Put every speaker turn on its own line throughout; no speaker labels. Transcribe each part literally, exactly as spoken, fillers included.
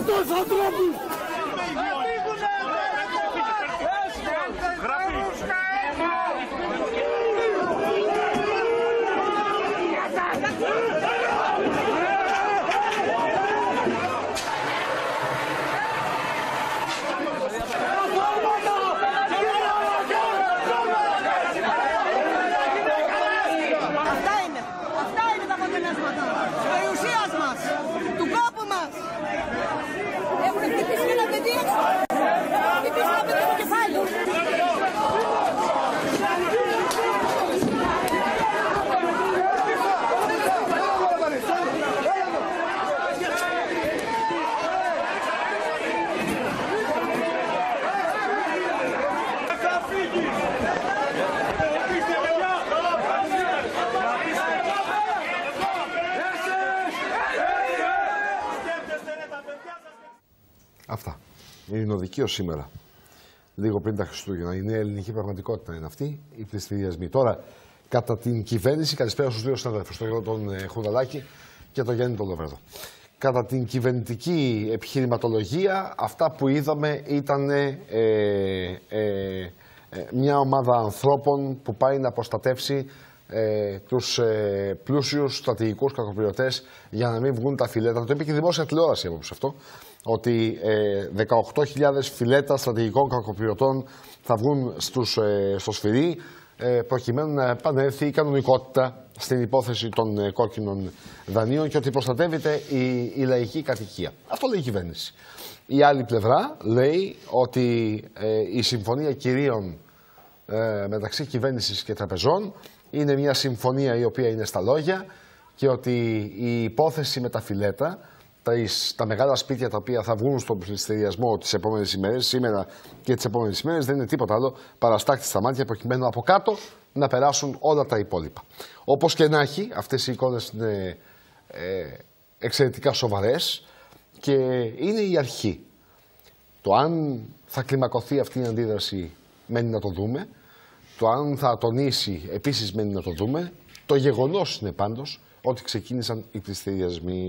τους ανθρώπους!
Αυτά. Είναι οδικείο σήμερα. Λίγο πριν τα Χριστούγεννα. Η νέα ελληνική πραγματικότητα είναι αυτή. Οι πληστηριασμοί. Τώρα, κατά την κυβέρνηση, καλησπέρα στους δύο συναδέλφους, τον, τον ε, Χουδαλάκη και τον Γιάννη τον Λοβέρδο. Κατά την κυβερνητική επιχειρηματολογία, αυτά που είδαμε ήταν ε, ε, ε, μια ομάδα ανθρώπων που πάει να προστατεύσει ε, τους ε, πλούσιους στρατηγικούς κακοπληρωτές για να μην βγουν τα φιλέτα. Το είπε και η δημόσια τηλεόραση απόψε αυτό. Ότι ε, δεκαοκτώ χιλιάδες φιλέτα στρατηγικών κακοπληρωτών θα βγουν στους, ε, στο Σφυρί ε, προκειμένου να επανέλθει η κανονικότητα στην υπόθεση των ε, κόκκινων δανείων και ότι προστατεύεται η, η λαϊκή κατοικία. Αυτό λέει η κυβέρνηση. Η άλλη πλευρά λέει ότι ε, η συμφωνία κυρίων ε, μεταξύ κυβέρνησης και τραπεζών είναι μια συμφωνία η οποία είναι στα λόγια και ότι η υπόθεση με τα φιλέτα, Τα, τα μεγάλα σπίτια τα οποία θα βγουν στον πληστηριασμό τις επόμενες ημέρες, σήμερα και τις επόμενες ημέρες, δεν είναι τίποτα άλλο παρά στάχτη στα μάτια προκειμένου από κάτω να περάσουν όλα τα υπόλοιπα. Όπως και να έχει, αυτές οι εικόνες είναι ε, εξαιρετικά σοβαρές και είναι η αρχή. Το αν θα κλιμακωθεί αυτή η αντίδραση μένει να το δούμε. Το αν θα τονίσει επίσης μένει να το δούμε. Το γεγονός είναι πάντως ότι ξεκίνησαν οι πληστηριασμοί.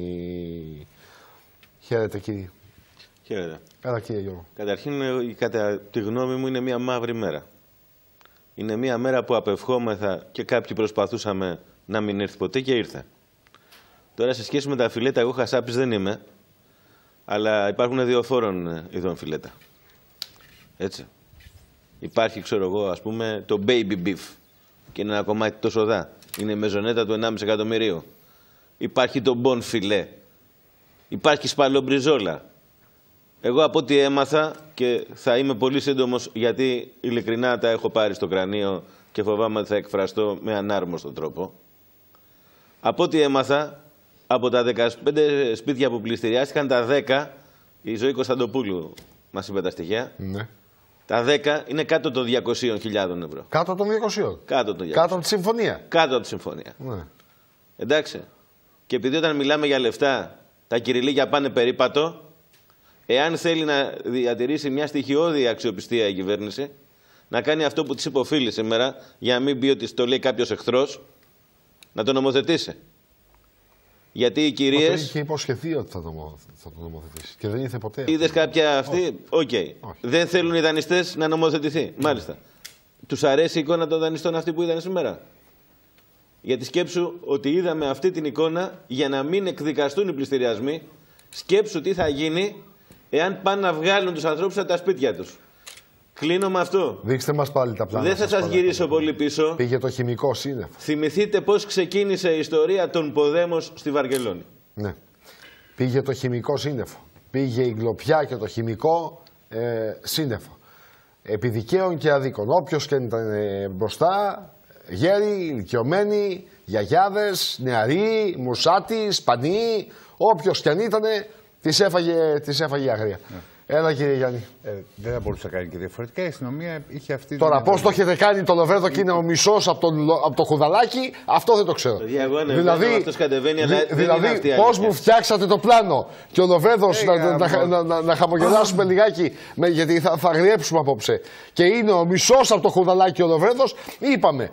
Χαίρετε κύριε.
Χαίρετε.
Έλα κύριε Γιώργο.
Καταρχήν, κατά τη γνώμη μου, είναι μια μαύρη μέρα. Είναι μια μέρα που απευχόμεθα και κάποιοι προσπαθούσαμε να μην έρθει ποτέ και ήρθε. Τώρα, σε σχέση με τα φιλέτα, εγώ χασάπης δεν είμαι, αλλά υπάρχουν δύο φόρων ειδών φιλέτα. Έτσι. Υπάρχει, ξέρω εγώ, ας πούμε, το baby beef και είναι ένα κομμάτι τόσο δά. Είναι μεζονέτα του ενάμιση εκατομμυρίου. Υπάρχει το bon filet. Υπάρχει σπαλομπριζόλα. Εγώ από ό,τι έμαθα, και θα είμαι πολύ σύντομος γιατί ειλικρινά τα έχω πάρει στο κρανίο και φοβάμαι ότι θα εκφραστώ με ανάρμοστο τρόπο. Από ό,τι έμαθα, από τα δεκαπέντε σπίτια που πληστηριάστηκαν, τα δέκα, η Ζωή Κωνσταντοπούλου μας είπε τα στοιχεία,
ναι.
Τα δέκα είναι κάτω των διακοσίων χιλιάδων ευρώ.
Κάτω των διακοσίων.
Κάτω, των διακοσίων.
Κάτω από τη συμφωνία.
Κάτω από τη συμφωνία.
Ναι.
Εντάξει. Και επειδή όταν μιλάμε για λεφτά, τα κυριλίκια πάνε περίπατο, εάν θέλει να διατηρήσει μια στοιχειώδη αξιοπιστία η κυβέρνηση, να κάνει αυτό που της υποφίλει σήμερα, για να μην πει ότι το λέει κάποιος εχθρός, να το νομοθετήσει. Γιατί οι κυρίες.
Είχε υποσχεθεί ότι θα το, θα το νομοθετήσει. Και δεν ήρθε ποτέ.
Είδες κάποια αυτή. Οκ. Okay. Δεν θέλουν οι δανειστές να νομοθετηθεί. Mm. Μάλιστα. Τους αρέσει η εικόνα των δανειστών αυτή που είδαν σήμερα. Γιατί σκέψου ότι είδαμε αυτή την εικόνα για να μην εκδικαστούν οι πληστηριασμοί. Σκέψου τι θα γίνει εάν πάνε να βγάλουν τους ανθρώπους από τα σπίτια τους. Κλείνω με αυτό.
Δείξτε μας πάλι τα πλάνα.
Δεν θα σας γυρίσω πολύ πίσω.
Πήγε το χημικό σύννεφο.
Θυμηθείτε πώς ξεκίνησε η ιστορία των Ποδέμος στη Βαρκελόνη. Ναι.
Πήγε το χημικό σύννεφο. Πήγε η γκλοπιά και το χημικό ε, σύννεφο. Επί δικαίων και αδίκων. Όποιος και ήταν ε, μπροστά, γέροι, ηλικιωμένοι, γιαγιάδες, νεαροί, μουσάτοι, σπανοί, όποιος και αν ήταν, τις έφαγε, τις έφαγε αγρία. Ναι. Έλα κύριε Γιάννη.
Ε, δεν θα μπορούσε να κάνει και διαφορετικά. Η αστυνομία είχε αυτή.
Τώρα πώς το έχετε κάνει το Λοβέρδο και είναι ο μισός από, από το Χουδαλάκι, αυτό δεν το ξέρω.
Διαγώνε,
δηλαδή,
αυτός κατεβαίνει, αλλά
δη, δηλαδή πώς μου φτιάξατε το πλάνο και ο Λοβέρδος να, να, να, να, να, να χαμογελάσουμε λιγάκι, με, γιατί θα, θα γριέψουμε απόψε. Και είναι ο μισός από το Χουδαλάκι ο Λοβέρδος, είπαμε.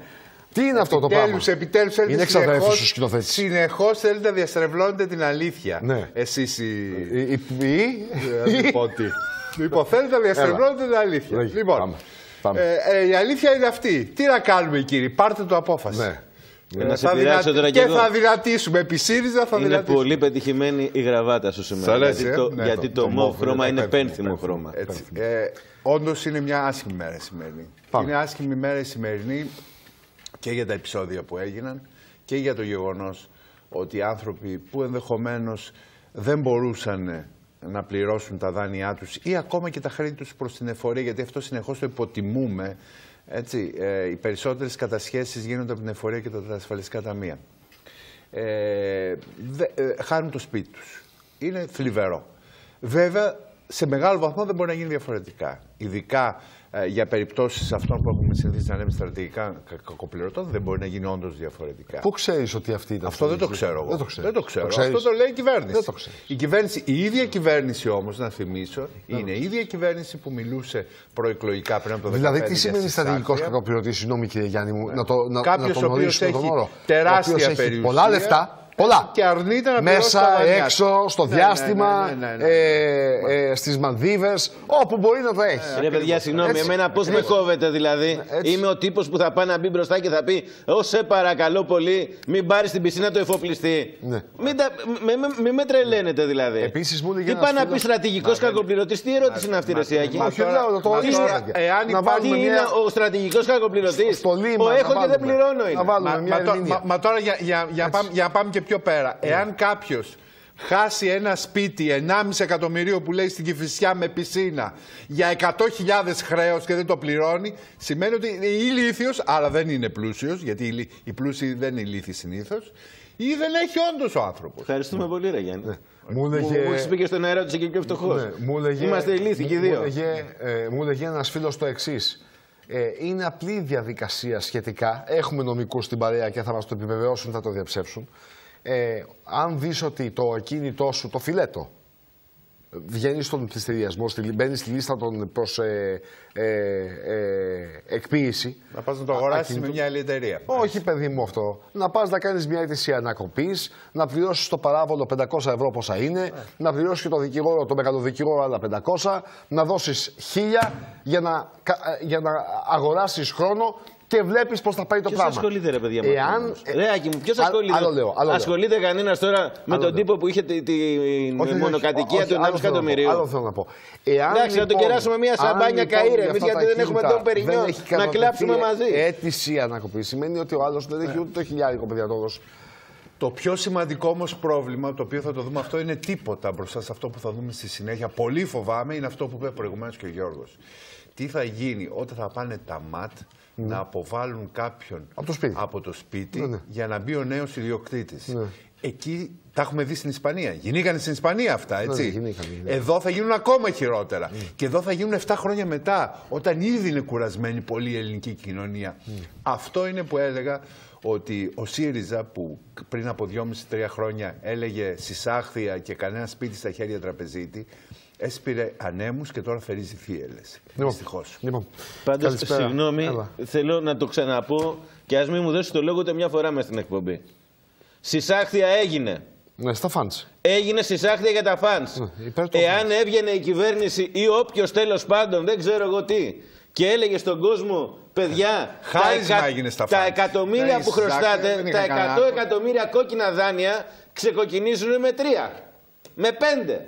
Τι είναι αυτό το πράγμα?
Επιτέλους,
είναι εξαδέρφους στους σκηνοθέτες.
Συνεχώς θέλετε να διαστρεβλώνετε την αλήθεια.
Ναι.
Εσείς οι...
Οι...
οι... Λοιπόν, θέλετε να διαστρεβλώνετε την αλήθεια.
Λέγε.
Λοιπόν,
πάμε. Πάμε.
Ε, ε, η αλήθεια είναι αυτή. Τι να κάνουμε, κύριοι, πάρτε το απόφαση.
Ναι.
Ε, να
θα
σε δυνα...
δυνα... Και, και θα δυνατήσουμε. Επί ΣΥΡΙΖΑ θα
είναι
δυνατήσουμε.
Είναι πολύ πετυχημένη η γραβάτα σου σήμερα.
Λες,
γιατί
ε?
το,
ναι,
γιατί το, το μοβ χρώμα είναι πένθυμο χρώμα.
Ε, όντως είναι μια άσχημη μέρα η σημερινή. Πάμε. Είναι άσχημη μέρα η σημερινή και για τα επεισόδια που έγιναν και για το γεγονός ότι οι άνθρωποι που ενδεχομένως δεν μπορούσαν να πληρώσουν τα δάνειά τους ή ακόμα και τα χρέη τους προς την εφορία, γιατί αυτό συνεχώς το υποτιμούμε. Έτσι, ε, οι περισσότερες κατασχέσεις γίνονται από την εφορία και τα ασφαλιστικά ταμεία. Ε, δε, ε, χάνουν το σπίτι τους. Είναι θλιβερό. Βέβαια, σε μεγάλο βαθμό δεν μπορεί να γίνει διαφορετικά. Ειδικά ε, για περιπτώσεις αυτών που έχουμε συνηθίσει να λέμε στρατηγικά κακοπληρωτών, δεν μπορεί να γίνει όντως διαφορετικά.
Πού ξέρεις ότι αυτή ήταν?
Αυτό δεν το ξέρω εγώ.
Δεν το ξέρω.
Δεν το ξέρω.
Το
Αυτό το λέει η κυβέρνηση.
Δεν το ξέρω.
Η, κυβέρνηση, η ίδια κυβέρνηση όμως, να θυμίσω, ναι. είναι η ίδια κυβέρνηση που μιλούσε προεκλογικά πριν από το δεκαπέντε.
Δηλαδή, τι σημαίνει στρατηγικός κακοπληρωτής, συγγνώμη κύριε Γιάννη μου, ναι. να το, να,
Κάποιος
να το γνωρίσουμε τον όρο.
Τεράστια
ο
περιουσία.
Έχει πολλά λεφτά. Πολλά.
Και αρνείται να
μέσα, έξω, στο
ναι,
διάστημα,
ναι, ναι, ναι, ναι, ναι.
Ε, ε, στις Μαλδίβες, όπου μπορεί να τα έχει.
Ρε παιδιά, συγγνώμη, εμένα πώς με κόβετε δηλαδή? Έτσι. Είμαι ο τύπος που θα πάει να μπει μπροστά και θα πει «Ω, σε παρακαλώ πολύ, μην πάρεις στην πισίνα το εφοπλιστή».
Ναι.
Μην, τα, με, με, με, με τρελαίνετε δηλαδή.
Επίσης, μου
τι πάει να πει στρατηγικός κακοπληρωτής, τι ερώτηση είναι αυτή, ρε Σιάκη? Τι είναι ο στρατηγικός κακοπληρωτής? Ο έχω και δεν πληρώνω είναι.
Μα τώρα για να πάμε και πιο πέρα. Εάν κάποιος χάσει ένα σπίτι ενάμιση εκατομμυρίου που λέει στην Κηφισιά με πισίνα για εκατό χιλιάδες χρέος και δεν το πληρώνει, σημαίνει ότι είναι ηλίθιος, άρα δεν είναι πλούσιος, γιατί οι πλούσιοι δεν είναι ηλίθιοι συνήθως, ή δεν έχει όντως ο άνθρωπος.
Ευχαριστούμε ναι. πολύ, ρε Γιάννη. Ναι.
Μου λέγε...
Μου είπε και στον αέρα ότι είσαι και πιο φτωχός. Ναι. Λέγε... Είμαστε ηλίθιοι και οι δύο.
Μου λέγε, ε, μου λέγε ένας φίλος το εξής. Ε, είναι απλή διαδικασία σχετικά. Έχουμε νομικούς στην παρέα και θα μας το επιβεβαιώσουν, θα το διαψεύσουν. Ε, αν δεις ότι το ακίνητό σου, το φιλέτο, βγαίνει στον πληστηριασμό, μπαίνει στη λίστα των προς ε, ε, ε, εκποίηση.
Να πας να το αγοράσεις με μια άλλη εταιρεία.
Όχι, παιδί μου, αυτό. Να πας να κάνεις μια αίτηση ανακοπής, να πληρώσεις το παράβολο πεντακόσια ευρώ πόσα είναι, yeah. να πληρώσεις και το δικηγόρο, το μεγαλοδικηγόρο άλλα πεντακόσια, να δώσεις χίλια για να, για να αγοράσεις χρόνο. Και βλέπεις πώς θα πάει το
ποιος
πράγμα.
Ποιος ασχολείται, ρε παιδιά,
Εάν...
με Ρε Άκη μου, ποιος ασχολείται?
Άλλο λέω, άλλο
ασχολείται κανένας τώρα άλλο με τον λέω. τύπο που είχε τη, τη όχι, μονοκατοικία του ενάμιση εκατομμυρίου?
Άλλο θέλω να πω. Εάν,
εντάξει, λοιπόν, να τον κεράσουμε μια σαμπάνια λοιπόν, καΐρε, εμείς γιατί δεν έχουμε τον Περινιό να κλάψουμε μαζί.
Αίτηση ανακοπή σημαίνει ότι ο άλλος δεν έχει ούτε το χιλιάρικο, παιδιά, το δώσει.
Το πιο σημαντικό όμως πρόβλημα, το οποίο θα το δούμε αυτό, είναι τίποτα μπροστά σε αυτό που θα δούμε στη συνέχεια. Πολύ φοβάμαι, είναι αυτό που είπε προηγουμένως και ο Γιώργος. Τι θα γίνει όταν θα πάνε τα ΜΑΤ mm. να αποβάλουν κάποιον
από το σπίτι,
από το σπίτι
ναι, ναι.
για να μπει ο νέος ιδιοκτήτης.
Ναι.
Εκεί τα έχουμε δει στην Ισπανία. Γινήκανε στην Ισπανία αυτά, έτσι.
Ναι, γινήκανε, γινήκανε.
Εδώ θα γίνουν ακόμα χειρότερα. Mm. Και εδώ θα γίνουν επτά χρόνια μετά, όταν ήδη είναι κουρασμένη πολύ η ελληνική κοινωνία. Mm. Αυτό είναι που έλεγα ότι ο ΣΥΡΙΖΑ, που πριν από δυόμιση τρία χρόνια έλεγε συσάχθεια και κανένα σπίτι στα χέρια τραπεζίτη, έσπηρε ανέμους και τώρα θερίζει θύελλες.
Λοιπόν,
δυστυχώς.
Λοιπόν,
πάντως, συγγνώμη, Έλα. θέλω να το ξαναπώ και ας μην μου δώσει το λόγο ούτε μια φορά μες στην εκπομπή. Συσάχθεια έγινε.
Ναι, στα φαντς.
Έγινε συσάχθεια για τα φαντς. Ναι, Εάν έβγαινε η κυβέρνηση ή όποιος τέλος πάντων, δεν ξέρω εγώ τι, και έλεγε στον κόσμο, παιδιά,
τα, εκα...
τα εκατομμύρια που χρωστάτε, τα εκατό εκατομμύρια κόκκινα δάνεια ξεκοκκινίζουν με τρία, με πέντε.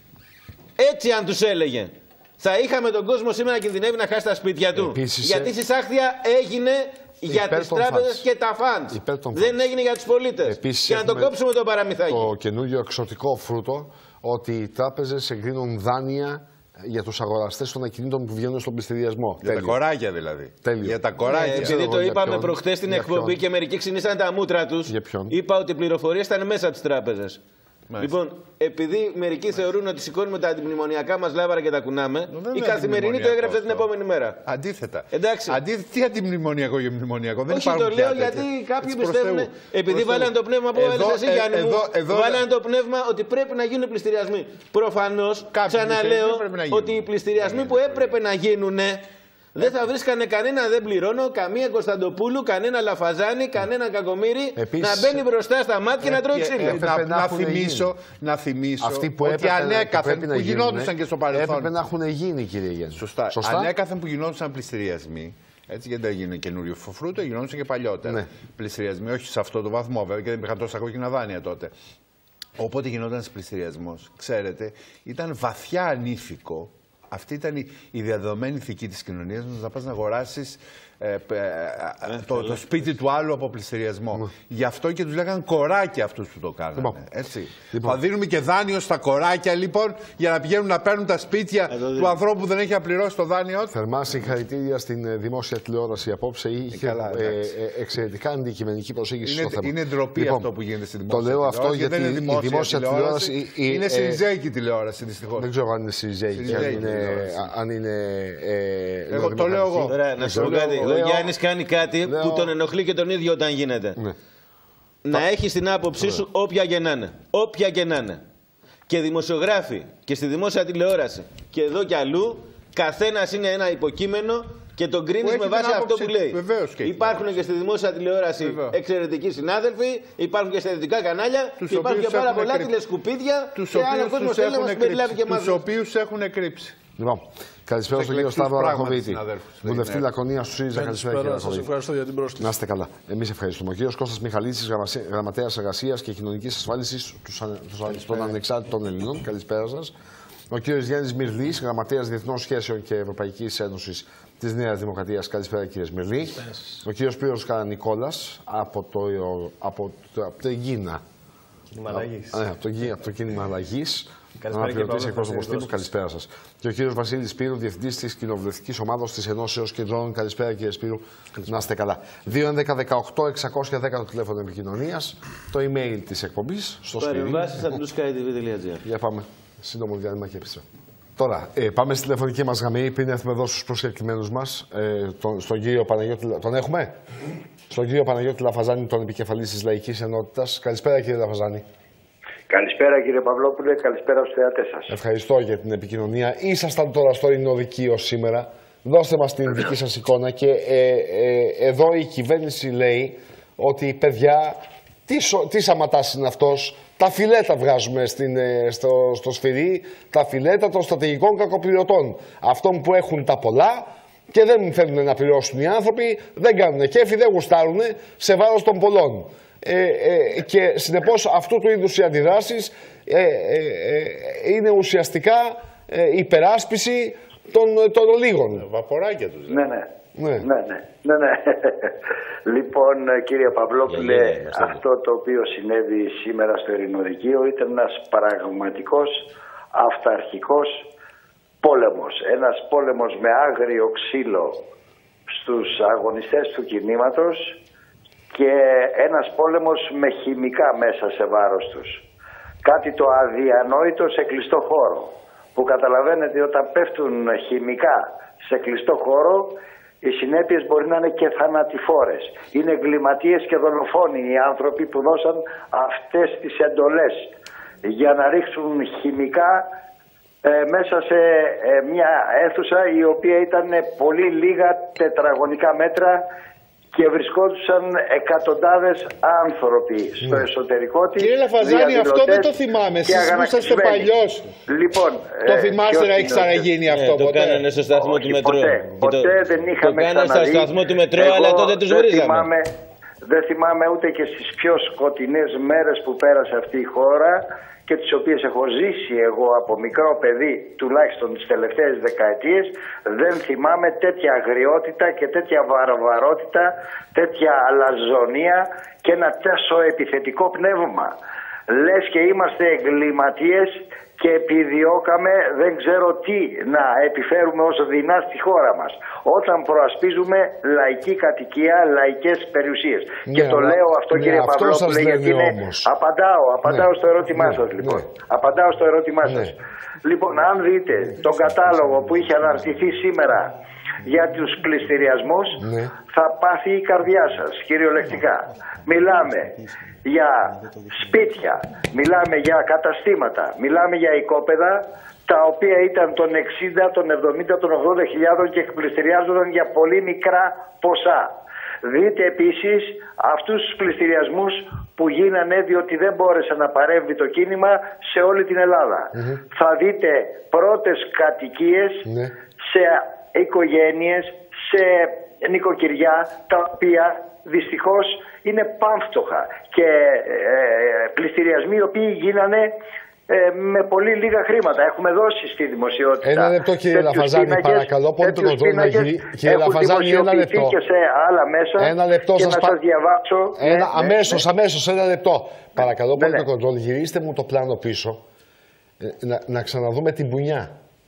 Έτσι αν τους έλεγε, θα είχαμε τον κόσμο σήμερα να κινδυνεύει να χάσει τα σπίτια του. Επίσης, γιατί η συσάχθεια έγινε για τις τράπεζες και τα φαντς. Δεν έγινε για τους πολίτες. Επίσης, και να το κόψουμε το παραμυθάκι.
Το καινούργιο εξωτικό φρούτο, ότι οι τράπεζες εγκρίνουν δάνεια για τους αγοραστές των ακινήτων που βγαίνουν στον πληστηριασμό.
Για Τέλειο. τα κοράκια δηλαδή.
Τέλειο.
Για τα κοράκια.
Ε, επειδή το είπαμε προχθές στην εκπομπή και μερικοί ξυνήσαν τα μούτρα τους, είπα ότι οι πληροφορίες ήταν μέσα από τις τράπεζες. Μάλιστα. Λοιπόν, επειδή μερικοί Μάλιστα. θεωρούν ότι σηκώνουμε τα αντιμνημονιακά μας λάβαρα και τα κουνάμε, η Καθημερινή το έγραψε την επόμενη μέρα.
Αντίθετα.
Εντάξει.
Αντίθετα, τι αντιμνημονιακό για μνημονιακό? Δεν
Όχι, το λέω γιατί κάποιοι πιστεύουν, επειδή βάλανε το πνεύμα που έλεγε εσύ, Γιάννη μου, βάλανε το πνεύμα ότι πρέπει να γίνουν πληστηριασμοί. Προφανώς, ξαναλέω ότι οι πληστηριασμοί που έπρεπε να γίνουν Δεν θα βρίσκανε κανένα δεν πληρώνω, καμία Κωνσταντοπούλου, κανένα Λαφαζάνη, κανένα Κακομοίρη να μπαίνει μπροστά στα μάτια και να τρώει ξύλο.
Να θυμίσω, να θυμίσω ότι ανέκαθεν που γινόντουσαν και στο παρελθόν.
Έπρεπε να έχουν γίνει, κύριε Γιάννη.
Σωστά. Ανέκαθεν που γινόντουσαν πληστηριασμοί. Έτσι, γιατί δεν έγινε καινούριο φρούτο, γινόντουσαν και παλιότερα. Ναι. Πληστηριασμοί, όχι σε αυτό το βαθμό βέβαια, γιατί δεν υπήρχαν τόσα κόκκινα δάνεια τότε. Οπότε γινόταν πληστηριασμός. Ξέρετε, ήταν βαθιά ανήθικο. Αυτή ήταν η, η διαδεδομένη ηθική της κοινωνίας μας, να πας να αγοράσεις ε, ε, ε, το, το σπίτι του άλλου από πληστηριασμό. Mm. Γι' αυτό και τους λέγαν κοράκια αυτούς που το κάνανε. Λοιπόν. Έτσι. Λοιπόν. Θα δίνουμε και δάνειο στα κοράκια λοιπόν για να πηγαίνουν να παίρνουν τα σπίτια ε, του ανθρώπου που δεν έχει απληρώσει το δάνειό του.
Θερμά συγχαρητήρια στην δημόσια τηλεόραση απόψε. Είχε καλά, ε, ε, εξαιρετικά αντικειμενική προσέγγιση
είναι,
στο θέμα.
Είναι ντροπή λοιπόν, αυτό που γίνεται στην δημόσια
τηλεόραση. Το λέω
αυτό
γιατί η δημόσια, δημόσια τηλεόραση. τηλεόραση
είναι, είναι σιριζέικη τηλεόραση δυστυχώς.
Δεν ξέρω αν είναι σιριζέικη. Αν είναι.
Εγώ το λέω εγώ.
Να σου πω κάτι. Ο Γιάννης κάνει κάτι λέω... που τον ενοχλεί και τον ίδιο όταν γίνεται. Ναι. Να Πα... έχει την άποψή σου όποια και να είναι. Όποια και να είναι. Και δημοσιογράφοι και στη δημόσια τηλεόραση και εδώ και αλλού, καθένας είναι ένα υποκείμενο και τον κρίνεις με βάση αυτό που λέει.
Και
υπάρχουν και στη δημόσια τηλεόραση Βεβαίως. εξαιρετικοί συνάδελφοι, υπάρχουν και στα ειδικά κανάλια τους και υπάρχουν και πάρα πολλά τηλεσκουπίδια και άλλο κόσμο θέλει να μας περιλάβει και εμάς.
Τους οποίους έχουν εκρύψει.
Λοιπόν, καλησπέρα στον κύριο Σταύρο Ραχοβίτη. Βουλευτή Λακωνία του ΣΥΡΙΖΑ. Καλησπέρα, κύριε Ραχοβίτη.
Ευχαριστώ για την πρόσκληση.
Να είστε καλά. Εμείς ευχαριστούμε. Ο κύριος Κώστας Μιχαλίτσης, Γραμματέας Εργασίας και Κοινωνικής Ασφάλισης των Ανεξάρτητων Ελλήνων. Καλησπέρα σας. Ο κύριος Γιάννης Μυρλής, Γραμματέας Διεθνών Σχέσεων και Ευρωπαϊκής Ένωσης της Νέας Δημοκρατίας. Καλησπέρα, κύριε Μυρλή. Ο κύριος Σπύρος Καρανικόλας από το, από το, από το Αιγίνα. Από το κίνημα Αλλαγής. Αναπληρωτής εκπρόσωπος τύπου, καλησπέρα σας. Και ο κύριος Βασίλης Σπύρου, διευθυντής της κοινοβουλευτικής ομάδας της Ενώσεως Κεντρών. Καλησπέρα, κύριε Σπύρου. Καλησπέρα. Να είστε καλά. δύο έντεκα δεκαοκτώ εξακόσια δέκα το τηλέφωνο επικοινωνίας, το email της εκπομπής. Στο
παρεμβάσεις από το skytv.gr.
Για πάμε. Σύντομο διάλειμμα και επιστρέφω. Τώρα, ε, πάμε στη τηλεφωνική μας γραμμή. Πριν έρθουμε εδώ στους προσκεκλημένους μας, ε, τον, στον κύριο Παναγιώτη. Τον έχουμε? Στον κύριο Παναγιώτη Λαφαζάνη, τον επικεφαλής της Λαϊκής Ενότητας. Καλησπέρα, κύριε Λαφαζάνη.
Καλησπέρα, κύριε Παυλόπουλε, καλησπέρα στους θεατές σας.
Ευχαριστώ για την επικοινωνία. Ήσασταν τώρα στο Ειρηνοδικείο σήμερα. Δώστε μας την δική σας εικόνα. Και ε, ε, εδώ η κυβέρνηση λέει ότι παιδιά, τι, σο, τι σαματάς είναι αυτός. Τα φιλέτα βγάζουμε στην, ε, στο, στο σφυρί, τα φιλέτα των στρατηγικών κακοπληρωτών. Αυτών που έχουν τα πολλά και δεν θέλουν να πληρώσουν οι άνθρωποι, δεν κάνουν κέφι, δεν γουστάρουν σε βάρος των πολλών. Ε, ε, και συνεπώς αυτού του είδους οι αντιδράσεις ε, ε, ε, είναι ουσιαστικά ε, υπεράσπιση των, των λίγων.
Βαποράκια τους.
Ναι, ναι. Ναι, ναι, ναι, ναι, ναι. Λοιπόν, κύριε Παυλόπουλε, yeah, yeah, yeah. αυτό το οποίο συνέβη σήμερα στο Ειρηνοδικείο ήταν ένας πραγματικός αυταρχικός πόλεμος. Ένας πόλεμος με άγριο ξύλο στους αγωνιστές του κινήματος και ένας πόλεμος με χημικά μέσα σε βάρος τους. Κάτι το αδιανόητο σε κλειστό χώρο. Που καταλαβαίνετε όταν πέφτουν χημικά σε κλειστό χώρο, οι συνέπειες μπορεί να είναι και θανατηφόρες. Είναι εγκληματίες και δολοφόνοι οι άνθρωποι που δώσαν αυτές τις εντολές για να ρίξουν χημικά ε, μέσα σε ε, μια αίθουσα η οποία ήταν πολύ λίγα τετραγωνικά μέτρα και βρισκόντουσαν εκατοντάδες άνθρωποι στο εσωτερικό της.
Κύριε Λαφαζάνη, αυτό δεν το θυμάμαι. Εσείς που είσαστε παλιός.
Λοιπόν,
το ε, θυμάστε να έχει ξαναγίνει αυτό
ναι, ποτέ? Το κάνανε στο σταθμό του μετρό.
Ποτέ, ποτέ το, δεν είχαμε
το κάνανε στο σταθμό του μετρό, εγώ αλλά τότε τους βρίζαμε.
Δεν θυμάμαι ούτε και στις πιο σκοτεινές μέρες που πέρασε αυτή η χώρα και τις οποίες έχω ζήσει εγώ από μικρό παιδί, τουλάχιστον τις τελευταίες δεκαετίες, δεν θυμάμαι τέτοια αγριότητα και τέτοια βαρβαρότητα, τέτοια αλαζονία και ένα τόσο επιθετικό πνεύμα. Λες και είμαστε εγκληματίες και επιδιώκαμε δεν ξέρω τι να επιφέρουμε ως δεινά στη χώρα μας. Όταν προασπίζουμε λαϊκή κατοικία, λαϊκές περιουσίες. Ναι, και το λέω αυτό ναι, κύριε Παυλόπουλε γιατί είναι... Απαντάω, απαντάω ναι, στο ερώτημά ναι, σας λοιπόν. Ναι. Απαντάω στο ερώτημά ναι. σας. Λοιπόν, αν δείτε τον κατάλογο που είχε αναρτηθεί σήμερα για τους πληστηριασμούς, ναι. θα πάθει η καρδιά σας, κυριολεκτικά. Μιλάμε για σπίτια, μιλάμε για καταστήματα, μιλάμε για οικόπεδα τα οποία ήταν των εξήντα, των εβδομήντα, των ογδόντα χιλιάδων και εκπληστηριάζονταν για πολύ μικρά ποσά. Δείτε επίσης αυτούς τους πληστηριασμούς που γίνανε διότι δεν μπόρεσε να παρέμβει το κίνημα σε όλη την Ελλάδα. Mm-hmm. Θα δείτε πρώτες κατοικίες mm-hmm. σε οικογένειες, σε νοικοκυριά, τα οποία δυστυχώς είναι πάμφτωχα και ε, πληστηριασμοί οι οποίοι γίνανε Ε, με πολύ λίγα χρήματα. Έχουμε δώσει στη δημοσιότητα.
Ένα λεπτό, κύριε Λαφαζάνη, παρακαλώ. Πολύ το κοντρόλ να γυρί. Κύριε Λαφαζάνη, ένα λεπτό.
Και σε άλλα μέσα.
Ένα λεπτό,
και
σας
να
πα...
σας διαβάσω.
Ένα,
ναι,
αμέσως,
ναι.
αμέσως, ένα λεπτό. Παρακαλώ,
ναι,
πολύ
ναι.
το κοντρόλ. Γυρίστε μου το πλάνο πίσω. Ε, να, να ξαναδούμε την μπουνιά.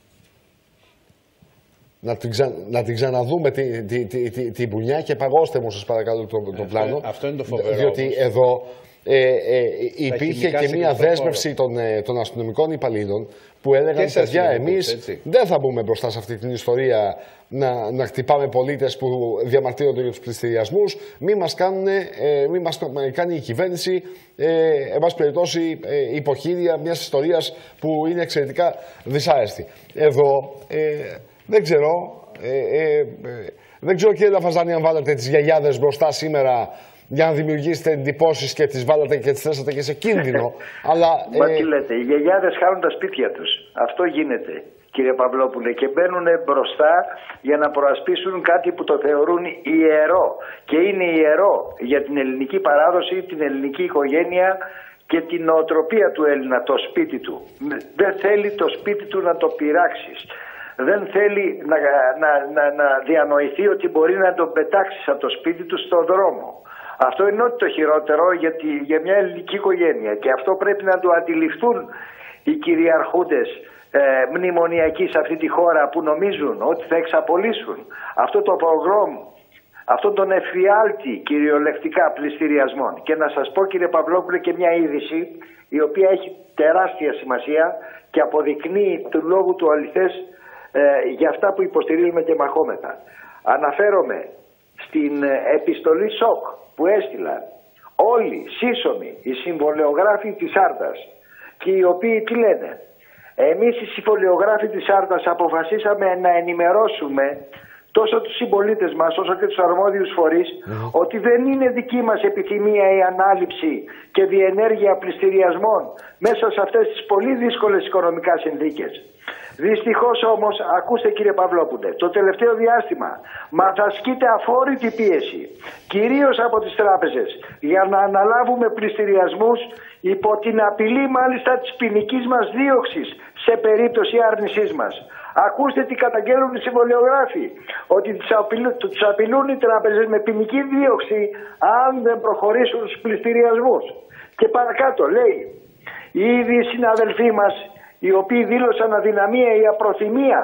Να την, ξα... να την ξαναδούμε την τη, τη, τη, τη, τη μπουνιά και παγώστε μου, σας παρακαλώ, το, το
αυτό,
πλάνο.
Αυτό είναι το φοβερό.
Διότι όμως. Εδώ Ε, ε, υπήρχε και μία δέσμευση των, ε, των αστυνομικών υπαλλήλων που έλεγαν παιδιά, εμείς δεν θα μπούμε μπροστά σε αυτή την ιστορία να, να χτυπάμε πολίτες που διαμαρτύρονται για τους πληστηριασμούς, μη μας, κάνουν, ε, μη μας κάνει η κυβέρνηση ε, εν πάση περιπτώσει ε, υποχείρια μιας ιστορίας που είναι εξαιρετικά δυσάρεστη. Εδώ ε, δεν ξέρω ε, ε, ε, δεν ξέρω, κύριε Λαφαζάνη, αν βάλατε τις γιαγιάδες μπροστά σήμερα για να δημιουργήσετε εντυπώσεις και τις βάλατε και τις θέσατε και σε κίνδυνο. Αλλά,
Μα
ε...
τι λέτε, οι γιαγιάδες χάνουν τα σπίτια τους. Αυτό γίνεται, κύριε Παυλόπουλε, και μπαίνουν μπροστά για να προασπίσουν κάτι που το θεωρούν ιερό. Και είναι ιερό για την ελληνική παράδοση, την ελληνική οικογένεια και την νοοτροπία του Έλληνα, το σπίτι του. Δεν θέλει το σπίτι του να το πειράξεις. Δεν θέλει να, να, να, να διανοηθεί ότι μπορεί να τον πετάξεις από το σπίτι του στον δρόμο. Αυτό είναι ό,τι το χειρότερο για, τη, για μια ελληνική οικογένεια και αυτό πρέπει να το αντιληφθούν οι κυριαρχούντες ε, μνημονιακοί σε αυτή τη χώρα που νομίζουν ότι θα εξαπολύσουν αυτό το πογρόμ, αυτόν τον εφιάλτη κυριολεκτικά πληστηριασμών. Και να σας πω, κύριε Παυλόπουλε, και μια είδηση η οποία έχει τεράστια σημασία και αποδεικνύει του λόγου του αληθές ε, για αυτά που υποστηρίζουμε και μαχόμεθα. Αναφέρομαι στην επιστολή σοκ που έστειλαν όλοι σύσσωμοι οι συμβολεογράφοι της Άρτας και οι οποίοι τι λένε: εμείς οι συμβολεογράφοι της Άρτας αποφασίσαμε να ενημερώσουμε τόσο τους συμπολίτες μας όσο και τους αρμόδιους φορείς mm. ότι δεν είναι δική μας επιθυμία η ανάληψη και διενέργεια πληστηριασμών μέσα σε αυτές τις πολύ δύσκολες οικονομικά συνθήκες. Δυστυχώς όμως, ακούστε κύριε Παυλόπουλε, το τελευταίο διάστημα μας ασκείται αφόρητη πίεση, κυρίως από τις τράπεζες, για να αναλάβουμε πληστηριασμούς υπό την απειλή μάλιστα της ποινικής μας δίωξης σε περίπτωση άρνησής μας. Ακούστε τι καταγγέλνουν οι συμβολιογράφοι, ότι τους απειλούν οι τράπεζες με ποινική δίωξη αν δεν προχωρήσουν στους πληστηριασμούς. Και παρακάτω λέει, οι ίδιοι συναδελφοί μας, οι οποίοι δήλωσαν αδυναμία ή απροθυμία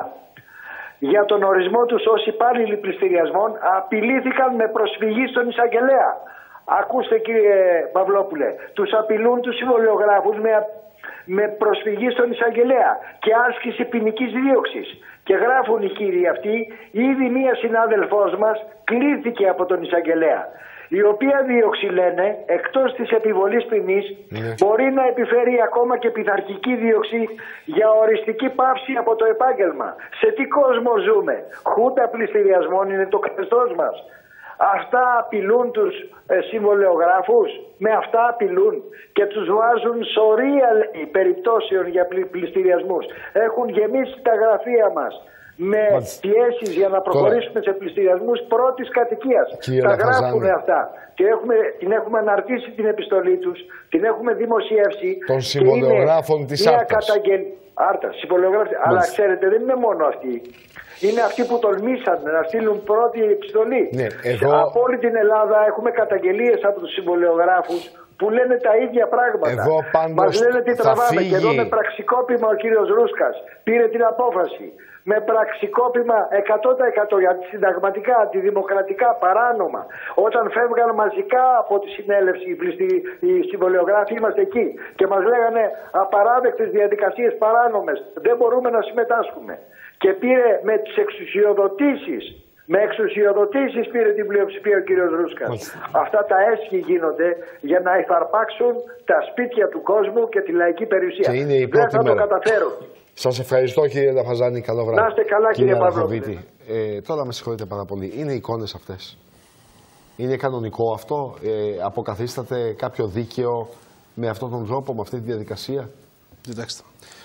για τον ορισμό τους ως υπάλληλοι πληστηριασμών, απειλήθηκαν με προσφυγή στον εισαγγελέα. Ακούστε κύριε Παυλόπουλε, τους απειλούν τους συμβολιογράφους με, με προσφυγή στον εισαγγελέα και άσκηση ποινικής δίωξης. Και γράφουν οι κύριοι αυτοί, ήδη μία συνάδελφός μας κλήθηκε από τον εισαγγελέα, η οποία δίωξη, λένε, εκτός της επιβολής ποινής, ναι, μπορεί να επιφέρει ακόμα και πειθαρχική δίωξη για οριστική πάυση από το επάγγελμα. Σε τι κόσμο ζούμε? Χούντα πληστηριασμών είναι το καθεστώς μας. Αυτά απειλούν τους ε, συμβολεογράφους, με αυτά απειλούν και τους βάζουν σωρία, λέει, περιπτώσεων για πλη, πληστηριασμούς. Έχουν γεμίσει τα γραφεία μας με πιέσεις για να προχωρήσουμε Τώρα... σε πληστηριασμούς πρώτης κατοικίας. Τα γράφουν αυτά και έχουμε, την έχουμε αναρτήσει την επιστολή τους, την έχουμε δημοσιεύσει.
Των συμβολεογράφων της Άρτας.
Καταγγελ... Άρτα, συμβολεογράφοι. Αλλά ξέρετε, δεν είναι μόνο αυτοί. Είναι αυτοί που τολμήσαν να στείλουν πρώτη επιστολή. Ναι, εδώ... Από όλη την Ελλάδα έχουμε καταγγελίες από τους συμβολεογράφους που λένε τα ίδια πράγματα. Μας λένε τι τραβάμε.
φύγει.
Και εδώ με πραξικόπημα ο κύριος Ρούσκας πήρε την απόφαση. Με πραξικόπημα εκατό τοις εκατό για συνταγματικά, αντιδημοκρατικά, παράνομα. Όταν φεύγαν μαζικά από τη συνέλευση οι, πληστι... οι συμβολιογράφοι, είμαστε εκεί και μας λέγανε απαράδεκτες διαδικασίες παράνομες. Δεν μπορούμε να συμμετάσχουμε. Και πήρε με τις εξουσιοδοτήσεις, με εξουσιοδοτήσεις πήρε την πλειοψηφία ο κύριος Ρούσκας. Αυτά τα έσχη γίνονται για να υφαρπάξουν τα σπίτια του κόσμου και τη λαϊκή περιουσία. Δεν θα μέρα. το καταφέρουν.
Σας ευχαριστώ κύριε Λαφαζάνη, καλό βράδυ.
Να είστε καλά κύριε Παυλόπουλε.
Ε, τώρα με συγχωρείτε πάρα πολύ. Είναι εικόνες αυτές. Είναι κανονικό αυτό. Ε, αποκαθίσταται κάποιο δίκαιο με αυτόν τον τρόπο, με αυτή τη διαδικασία.
Κοιτάξτε.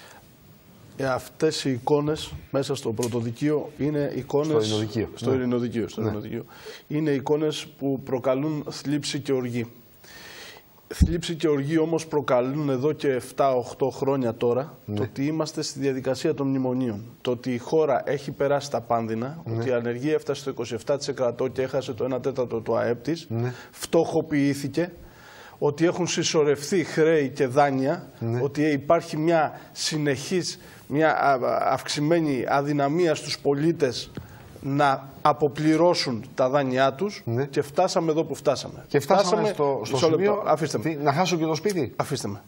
Ε, αυτές οι εικόνες μέσα στο πρωτοδικείο είναι εικόνες.
Στο ειρηνοδικείο.
Στο
ναι.
ειρηνοδικείο, στο
ναι.
ειρηνοδικείο. Είναι εικόνες που προκαλούν θλίψη και οργή. Θλίψη και οργή όμως προκαλούν εδώ και επτά οκτώ χρόνια τώρα ναι. το ότι είμαστε στη διαδικασία των μνημονίων. Το ότι η χώρα έχει περάσει τα πάνδυνα, ναι. ότι η ανεργία έφτασε στο είκοσι επτά τοις εκατό και έχασε το ένα τέταρτο του ΑΕΠ της, ναι. φτωχοποιήθηκε, ότι έχουν συσσωρευτεί χρέη και δάνεια, ναι. ότι υπάρχει μια συνεχής, μια αυξημένη αδυναμία στους πολίτες να αποπληρώσουν τα δάνειά τους ναι. και φτάσαμε εδώ που φτάσαμε.
Και φτάσαμε, φτάσαμε στο, στο σημείο αφήστε με. να χάσω και το σπίτι.
Αφήστε με.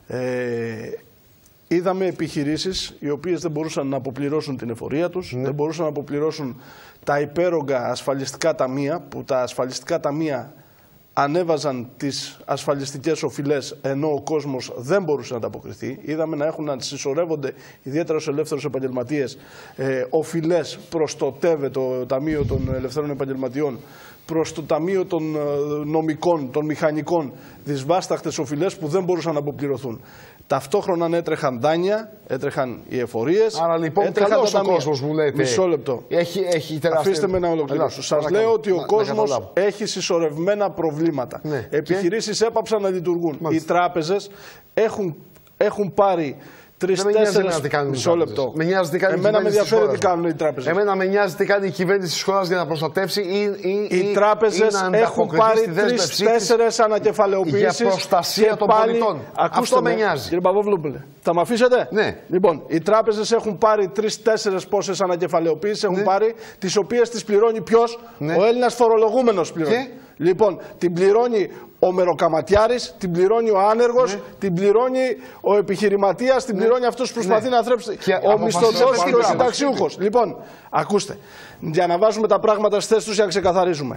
Ε, είδαμε επιχειρήσεις οι οποίες δεν μπορούσαν να αποπληρώσουν την εφορία τους, ναι. δεν μπορούσαν να αποπληρώσουν τα υπέρογκα ασφαλιστικά ταμεία, που τα ασφαλιστικά ταμεία ανέβαζαν τις ασφαλιστικές οφειλές ενώ ο κόσμος δεν μπορούσε να ανταποκριθεί. Είδαμε να έχουν να συσσωρεύονται ιδιαίτερα στους ελεύθερους επαγγελματίες ε, οφειλές προς το ΤΕΒΕ, το Ταμείο των Ελευθέρων Επαγγελματιών, προς το Ταμείο των Νομικών, των Μηχανικών, δυσβάσταχτες οφειλές που δεν μπορούσαν να αποπληρωθούν. Ταυτόχρονα έτρεχαν δάνεια, έτρεχαν οι εφορίες.
Άρα λοιπόν καλός ο κόσμος μου λέτε.
Μισό λεπτό.
Έχει, έχει τεράστια...
Αφήστε με να ολοκληρώσω. Σας λέω ότι ο να, κόσμος να έχει συσσωρευμένα προβλήματα. Ναι. Επιχειρήσεις και... έπαψαν να λειτουργούν. Μάλιστα. Οι τράπεζες έχουν, έχουν πάρει τρεις-τέσσερις μισό λεπτό.
Με νοιάζει τι κάνει
Εμένα με ενδιαφέρει τι κάνουν οι τράπεζες.
Εμένα με νοιάζει τι κάνει η κυβέρνηση της χώρας για να προστατεύσει ή, ή,
οι τράπεζες έχουν πάρει τρεις-τέσσερις ανακεφαλαιοποιήσεις
για προστασία των πάλι... πολιτών.
Ακούστε
αυτό με,
με
νοιάζει.
Κύριε Παπαδόπουλε, θα με αφήσετε?
Ναι.
Λοιπόν, οι τράπεζες έχουν πάρει τρεις-τέσσερις πόσες ανακεφαλαιοποιήσεις έχουν ναι. πάρει, τις οποίες τις πληρώνει ποιος? Ναι. Ο Έλληνας φορολογούμενος πληρώνει. Και? Λοιπόν, την πληρώνει ο μεροκαματιάρης, την πληρώνει ο άνεργος, ναι. την πληρώνει ο επιχειρηματίας, την πληρώνει ναι. αυτός που προσπαθεί ναι. να θρέψει. Και ο μισθωτός και ο συνταξιούχος. Λοιπόν, ακούστε, για να βάζουμε τα πράγματα στις θέσεις τους για να ξεκαθαρίζουμε.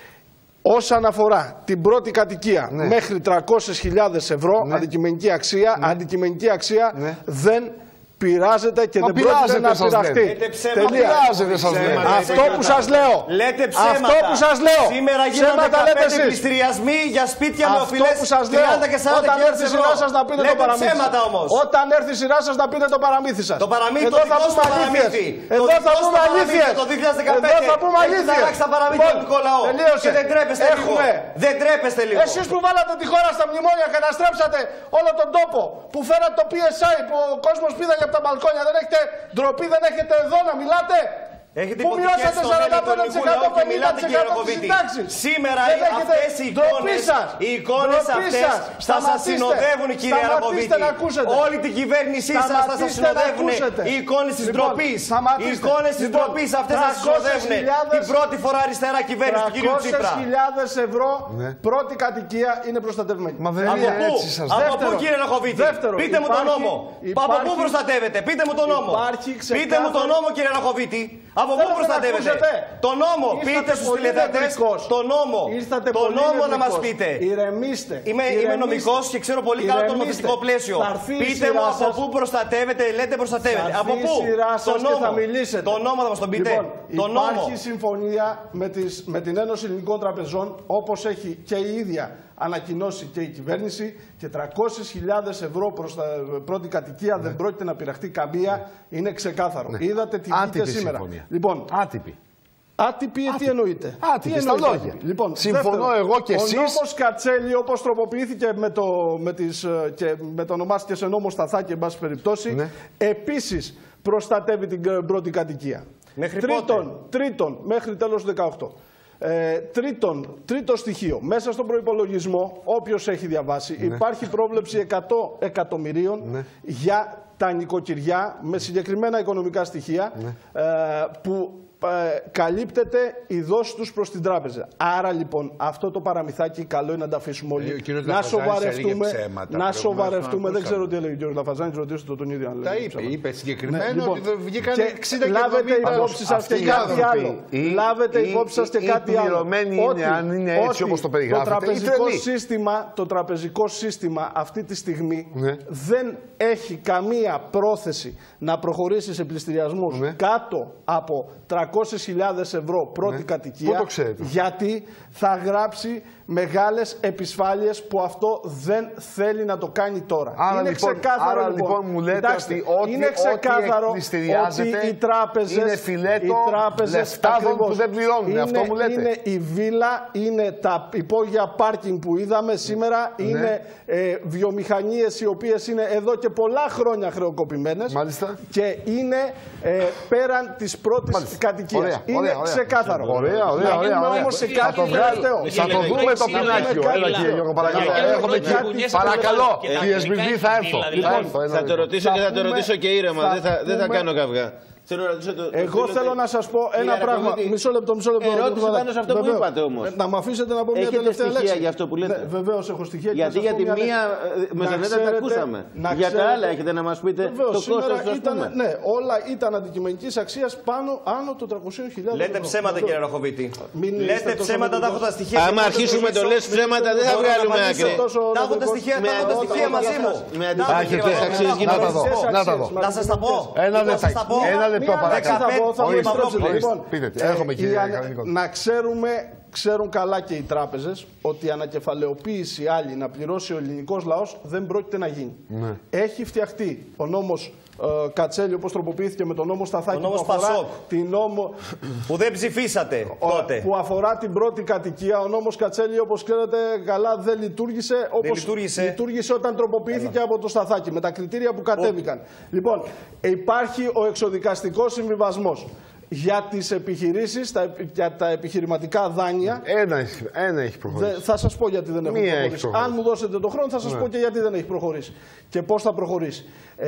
Όσον αφορά την πρώτη κατοικία ναι. μέχρι τριακόσιες χιλιάδες ευρώ ναι. αντικειμενική αξία, ναι. αντικειμενική αξία ναι. δεν πειράζεται και
Μα
δεν πρόκειται να πειραχτεί. Αυτό που σας λέω.
Λέτε ψέματα.
Αυτό που σας λέω.
Σήμερα γίνονται δεκαπέντε πληστηριασμοί για σπίτια με οφειλές τριάντα και σαράντα χιλιάδες ευρώ.
Λέτε ψέματα όμως. Όταν έρθει η σειρά σας να πείτε το παραμύθι σας.
Το παραμύθι το δικό σου παραμύθι.
Εδώ θα πούμε αλήθειες.
Το δύο χιλιάδες δεκαπέντε
Εδώ θα πούμε αλήθειες.
Έχετε τα παραμύθια του Νικολαού. Και δεν τρέπεστε λίγο. Δεν τρέπεστε λίγο.
Εσείς που βάλατε τη χώρα στα μνημόνια, καταστρέψατε όλο τον τόπο, που φέρατε το πι ες άι, που ο κόσμος πήδαγε από τα μπαλκόνια, δεν έχετε ντροπή, δεν έχετε εδώ να μιλάτε.
Έχετε
που μειώσατε σαράντα πέντε τοις εκατό πενήντα τοις εκατό τις συντάξεις.
Σήμερα αυτές οι εικόνες, οι εικόνες αυτές θα σας συνοδεύουν, κύριε Αραποβίτη. Όλη την κυβέρνησή σας θα σας συνοδεύουν οι εικόνες της ντροπής. Οι εικόνες της ντροπής αυτές θα σας συνοδεύουν την πρώτη φορά αριστερά κυβέρνηση του κύριου Τσίπρα.
τριακόσιες χιλιάδες ευρώ πρώτη κατοικία είναι προστατευμένη.
Από πού, κύριε Ραχοβίτη? Πείτε μου τον νόμο. Από πού προστατεύετε? Πείτε μου τον νόμο. Πείτε μου τον νόμο, κύριε Ραχοβίτη. Από πού προστατεύετε? Το νόμο, πείτε στους τηλεθεατές, το νόμο, το νόμο να μας πείτε.
Ηρεμήστε.
Είμαι, είμαι νομικός και ξέρω πολύ καλά το νομοθετικό πλαίσιο. Πείτε μου από πού προστατεύετε, λέτε προστατεύετε. Από πού? Το νόμο. Το νόμο θα μας τον πείτε.
Λοιπόν,
το
υπάρχει
νόμο.
συμφωνία με, τις, με την Ένωση Ελληνικών Τραπεζών, όπως έχει και η ίδια ανακοινώσει και η κυβέρνηση, και τριακόσιες χιλιάδες ευρώ προς τα πρώτη κατοικία ναι. δεν πρόκειται να πειραχτεί καμία, είναι ξεκάθαρο. Ναι. Είδατε τι βγήκε σήμερα.
Συμφωνία.
Λοιπόν,
άτυπη.
Άτυπη, τι εννοείται?
Άτυπη, στα λόγια.
Λοιπόν,
συμφωνώ δεύτερο, εγώ και εσείς.
Ο νόμος Κατσέλη, όπως τροποποιήθηκε με το, με τις, και μετονομάστηκε σε νόμο Σταθάκη, εν πάση περιπτώσει, ναι. επίσης προστατεύει την πρώτη κατοικία.
Μέχρι
τρίτον,
πότε?
τρίτον, μέχρι τέλος του δεκαοκτώ. Ε, τρίτον, τρίτο στοιχείο, μέσα στον προϋπολογισμό, όποιος έχει διαβάσει, ναι. υπάρχει πρόβλεψη εκατό εκατομμυρίων ναι. για τα νοικοκυριά με συγκεκριμένα οικονομικά στοιχεία ναι. ε, που καλύπτεται η δόση τους προς την τράπεζα. Άρα λοιπόν αυτό το παραμυθάκι καλό είναι να τα αφήσουμε όλοι.
Ε,
να σοβαρευτούμε. Ψέματα, να σοβαρευτούμε. Δεν ξέρω τι έλεγε ο κ. Λαφαζάνης, ρωτήστε το τον ίδιο αν λέει.
Τα είπε, είπε συγκεκριμένα
ναι, λοιπόν,
ότι βγήκαν εξήντα
λάβετε υπόψη σας και κάτι άλλο. Λάβετε υπόψη σας και κάτι άλλο.
Είναι, αν είναι έτσι όπως το περιγράφετε.
Το τραπεζικό σύστημα αυτή τη στιγμή δεν έχει καμία πρόθεση να προχωρήσει σε πληστηριασμούς κάτω από τριακόσιες χιλιάδες ευρώ πρώτη ναι. κατοικία, γιατί θα γράψει μεγάλες επισφάλειες που αυτό δεν θέλει να το κάνει τώρα.
Άρα
είναι
λοιπόν,
ξεκάθαρο
άρα,
λοιπόν,
λοιπόν μου λέτε
κοιτάξτε,
ότι ό,τι,
είναι ξεκάθαρο ότι οι τράπεζες,
είναι φιλέτο
οι τράπεζες
λεφτάδων που δεν πληρώνουν.
Είναι,
αυτό μου λέτε.
Είναι η βίλα, είναι τα υπόγεια πάρκινγκ που είδαμε σήμερα, ναι. είναι ε, βιομηχανίες οι οποίες είναι εδώ και πολλά χρόνια χρεοκοπημένες.
Μάλιστα.
Και είναι ε, πέραν της πρώτης κατοικίας. Είναι
ωραία, ωραία.
ξεκάθαρο.
Ωραία, ωραία, ωραία.
Να όμως σε κάτι τελευταίο.
Θα το δούμε το πινάκιο. Έλα κύριε Γιώργο, παρακαλώ. Παρακαλώ, κύριε Σμυρνή, θα έρθω.
Θα το ρωτήσω και θα το ρωτήσω και ήρεμα. Δεν θα κάνω καυγά.
Εγώ θέλω να σας πω ένα πράγμα. Μισό λεπτό, μισό λεπτό.
Ερώτηση πάνω σε αυτό που είπατε όμως.
Να μου αφήσετε να πω μια τελευταία λέξη.
Έχετε στοιχεία για αυτό που λέτε?
Βεβαίως έχω στοιχεία.
Γιατί για τη μία μεζονέτα τα ακούσαμε. Για τα άλλα έχετε να μας πείτε το κόστος, ας πούμε?
Ναι, όλα ήταν αντικειμενικής αξίας πάνω άνω των τριακοσίων χιλιάδων.
Λέτε ψέματα κύριε Ραχοβίτη. Λέτε ψέματα, τα έχω τα στοιχεία.
Άμα αρχίσουμε το λες ψέματα δεν θα βγάλουμε άκρη.
Τα έχω τα στοιχεία μαζί μου. Να σας τα πω.
Ένα λεπτό παρακαλώ.
Να ξέρουμε, ξέρουν καλά και οι τράπεζες ότι η ανακεφαλαιοποίηση άλλη να πληρώσει ο ελληνικός λαός δεν πρόκειται να γίνει. Ναι. Έχει φτιαχτεί ο νόμος ε, Κατσέλη, όπως τροποποιήθηκε με τον νόμο Σταθάκη,
νόμος
που, αφορά
την νόμο... που δεν ψηφίσατε τότε.
Που αφορά την πρώτη κατοικία. Ο νόμος Κατσέλη, όπως ξέρετε καλά, δεν λειτουργήσε όπως
δεν λειτουργήσε.
λειτουργήσε όταν τροποποιήθηκε Έλα. από το Σταθάκη με τα κριτήρια που κατέβηκαν. Ο... Λοιπόν, υπάρχει ο εξοδικαστικός συμβιβασμός. Για τις επιχειρήσεις, τα, για τα επιχειρηματικά δάνεια.
Ένα, ένα έχει προχωρήσει.
Δε, θα σας πω γιατί δεν έχουν προχωρήσει. Αν μου δώσετε τον χρόνο θα σας ναι. πω και γιατί δεν έχει προχωρήσει. Και πώς θα προχωρήσει. Ε,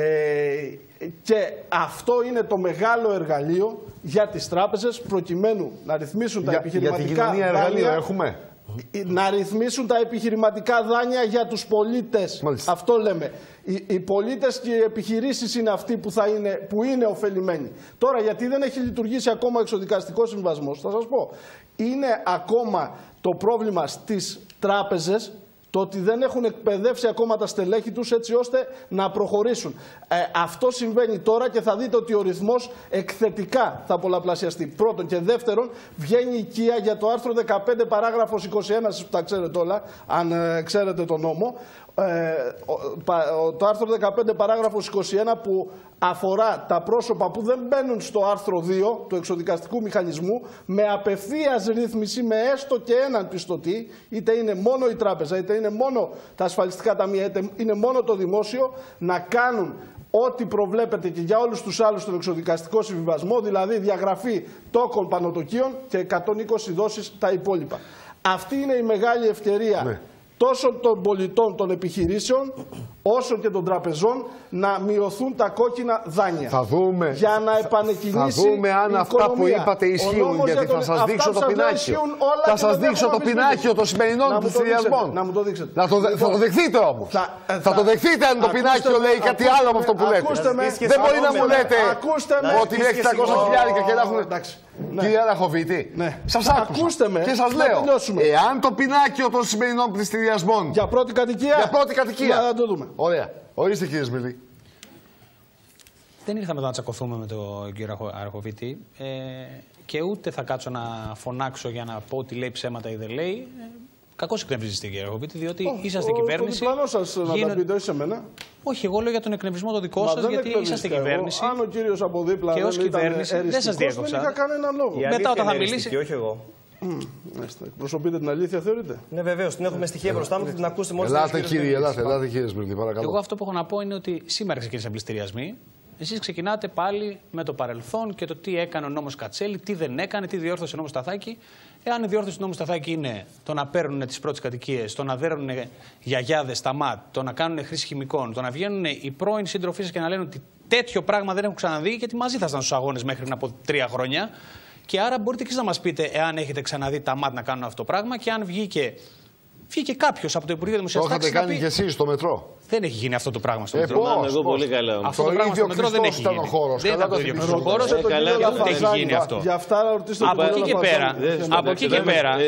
και αυτό είναι το μεγάλο εργαλείο για τις τράπεζες προκειμένου να ρυθμίσουν τα
για,
επιχειρηματικά
για την κοινωνία
δάνεια.
Εργαλείο έχουμε.
Να ρυθμίσουν τα επιχειρηματικά δάνεια για τους πολίτες. Μάλιστα. Αυτό λέμε. Οι, οι πολίτες και οι επιχειρήσεις είναι αυτοί που, θα είναι, που είναι ωφελημένοι. Τώρα, γιατί δεν έχει λειτουργήσει ακόμα ο εξοδικαστικός συμβασμός, θα σας πω. Είναι ακόμα το πρόβλημα στις τράπεζες, το ότι δεν έχουν εκπαιδεύσει ακόμα τα στελέχη τους έτσι ώστε να προχωρήσουν. Ε, αυτό συμβαίνει τώρα και θα δείτε ότι ο ρυθμός εκθετικά θα πολλαπλασιαστεί. Πρώτον και δεύτερον, βγαίνει οικία για το άρθρο δεκαπέντε παράγραφος είκοσι ένα, που τα ξέρετε όλα, αν ε, ξέρετε τον νόμο. Ε, το άρθρο δεκαπέντε παράγραφος είκοσι ένα που αφορά τα πρόσωπα που δεν μπαίνουν στο άρθρο δύο του εξοδικαστικού μηχανισμού με απευθείας ρύθμιση με έστω και έναν πιστωτή, είτε είναι μόνο η τράπεζα, είτε είναι μόνο τα ασφαλιστικά ταμεία, είτε είναι μόνο το δημόσιο, να κάνουν ό,τι προβλέπεται και για όλους τους άλλους στον εξοδικαστικό συμβιβασμό, δηλαδή διαγραφή τόκων πανωτοκίων και εκατόν είκοσι δόσεις τα υπόλοιπα. Αυτή είναι η μεγάλη ευκαιρία. Ναι. Τόσο των πολιτών, των επιχειρήσεων, όσο και των τραπεζών να μειωθούν τα κόκκινα δάνεια.
Θα δούμε,
για να επανεκκινήσει
θα δούμε αν
η
αυτά
οικονομία.
που είπατε ισχύουν, γιατί θα σας δείξω το πινάκιο. Θα σας δείξω το πινάκιο των σημερινών πληστηριασμών.
Να μου το δείξετε.
Να το, λοιπόν, θα το δεχθείτε όμως. Θα, θα, θα το δεχθείτε αν το πινάκιο λέει κάτι ακούστε, άλλο από αυτό που λέτε. Δεν μπορεί να μου λέτε ότι έχει τριακόσια χιλιάδες και να έχουν... Ναι. Κύριε Ραχοβίτη, ναι. σας άκουσα με, και σας λέω, εάν το πινάκιο των σημερινών πληστηριασμών
για πρώτη κατοικία,
για πρώτη κατοικία.
Να το δούμε.
Ωραία. Ορίστε κύριε Σμιλή.
Δεν ήρθαμε εδώ να τσακωθούμε με τον κύριο Ραχοβίτη ε, και ούτε θα κάτσω να φωνάξω για να πω ότι λέει ψέματα ή δεν λέει. Ε, Κακώς εκνευρίζεστε κύριε Ραχοβίτη, διότι oh, είσαστε oh, κυβέρνηση.
Το διπλανό σας γίνονται... να τα πείτε, όχι σε μένα.
Όχι, εγώ λέω για τον εκνευρισμό το δικό σας, γιατί είσαστε κυβέρνηση.
Εγώ, αν ο κύριος από δίπλα
και ως κυβέρνηση δεν σας διέκοψα.
Δεν είχα κανένα λόγο.
Μετά όταν θα μιλήσει.
Όχι εγώ.
Mm, εκπροσωπείτε την αλήθεια, θεωρείτε?
Ναι, βεβαίως. Την έχουμε στοιχεία μπροστά μου και την ακούσετε μόλις.
Ελάτε, κύριε, ελάτε, ελάτε, κύριε Σμυρνή, παρακαλώ.
Εγώ αυτό που έχω να πω είναι ότι σήμερα ξεκίνησαν πληστηριασμοί. Εσείς ξεκινάτε πάλι με το παρελθόν και το τι έκανε ο νόμος Κατσέλη, τι δεν έκανε, τι διόρθωσε ο νόμος Σταθάκη. Εάν η διόρθωση του νόμου Σταθάκη είναι το να παίρνουν τις πρώτες κατοικίες, το να δέρνουν γιαγιάδες στα ΜΑΤ, το να κάνουν χρήση χημικών, το να βγαίνουν οι πρώην σύντροφοί σας και να λένε ότι τέτοιο πράγμα δεν έχουν ξαναδεί, γιατί μαζί θα ήταν στους αγώνες μέχρι από τρία χρόνια. Και άρα μπορείτε και να μας πείτε εάν έχετε ξαναδεί τα ΜΑΤ να κάνουν αυτό το πράγμα και αν βγήκε, βγήκε κάποιος από το Υπουργείο Δημοσίας Τάξης.
Το είχατε κάνει κι εσείς στο μετρό.
Δεν έχει γίνει αυτό το πράγμα στο
ε,
μετρό.
Πώς,
εγώ πολύ καλά.
Αυτό το, το πράγμα στο μετρό δεν έχει γίνει. Δεν ήταν το ίδιο ο χώρος, ούτε έχει γίνει αυτό. Από εκεί και πέρα, από εκεί και πέρα,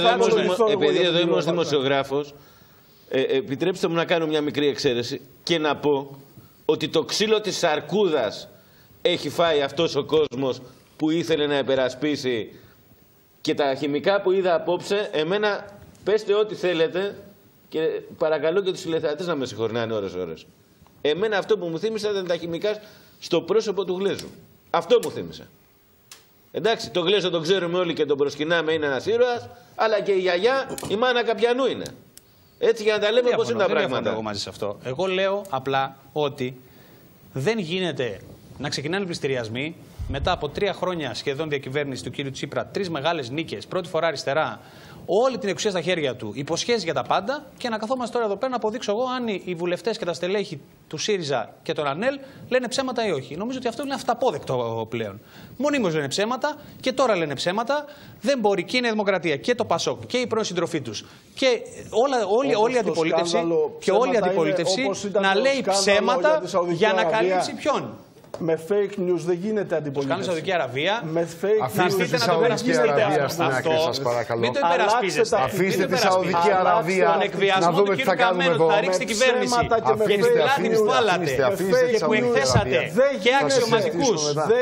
επειδή εδώ είμαι ως δημοσιογράφος, επιτρέψτε μου να κάνω μια μικρή εξαίρεση και να πω ότι το ξύλο της Αρκούδας έχει φάει αυτός ο κόσμος που ήθελε να υπερασπίσει, και τα χημικά που είδα απόψε, εμένα πέστε ό,τι θέλετε και παρακαλώ και τους τηλεθεατές να με συγχωρνάνε ώρες-ώρες. Εμένα αυτό που μου θύμισε ήταν τα χημικά στο πρόσωπο του Γλέζου. Αυτό μου θύμισε. Εντάξει, τον Γλέζο τον ξέρουμε όλοι και τον προσκυνάμε, είναι ένας ήρωας, αλλά και η γιαγιά, η μάνα Καπιανού είναι. Έτσι για να τα λέμε πώς είναι τα πράγματα.
Εγώ μαζί σε αυτό. Εγώ λέω απλά ότι δεν γίνεται να ξεκινάνε πληστηριασμοί μετά από τρία χρόνια σχεδόν διακυβέρνηση του κύριου Τσίπρα, τρεις μεγάλες νίκες, πρώτη φορά αριστερά, όλη την εξουσία στα χέρια του, υποσχέσεις για τα πάντα, και να καθόμαστε τώρα εδώ πέρα να αποδείξω εγώ αν οι βουλευτές και τα στελέχη του ΣΥΡΙΖΑ και των ΑΝΕΛ λένε ψέματα ή όχι. Νομίζω ότι αυτό είναι αυταπόδεκτο πλέον. Μονίμως λένε ψέματα και τώρα λένε ψέματα. Δεν μπορεί και η Νέα Δημοκρατία και το ΠΑΣΟΚ και η πρώην συντροφή του και όλα, όλη, όλη η αντιπολίτευση, και όλη η αντιπολίτευση να λέει ψέματα για να καλύψει ποιον.
Με fake news δεν γίνεται αντιπολίτευση.
Κάνει Σαουδική Αραβία.
Με fake
θα έρθετε να το υπερασπίσετε αυτό. Μην το υπερασπίζεστε.
Αφήστε τη Σαουδική Αραβία να δούμε τι θα κάνουμε εδώ.
Θα ρίξει την κυβέρνηση. Και την πλάτη που βάλατε και που εκθέσατε και αξιωματικούς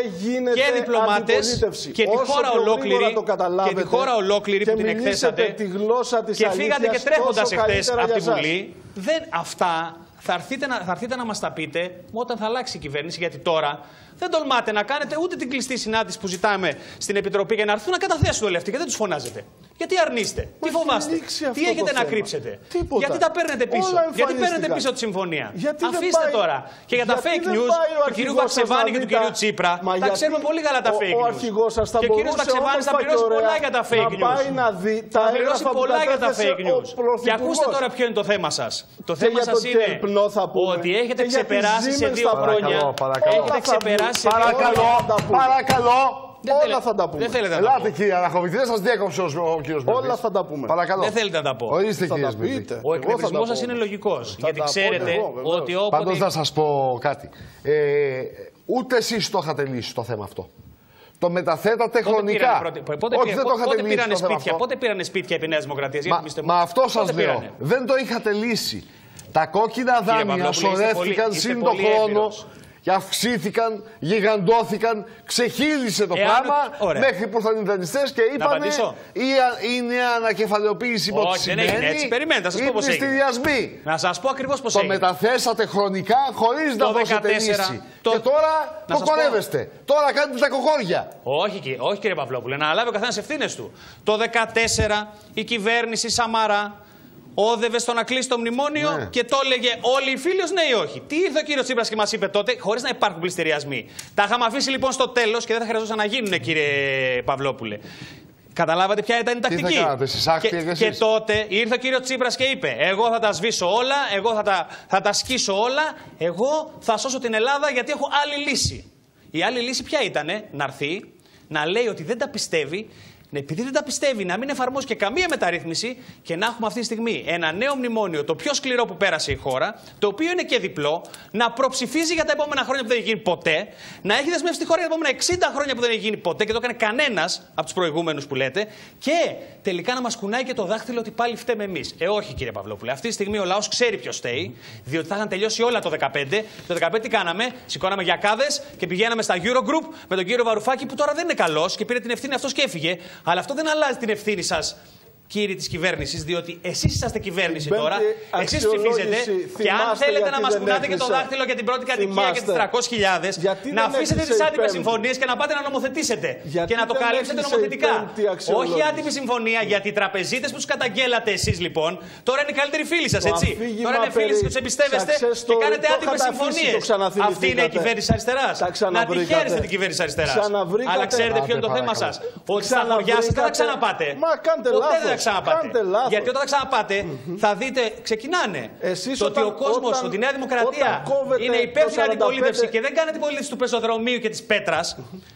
και διπλωμάτες και τη χώρα ολόκληρη και τη χώρα ολόκληρη που την εκθέσατε και φύγατε και τρέχοντας εχθές από τη Βουλή. Αυτά θα έρθετε, να, θα έρθετε να μας τα πείτε όταν θα αλλάξει η κυβέρνηση, γιατί τώρα δεν τολμάτε να κάνετε ούτε την κλειστή συνάντηση που ζητάμε στην Επιτροπή για να έρθουν να καταθέσουν όλοι αυτοί και δεν τους φωνάζετε. Γιατί αρνείστε, τι φοβάστε, τι έχετε να κρύψετε,
τίποτα.
Γιατί τα παίρνετε πίσω, γιατί παίρνετε πίσω τη συμφωνία. Γιατί αφήστε πάει... τώρα. Και για τα
γιατί
fake news του κυρίου Βαξεβάνη και του κυρίου Τσίπρα, τα γιατί... ξέρουμε πολύ καλά τα fake news.
Ο
και ο κύριος Βαξεβάνης θα πληρώσει πολλά για τα fake news. Θα πληρώσει πολλά για τα fake news. Και ακούστε τώρα ποιο είναι το θέμα σας. Το θέμα σας είναι ότι έχετε ξεπεράσει σε δύο χρόνια. Έχετε ξεπεράσει σε δύο χρόνια.
Παρακαλώ.
Όλα θα τα πούμε.
Δεν θέλετε να
Ελάτε,
τα πω.
κύριε Αραχοβίτη, δεν σας διέκοψε ο κύριος Μπερδής.
Όλα θα τα πούμε.
Παρακαλώ.
Δεν θέλετε να τα πω.
Ορίστε, κύριε Μπερδή.
Ο εκνευρισμός σας είναι λογικός. Γιατί ξέρετε ότι όποτε...
Πάντως να σας πω κάτι. Ε, ούτε εσείς το είχατε λύσει το θέμα αυτό. Το μεταθέτατε χρονικά. Όχι, δεν το είχατε λύσει το θέμα αυτό.
Πότε πήρανε σπίτια επί Νέας Δημοκρατίας?
Μα αυτό σας λέω. Δεν το είχατε λύσει. Τα κόκκινα δάνεια σωρεύτηκαν σύν τον χρόνο. Και αυξήθηκαν, γιγαντώθηκαν, ξεχύλισε το Εάν... πράγμα Ωραία. μέχρι που ήρθαν οι δανειστές και είπανε η, η νέα ανακεφαλαιοποίηση που
Όχι, δεν έγινε έτσι. Περιμένετε, να σας πω πώς έγινε. Να σας πω ακριβώς πώς
το
έγινε.
Το μεταθέσατε χρονικά χωρίς το να δώσετε λύση. Το... Και τώρα το κοκορεύεστε. Πω... Τώρα κάνετε τα κοκόρια.
Όχι, όχι κύριε Παυλόπουλε, να αναλάβει ο καθένας ευθύνες του. Το δύο χιλιάδες δεκατέσσερα η κυβέρνηση Σαμαρά όδευε στο να κλείσει το μνημόνιο ναι. και το έλεγε όλοι οι φίλοι, ναι ή όχι. Τι ήρθε ο κύριος Τσίπρας και μας είπε τότε, χωρίς να υπάρχουν πληστηριασμοί. Τα είχαμε αφήσει λοιπόν στο τέλος και δεν θα χρειαζόταν να γίνουν, κύριε Παυλόπουλε. Καταλάβατε ποια ήταν η τακτική.
Τι θα κάνατε, εσείς,
και, και τότε ήρθε ο κύριος Τσίπρας και είπε: εγώ θα τα σβήσω όλα, εγώ θα τα, θα τα σκίσω όλα, εγώ θα σώσω την Ελλάδα γιατί έχω άλλη λύση. Η άλλη λύση ποια ήτανε? Να έρθει, να λέει ότι δεν τα πιστεύει. Επειδή δεν τα πιστεύει, να μην εφαρμόσει και καμία μεταρρύθμιση και να έχουμε αυτή τη στιγμή ένα νέο μνημόνιο, το πιο σκληρό που πέρασε η χώρα, το οποίο είναι και διπλό, να προψηφίζει για τα επόμενα χρόνια που δεν έχει γίνει ποτέ, να έχει δεσμεύσει τη χώρα για τα επόμενα εξήντα χρόνια που δεν έχει γίνει ποτέ και το έκανε κανένας από τους προηγούμενους που λέτε, και τελικά να μας κουνάει και το δάχτυλο ότι πάλι φταίμε εμείς. Ε, όχι κύριε Παυλόπουλε. Αυτή τη στιγμή ο λαός ξέρει ποιος φταίει, διότι θα είχαν τελειώσει όλα το δύο χιλιάδες δεκαπέντε. Το δύο χιλιάδες δεκαπέντε τι κάναμε? Σηκώναμε γιακάδες και πηγαίναμε στα Eurogroup με τον κύριο Βαρουφάκη που τώρα δεν είναι καλός και πήρε την ευθύνη αυτός και έφυγε. Αλλά αυτό δεν αλλάζει την ευθύνη σας, κύριοι της κυβέρνησης, διότι εσείς είσαστε κυβέρνηση τώρα, εσείς ψηφίζετε και αν θέλετε να μας κουνάτε και το δάχτυλο για την πρώτη κατοικία και τις τριακόσιες χιλιάδες, να αφήσετε τις άτυπες συμφωνίες και να πάτε να νομοθετήσετε γιατί και να το καλύψετε νομοθετικά. Όχι άτυπη συμφωνία, γιατί οι τραπεζίτες που τους καταγγέλατε εσείς λοιπόν, τώρα είναι οι καλύτεροι φίλοι σας, έτσι. Τώρα είναι φίλοι σας και τους εμπιστεύεστε και κάνετε άτυπες συμφωνίες. Αυτή είναι η κυβέρνηση αριστεράς. Να τη χαίρεστε την κυβέρνηση αριστεράς. Αλλά ξέρετε ποιο είναι το θέμα σας? Ότι στα χωριά σας δεν θα ξαναπάτε. Ποτέ δεν θα ξαναπάτε. Γιατί όταν θα ξαναπάτε, mm-hmm. θα δείτε, ξεκινάνε. Εσείς το όταν, ότι ο κόσμος, ότι η Νέα Δημοκρατία είναι υπεύθυνη αντιπολίτευση και δεν κάνει αντιπολίτευση του πεζοδρομίου και της πέτρας. Mm-hmm.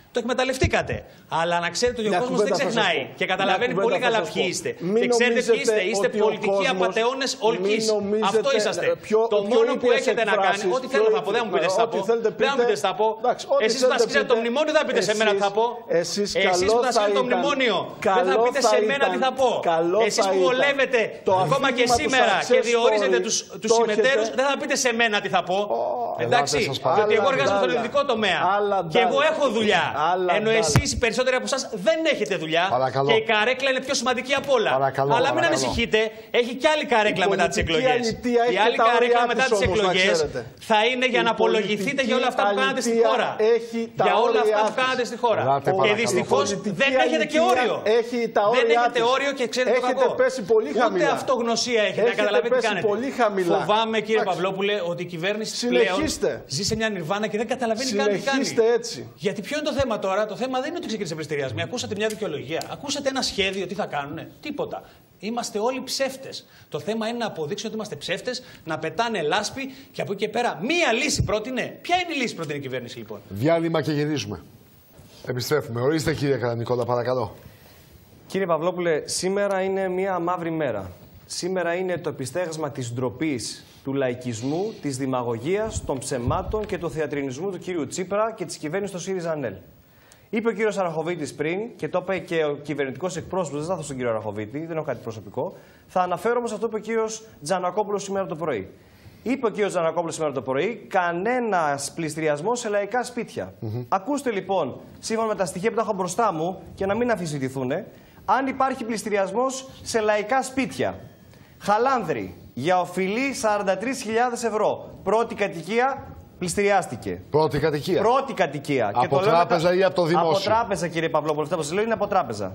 Το εκμεταλλευτήκατε. Αλλά να ξέρετε ότι ο κόσμος δεν ξεχνάει και καταλαβαίνει πολύ καλά ποιοι είστε. Και ξέρετε ποιοι είστε. Είστε πολιτικοί απατεώνες ολκής. Αυτό είσαστε. Το μόνο που έχετε να κάνει, ό,τι θέλω θα πω, δεν μου πείτε τι θα πω. Δεν μου πείτε τι θα πω. Εσείς που θα ασκήσετε το μνημόνιο δεν θα πείτε σε μένα τι θα πω. Εσείς που θα ασκήσετε το μνημόνιο δεν θα πείτε σε μένα τι θα πω. Εσείς που βολεύετε ακόμα και σήμερα και διορίζετε τους συμμετέρους δεν θα πείτε σε μένα τι θα πω. Εντάξει, διότι εγώ εργάζομαι στον ιδιωτικό τομέα και εγώ έχω δουλειά. Ενώ εσείς οι περισσότεροι από εσάς δεν έχετε δουλειά. Παρακαλώ. Και η καρέκλα είναι πιο σημαντική από όλα. Παρακαλώ, αλλά μην παρακαλώ. ανησυχείτε, έχει κι άλλη καρέκλα η μετά τις εκλογές. Η άλλη καρέκλα μετά τις εκλογές θα είναι για να απολογηθείτε για όλα αυτά που κάνατε στη χώρα. Για όλα αυτά που κάνατε στη χώρα. Και δυστυχώς δεν έχετε και όριο. Δεν έχετε όριο και ξέρετε το κακό. Ούτε αυτογνωσία έχετε να καταλαβαίνετε τι κάνετε. Φοβάμαι, κύριε Παυλόπουλε, ότι η κυβέρνηση πλέον ζει σε μια νιρβάνα και δεν καταλαβαίνει καν τι κάνει. Γιατί ποιο είναι το θέμα τώρα? Το θέμα δεν είναι ότι ξεκίνησε πληστηριασμοί. Ακούσατε μια δικαιολογία. Ακούσατε ένα σχέδιο, τι θα κάνουνε? Τίποτα. Είμαστε όλοι ψεύτες. Το θέμα είναι να αποδείξουν ότι είμαστε ψεύτες, να πετάνε λάσπη και από εκεί και πέρα μία λύση πρότεινε. Ποια είναι η λύση πρότεινε η κυβέρνηση λοιπόν?
Διάλειμμα και γυρίζουμε. Επιστρέφουμε. Ορίστε κύριε Καρανικόλα, παρακαλώ.
Κύριε Παυλόπουλε, σήμερα είναι μία μαύρη μέρα. Σήμερα είναι το επιστέγασμα της ντροπής, του λαϊκισμού, της δημαγωγίας, των ψεμάτων και του θεατρινισμού του κύριου Τσίπρα και της κυβέρνησης του ΣΥΡΙΖΑ ΑΝΕΛ. Είπε ο κύριος Αραχοβίτης πριν και το είπε και ο κυβερνητικός εκπρόσωπος, δεν θα έρθω στον κύριο Αραχοβίτη, δεν έχω κάτι προσωπικό. Θα αναφέρω όμως αυτό που είπε ο κύριος Τζανακόπουλος σήμερα το πρωί. Είπε ο κύριος Τζανακόπουλος σήμερα το πρωί, κανένας πληστηριασμός σε λαϊκά σπίτια. Mm-hmm. Ακούστε λοιπόν, σύμφωνα με τα στοιχεία που τα έχω μπροστά μου και να μην αμφισβητηθούν, αν υπάρχει πληστηριασμός σε λαϊκά σπίτια. Χαλάνδρη, για οφειλή σαράντα τρεις χιλιάδες ευρώ. Πρώτη κατοικία πληστηριάστηκε.
Πρώτη κατοικία.
Πρώτη κατοικία.
Από και το τράπεζα ή από το δημόσιο?
Από τράπεζα, κύριε Παυλόπουλο. Αυτά που σας λέω είναι από τράπεζα.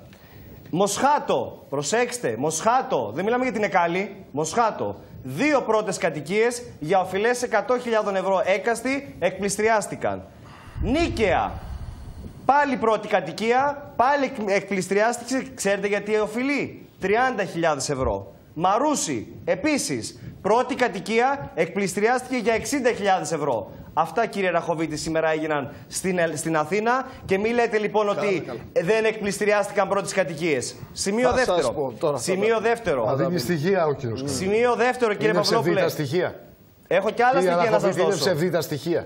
Μοσχάτο, προσέξτε, Μοσχάτο, δεν μιλάμε για την Εκάλη. Μοσχάτο. Δύο πρώτες κατοικίες για οφειλές εκατό χιλιάδες ευρώ έκαστη εκπληστριάστηκαν. Νίκαια. Πάλι πρώτη κατοικία, πάλι εκπληστριάστηκε. Ξέρετε γιατί οφειλεί? τριάντα χιλιάδες ευρώ. Μαρούσι, επίσης, πρώτη κατοικία εκπληστριάστηκε για εξήντα χιλιάδες ευρώ. Αυτά, κύριε Ραχοβίτη, σήμερα έγιναν στην, στην Αθήνα και μην λέτε λοιπόν καλά, ότι καλά. δεν εκπληστριάστηκαν πρώτες κατοικίες. Σημείο θα δεύτερο. Πω, τώρα, Σημείο τώρα. δεύτερο.
Θα δίνει στοιχεία ο κύριος.
Σημείο δεύτερο, κύριε Παυλόπουλε.
Είναι στοιχεία.
Έχω και άλλα στοιχεία να σας δώσω.
Είναι ψευδή τα στοιχεία.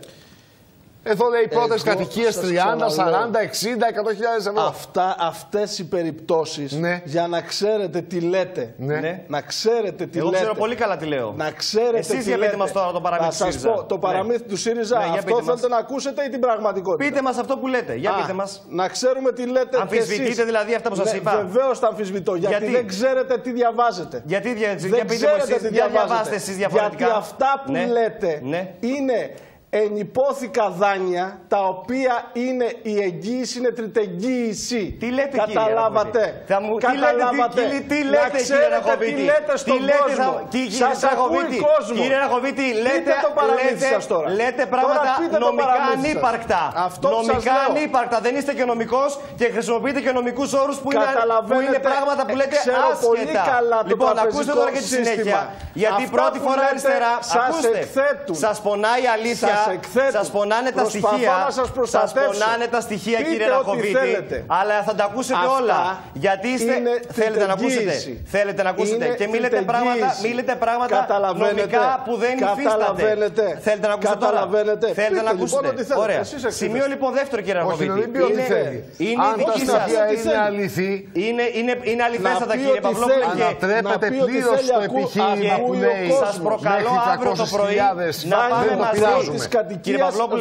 Εδώ λέει πρώτες κατοικίες τριάντα, σαράντα, εξήντα, εκατό χιλιάδες ευρώ.
Αυτά, αυτές οι περιπτώσεις, ναι. για να ξέρετε τι λέτε.
Ναι. Ναι.
Να ξέρετε τι
Εγώ
λέτε.
ξέρω πολύ καλά τι λέω.
Να ξέρετε
Εσείς
τι
για
λέτε.
πείτε μας τώρα το παραμύθι του ΣΥΡΙΖΑ.
Πω, το παραμύθι ναι. του ΣΥΡΙΖΑ, ναι, αυτό θέλετε να ακούσετε ή την πραγματικότητα?
Πείτε μας αυτό που λέτε. Για Α, πείτε μας.
Να ξέρουμε τι λέτε.
Αμφισβητείτε δηλαδή αυτά που σας
ναι,
είπα?
Βεβαίως τα αμφισβητώ. Γιατί, γιατί δεν ξέρετε τι διαβάζετε.
Γιατί
δεν ξέρετε τι διαβάζετε.
Γιατί
αυτά που λέτε είναι ενυπόθηκα δάνεια, τα οποία είναι η εγγύηση, είναι τριτεγγύηση.
Τι λέτε,
καταλάβατε?
Θα μου... Καταλάβατε. Τι, τι, τι λέτε, κύριε Ραχοβίτη?
Τι λέτε στον τι κόσμο?
Λέτε, θα...
Σας ακούει κόσμο.
Κύριε Ραχοβίτη, λέτε,
το παραμύθι
λέτε,
σας τώρα.
λέτε πράγματα
τώρα
νομικά ανύπαρκτα.
Αυτό
νομικά ανύπαρκτα. Δεν είστε και νομικός και χρησιμοποιείτε και νομικούς όρους που, που είναι πράγματα που λέτε άσχετα. Λοιπόν, ακούστε τώρα και τη συνέχεια. Γιατί πρώτη φορά αριστερά, ακούστε, σας πονάει η αλήθεια. Σας πονάνε τα στοιχεία. Σας πονάνε τα στοιχεία, κύριε Ραχοβίτη. Αλλά θα τα ακούσετε όλα. Γιατί είστε. Θέλετε να ακούσετε. Θέλετε να ακούσετε. Και μιλείτε πράγματα, μιλείτε πράγματα νομικά που δεν υφίσταται. Θέλετε να ακούσετε τώρα? Θέλετε να ακούσετε? Ωραία. Σημείο λοιπόν δεύτερο, κύριε Ραχοβίτη. Είναι η δική σας.
Είναι αληθή.
Είναι αληθέστατα, κύριε Παυλόπουλε.
Ανατρέπεται πλήρως το επιχείρημα που λέει
σας προκαλώ αύριο το πρωί να πάμε μαζί. Κύριε Παυλόπουλε,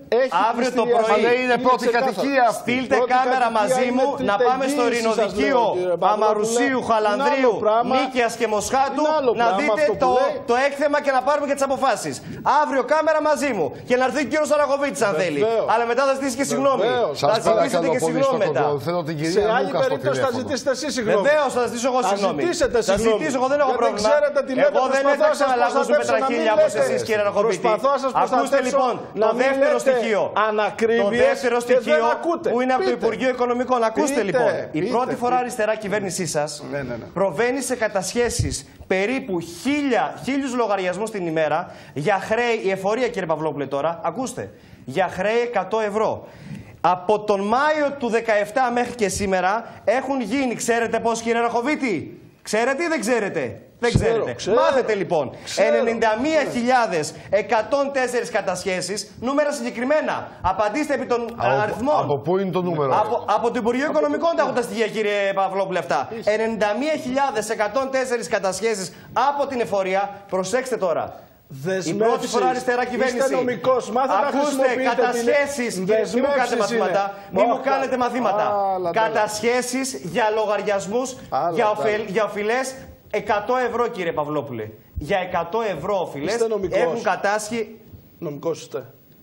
αύριο το πρωί
είναι πρώτη κατοικία.
Στείλτε κάμερα μαζί μου να πάμε στο ειρηνοδικείο Αμαρουσίου, Χαλανδρίου, Νίκαιας και Μοσχάτου να δείτε το έκθεμα και να πάρουμε και τις αποφάσεις. Αύριο κάμερα μαζί μου και να έρθει ο κύριος Αραχοβίτης αν θέλει. Αλλά μετά θα ζητήσει και συγγνώμη. Θα ζητήσετε και συγγνώμη μετά.
Σε άλλη περίπτωση θα ζητήσετε εσείς συγγνώμη.
Βεβαίως θα ζητήσω εγώ συγγνώμη. Θα ζητήσω εγώ, δεν έχω πρόβλημα. Εγώ δεν έφταξα να λαγώσουν πετραχίλια όπως εσείς, κύριε Ραχοβίτη. Ακούστε λοιπόν το δεύτερο στοιχείο. Το δεύτερο στοιχείο που είναι από το Υπουργείο Οικονομικών. Ακούστε λοιπόν. Η πρώτη φορά αριστερά κυβέρνησή σας προβαίνει σε κατασχέσεις περίπου χίλιους λογαριασμούς την ημέρα για χρέη, η εφορία, κύριε Παυλόπουλε τώρα, ακούστε, για χρέη εκατό ευρώ. Από τον Μάιο του δεκαεπτά μέχρι και σήμερα έχουν γίνει, ξέρετε πώς, κύριε Ραχοβίτη? Ξέρετε ή δεν ξέρετε? Δεν
ξέρω,
ξέρετε.
Ξέρω.
Μάθετε λοιπόν.
Ξέρω.
ενενήντα μία χιλιάδες εκατόν τέσσερις κατασχέσεις, νούμερα συγκεκριμένα. Απαντήστε επί των
από,
αριθμών.
Από πού είναι το νούμερο?
Από, από το Υπουργείο Οικονομικών τα έχουν τα στοιχεία, κύριε Παυλόπουλε, αυτά. ενενήντα μία χιλιάδες εκατόν τέσσερις κατασχέσεις από την εφορία. Προσέξτε τώρα.
Δεσμεύσεις.
Η πρώτη φορά αριστερά κυβέρνηση.
Είστε νομικός, μάθε να
Ακούστε,
χρησιμοποιείτε
κατασχέσεις.
την...
Μην μου κάνετε μαθήματα. Μην μου κάνετε μαθήματα.
Άλλα,
κατασχέσεις για λογαριασμούς,
Άλλα,
για, οφελ, για οφειλές εκατό ευρώ, κύριε Παυλόπουλε. Για εκατό ευρώ οφειλές έχουν κατάσχει.
Νομικός είστε.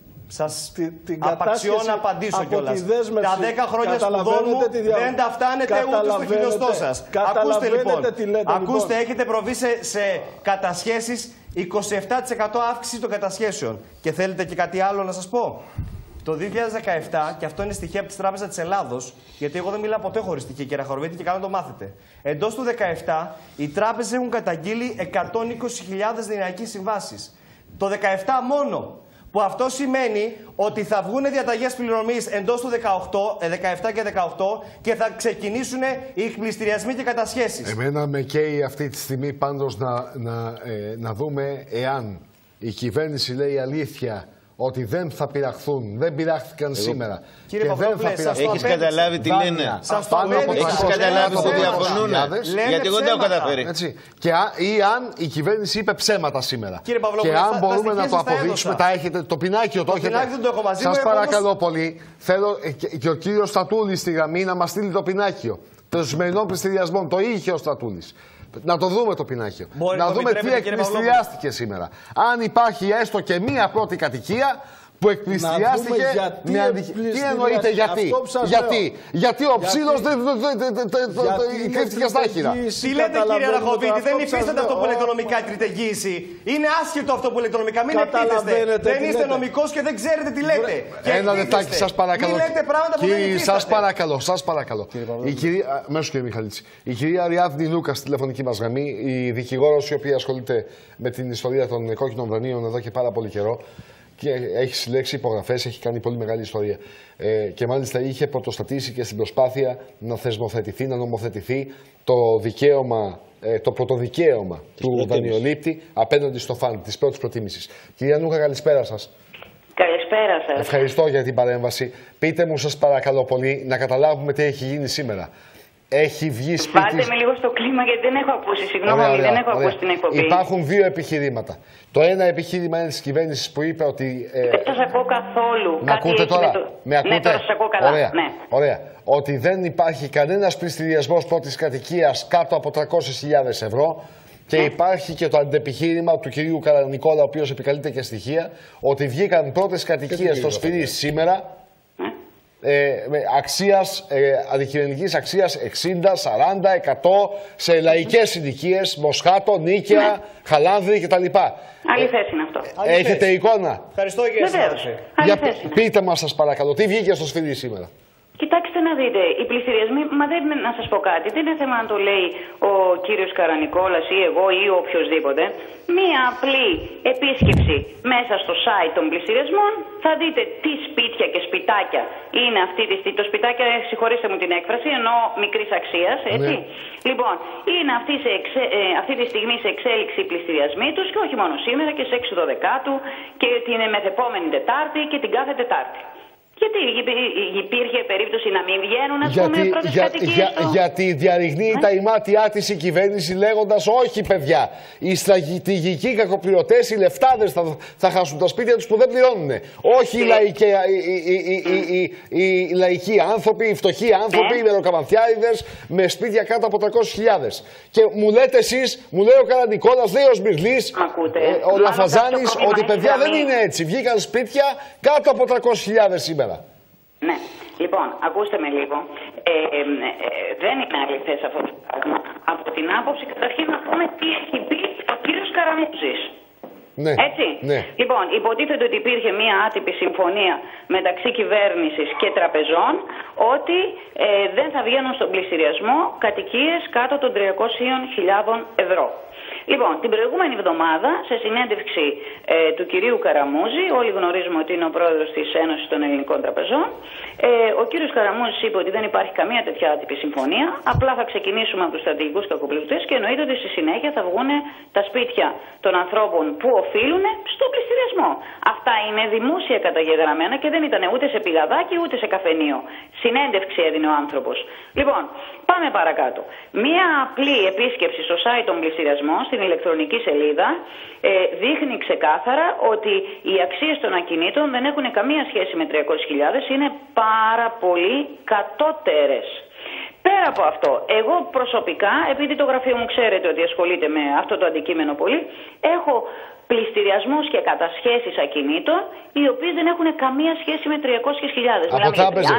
Σας
την, την
απαξιώ να απαντήσω κιόλας. Τα δέκα χρόνια σπουδών μου δια... δεν τα φτάνετε ούτε στο χιλιοστό σας. Ακούστε λοιπόν, λέτε, ακούστε, λοιπόν. Έχετε προβεί σε, σε κατασχέσεις είκοσι επτά τοις εκατό αύξηση των κατασχέσεων. Και θέλετε και κάτι άλλο να σας πω? Το δύο χιλιάδες δεκαεπτά, και αυτό είναι στοιχεία από τη Τράπεζα της Ελλάδος, γιατί εγώ δεν μιλάω ποτέ χωρίς στοιχεία, κύριε Ραχοβίτη, και καλά να το μάθετε. Εντός του δεκαεπτά, οι τράπεζες έχουν καταγγείλει εκατόν είκοσι χιλιάδες δυναμικές συμβάσεις. Το δεκαεπτά μόνο. Που αυτό σημαίνει ότι θα βγουν διαταγές πληρωμής εντός του δεκαοκτώ, δεκαεπτά και δεκαοκτώ και θα ξεκινήσουν οι εκπληστηριασμοί και κατασχέσεις.
Εμένα με καίει αυτή τη στιγμή πάντως να, να, ε, να δούμε εάν η κυβέρνηση λέει αλήθεια ότι δεν θα πειραχθούν, δεν πειράχθηκαν Εγώ. σήμερα.
Κύριε
και δεν θα πειραχθούν.
Έχεις καταλάβει τι λένε.
Σας το απέδειξα.
Έχεις καταλάβει ότι διαφωνούν. Γιατί εγώ δεν έχω καταφέρει.
Έτσι. Και, ή αν η κυβέρνηση είπε ψέματα σήμερα.
Κύριε
και αν μπορούμε να το αποδείξουμε, τα έχετε, το πινάκιο το, το έχετε.
Πινάκι δεν το έχω μαζί
Σας
μου,
παρακαλώ
όμως...
πολύ, θέλω και, και ο κύριος Στατούλης στη γραμμή να μας στείλει το πινάκιο των σημερινών πληστηριασμών. Το είχε ο Στατούλης. Να το δούμε το πινάκιο.
Μπορεί
να
να
δούμε τι εκπληστηριάστηκε σήμερα. Αν υπάρχει έστω και μία πρώτη κατοικία που εκπληστηριάστηκε με αντικείμενο. Τι εννοείται γιατί? Γιατί, γιατί ο ψήλος δεν κρύφτηκε στα άχυρα.
Τι λέτε, κύριε Ραχοβίτη, δεν υφίσταται αυτό που λέτε οικονομικά η τριτεγγύηση. Είναι άσχετο αυτό που λέτε οικονομικά. Μην εκτίθεστε. Δεν είστε νομικός και δεν ξέρετε τι λέτε.
Ένα λεπτάκι, σας παρακαλώ.
Μην λέτε πράγματα που δεν υφίσταται.
Σας παρακαλώ, σας παρακαλώ. Μέσω κύριε Μιχαλίτση. Η κυρία Αριάδνη Λούκα στη τηλεφωνική μας γραμμή, η δικηγόρος η οποία ασχολείται με την ιστορία των κόκκινων δανείων εδώ και πάρα πολύ καιρό. Και έχει συλλέξει υπογραφές, έχει κάνει πολύ μεγάλη ιστορία. Ε, και μάλιστα είχε πρωτοστατήσει και στην προσπάθεια να θεσμοθετηθεί, να νομοθετηθεί το δικαίωμα, ε, το πρωτοδικαίωμα του δανειολήπτη απέναντι στο φαν της πρώτης προτίμησης. Κυρία Νούκα, καλησπέρα σας.
Καλησπέρα σας.
Ευχαριστώ για την παρέμβαση. Πείτε μου, σας παρακαλώ πολύ, να καταλάβουμε τι έχει γίνει σήμερα. Έχει βγει σπίτι.
Βάλτε με λίγο στο κλίμα, γιατί δεν έχω ακούσει. Συγγνώμη, ωραία, ωραία, δεν έχω ωραία. ακούσει την εκπομπή.
Υπάρχουν δύο επιχειρήματα. Το ένα επιχείρημα είναι της κυβέρνησης που είπε ότι. Ε,
δεν σας ακούω καθόλου.
Με ακούτε τώρα?
Το...
Με ακούτε?
Ναι, τώρα σας ακούω καλά.
Ωραία.
Ναι.
ωραία. Ότι δεν υπάρχει κανένας πληστηριασμός πρώτης κατοικίας κάτω από τριακόσιες χιλιάδες ευρώ. Και ναι. υπάρχει και το αντεπιχείρημα του κυρίου Καρανικόλα, ο οποίος επικαλείται και στοιχεία, ότι βγήκαν πρώτες κατοικίες στο Σφυρί σήμερα. Ε, με αξίας, ε, αντικειμενικής αξίας εξήντα, σαράντα, εκατό σε λαϊκές συνοικίες, Μοσχάτο, Νίκαια, ναι. Χαλάνδρη κτλ.
Αληθές είναι αυτό.
Έχετε εικόνα?
Ευχαριστώ κύριε συνάδελφε.
Για πείτε μας σας παρακαλώ, τι βγήκε στο Σφυρί σήμερα?
Κοιτάξτε να δείτε, οι πληστηριασμοί, μα δεν, να σας πω κάτι, δεν είναι θέμα να το λέει ο κύριος Καρανικόλας ή εγώ ή οποιοδήποτε. Μία απλή επίσκεψη μέσα στο site των πληστηριασμών θα δείτε τι σπίτια και σπιτάκια είναι αυτή τη στιγμή. Το σπιτάκια, συγχωρήστε μου την έκφραση, ενώ μικρής αξίας, έτσι. Ναι. Λοιπόν, είναι αυτή, σε εξε, ε, αυτή τη στιγμή σε εξέλιξη οι πληστηριασμοί τους και όχι μόνο σήμερα και σε έξι δωδεκάτου και την μεθεπόμενη Τετάρτη και την κάθε Τετάρτη. Γιατί υπήρχε περίπτωση να μην βγαίνουν, ας
γιατί,
πούμε, πρώτες
για,
κατοικίες
για,
στο...
γιατί διαρριγνύει ε? τα ημάτια της η κυβέρνηση λέγοντας όχι παιδιά, οι στρατηγικοί κακοπληρωτές, οι λεφτάδες θα, θα χάσουν τα σπίτια τους που δεν πληρώνουν. Όχι οι, λαϊκοί, οι, οι, οι, οι, οι λαϊκοί άνθρωποι, οι φτωχοί άνθρωποι, ε? οι μεροκαμανθιάριδες με σπίτια κάτω από τριακόσιες χιλιάδες. Και μου λέτε εσείς, μου λέει ο Καρανικόλας, λέει ο Σμυρλής, ε, ο Λαφαζάνης, ότι παιδιά δεν είναι έτσι. Βγήκαν σπίτια κάτω από τριακόσιες χιλιάδες σήμερα.
Ναι. Λοιπόν, ακούστε με λίγο. Ε, ε, ε, δεν είναι αληθές αυτό το πράγμα. Από την άποψη, καταρχήν, να πούμε τι έχει πει ο κύριος Καραμούζης.
Ναι.
Έτσι.
Ναι.
Λοιπόν, υποτίθεται ότι υπήρχε μία άτυπη συμφωνία μεταξύ κυβέρνησης και τραπεζών ότι ε, δεν θα βγαίνουν στον πληστηριασμό κατοικίες κάτω των τριακόσιες χιλιάδες ευρώ. Λοιπόν, την προηγούμενη εβδομάδα, σε συνέντευξη ε, του κυρίου Καραμούζη, όλοι γνωρίζουμε ότι είναι ο πρόεδρος της Ένωσης των Ελληνικών Τραπεζών, ε, ο κύριος Καραμούζης είπε ότι δεν υπάρχει καμία τέτοια άτυπη συμφωνία, απλά θα ξεκινήσουμε από τους στρατηγικούς κακοπληρωτές και εννοείται ότι στη συνέχεια θα βγουν τα σπίτια των ανθρώπων που οφείλουν στον πληστηριασμό. Αυτά είναι δημόσια καταγεγραμμένα και δεν ήταν ούτε σε πηγαδάκι ούτε σε καφενείο. Συνέντευξη έδινε ο άνθρωπος. Λοιπόν, πάμε παρακάτω. Μία απλή επίσκεψη στο site των πληστηριασμών, στην ηλεκτρονική σελίδα, ε, δείχνει ξεκάθαρα ότι οι αξίες των ακινήτων δεν έχουν καμία σχέση με τριακόσιες χιλιάδες, είναι πάρα πολύ κατώτερες. Πέρα από αυτό, εγώ προσωπικά, επειδή το γραφείο μου ξέρετε ότι ασχολείται με αυτό το αντικείμενο πολύ, έχω πληστηριασμούς και κατασχέσεις ακινήτων, οι οποίες δεν έχουν καμία σχέση με τριακόσιες χιλιάδες.
Από τράπεζες.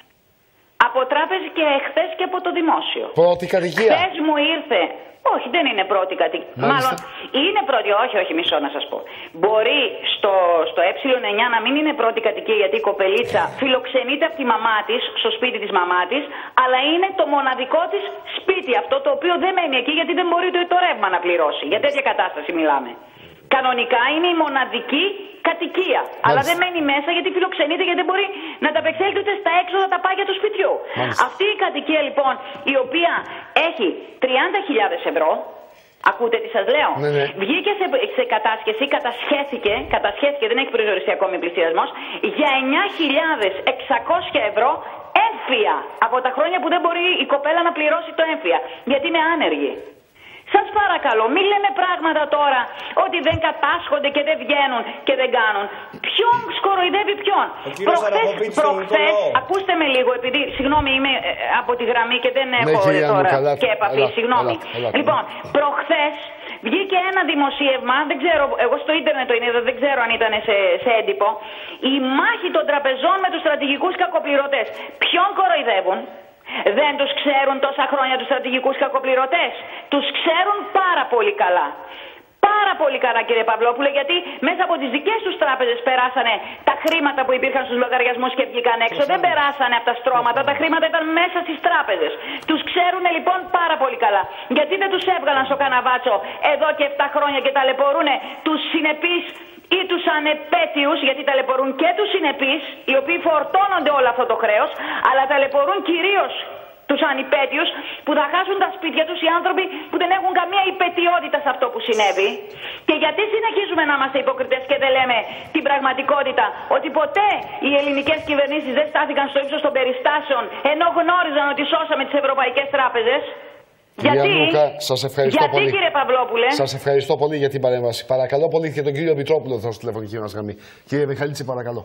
Από τράπεζες και εχθές και από το δημόσιο.
Πρώτη κατοικία.
Χθες μου ήρθε. Όχι, δεν είναι πρώτη κατοικία. Μάλλον είναι πρώτη, όχι, όχι, μισό να σας πω. Μπορεί στο, στο ε εννιά να μην είναι πρώτη κατοικία γιατί η κοπελίτσα φιλοξενείται από τη μαμά της, στο σπίτι της μαμά της, αλλά είναι το μοναδικό της σπίτι αυτό το οποίο δεν μένει εκεί γιατί δεν μπορεί το, το ρεύμα να πληρώσει. Για τέτοια κατάσταση μιλάμε. Κανονικά είναι η μοναδική κατοικία. Μάλιστα. Αλλά δεν μένει μέσα γιατί φιλοξενείται, γιατί δεν μπορεί να τα απεξέλθει ούτε στα έξοδα τα πάγια του σπιτιού. Μάλιστα. Αυτή η κατοικία λοιπόν, η οποία έχει τριάντα χιλιάδες ευρώ, ακούτε τι σας λέω, ναι, ναι. βγήκε σε, σε κατάσχεση, κατασχέθηκε, κατασχέθηκε, δεν έχει προσδιοριστεί ακόμη πληστηριασμός, για εννιά χιλιάδες εξακόσια ευρώ έμφυα. Από τα χρόνια που δεν μπορεί η κοπέλα να πληρώσει το έμφυα, γιατί είναι άνεργη. Σας παρακαλώ, μην λέμε πράγματα τώρα ότι δεν κατάσχονται και δεν βγαίνουν και δεν κάνουν. Ποιον σκοροϊδεύει ποιον. Προχθές, προχθές, ακούστε με λίγο, επειδή, συγγνώμη, είμαι ε, από τη γραμμή και δεν έχω ναι, τώρα καλά, και επαφή, έλα, συγγνώμη. Έλα, έλα, λοιπόν, προχθές βγήκε ένα δημοσίευμα, δεν ξέρω, εγώ στο ίντερνετ το είδα, δεν ξέρω αν ήταν σε, σε έντυπο, η μάχη των τραπεζών με τους στρατηγικούς κακοπληρωτές. Ποιον κοροϊδεύουν? Δεν τους ξέρουν τόσα χρόνια τους στρατηγικούς κακοπληρωτές? Τους ξέρουν πάρα πολύ καλά. Πάρα πολύ καλά, κύριε Παυλόπουλε, γιατί μέσα από τις δικές τους τράπεζες περάσανε τα χρήματα που υπήρχαν στους λογαριασμούς και βγήκαν έξω. Δεν περάσανε από τα στρώματα, τα χρήματα ήταν μέσα στις τράπεζες. Τους ξέρουν λοιπόν πάρα πολύ καλά. Γιατί δεν τους έβγαλαν στο καναβάτσο εδώ και επτά χρόνια και ταλαιπωρούν τους συνεπείς ή τους ανεπέτειους, γιατί ταλαιπωρούν και τους συνεπείς, οι οποίοι φορτώνονται όλο αυτό το χρέος, αλλά ταλαιπωρούν κυρίως τους ανυπέτειους που θα χάσουν τα σπίτια τους, οι άνθρωποι που δεν έχουν καμία υπετιότητα σε αυτό που συνέβη. Και γιατί συνεχίζουμε να είμαστε υποκριτές και δεν λέμε την πραγματικότητα, ότι ποτέ οι ελληνικές κυβερνήσεις δεν στάθηκαν στο ύψος των περιστάσεων, ενώ γνώριζαν ότι σώσαμε τις ευρωπαϊκές τράπεζες. Γιατί,
Νούκα, σας ευχαριστώ
γιατί
πολύ.
Κύριε Παυλόπουλε.
Σας ευχαριστώ πολύ για την παρέμβαση. Παρακαλώ πολύ και τον κύριο Μητρόπουλο θα στη τηλεφωνική μας γραμμή. Κύριε Μιχαλίτση, παρακαλώ.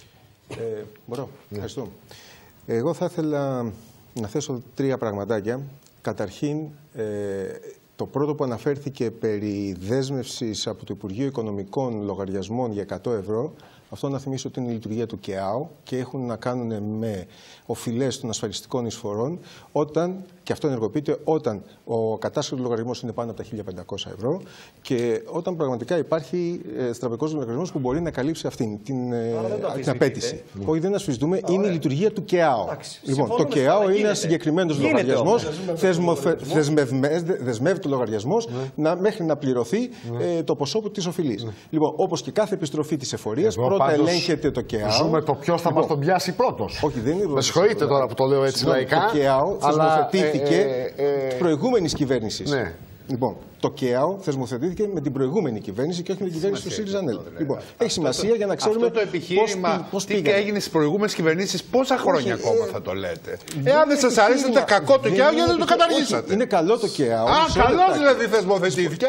Ε, μπορώ. Ναι. Ευχαριστώ. Εγώ θα ήθελα να θέσω τρία πραγματάκια. Καταρχήν, ε, το πρώτο που αναφέρθηκε περί δέσμευσης από το Υπουργείο Οικονομικών λογαριασμών για εκατό ευρώ, αυτό να θυμίσω ότι είναι η λειτουργία του ΚΕΑΟ και έχουν να κάνουν με οφειλές των ασφαλιστικών εισφορών, όταν, και αυτό ενεργοποιείται όταν ο κατάσχετος λογαριασμός είναι πάνω από τα χίλια πεντακόσια ευρώ και όταν πραγματικά υπάρχει ε, τραπεζικός λογαριασμός που μπορεί να καλύψει αυτήν την, ε, την απέτηση. Mm. Όχι, δεν ασφιστούμε, είναι η λειτουργία του ΚΕΑΟ. Λοιπόν, το ΚΕΑΟ είναι ένα συγκεκριμένος λογαριασμός, δεσμεύει το λογαριασμός mm. να, μέχρι να πληρωθεί mm. ε, το ποσό της οφειλής. Mm. Λοιπόν, όπως και κάθε επιστροφή της εφορίας, πρώτα ελέγχεται το ΚΕΑΟ.
Ζούμε το ποιος θα μας τον πιάσει πρώτος.
Όχι, δεν είναι.
Με συγχωρείτε τώρα που το λέω έτσι λαϊκά.
Το ΚΕΑΟ θεσμοθετήθηκε ε, ε, της προηγούμενης κυβέρνησης.
Ναι.
Λοιπόν, το ΚΕΑΟ θεσμοθετήθηκε με την προηγούμενη κυβέρνηση και όχι με την κυβέρνηση του ΣΥΡΙΖΑ. Λοιπόν, έχει σημασία για να ξέρουμε
αυτό το επιχείρημα
πώς
τι έγινε στις προηγούμενες κυβερνήσεις, πόσα χρόνια ακόμα θα το λέτε. Εάν δεν σας αρέσει το κακό το ΚΕΑΟ, γιατί δεν το καταργήσατε.
Είναι καλό το ΚΕΑΟ.
Α, καλό δηλαδή θεσμοθετήθηκε.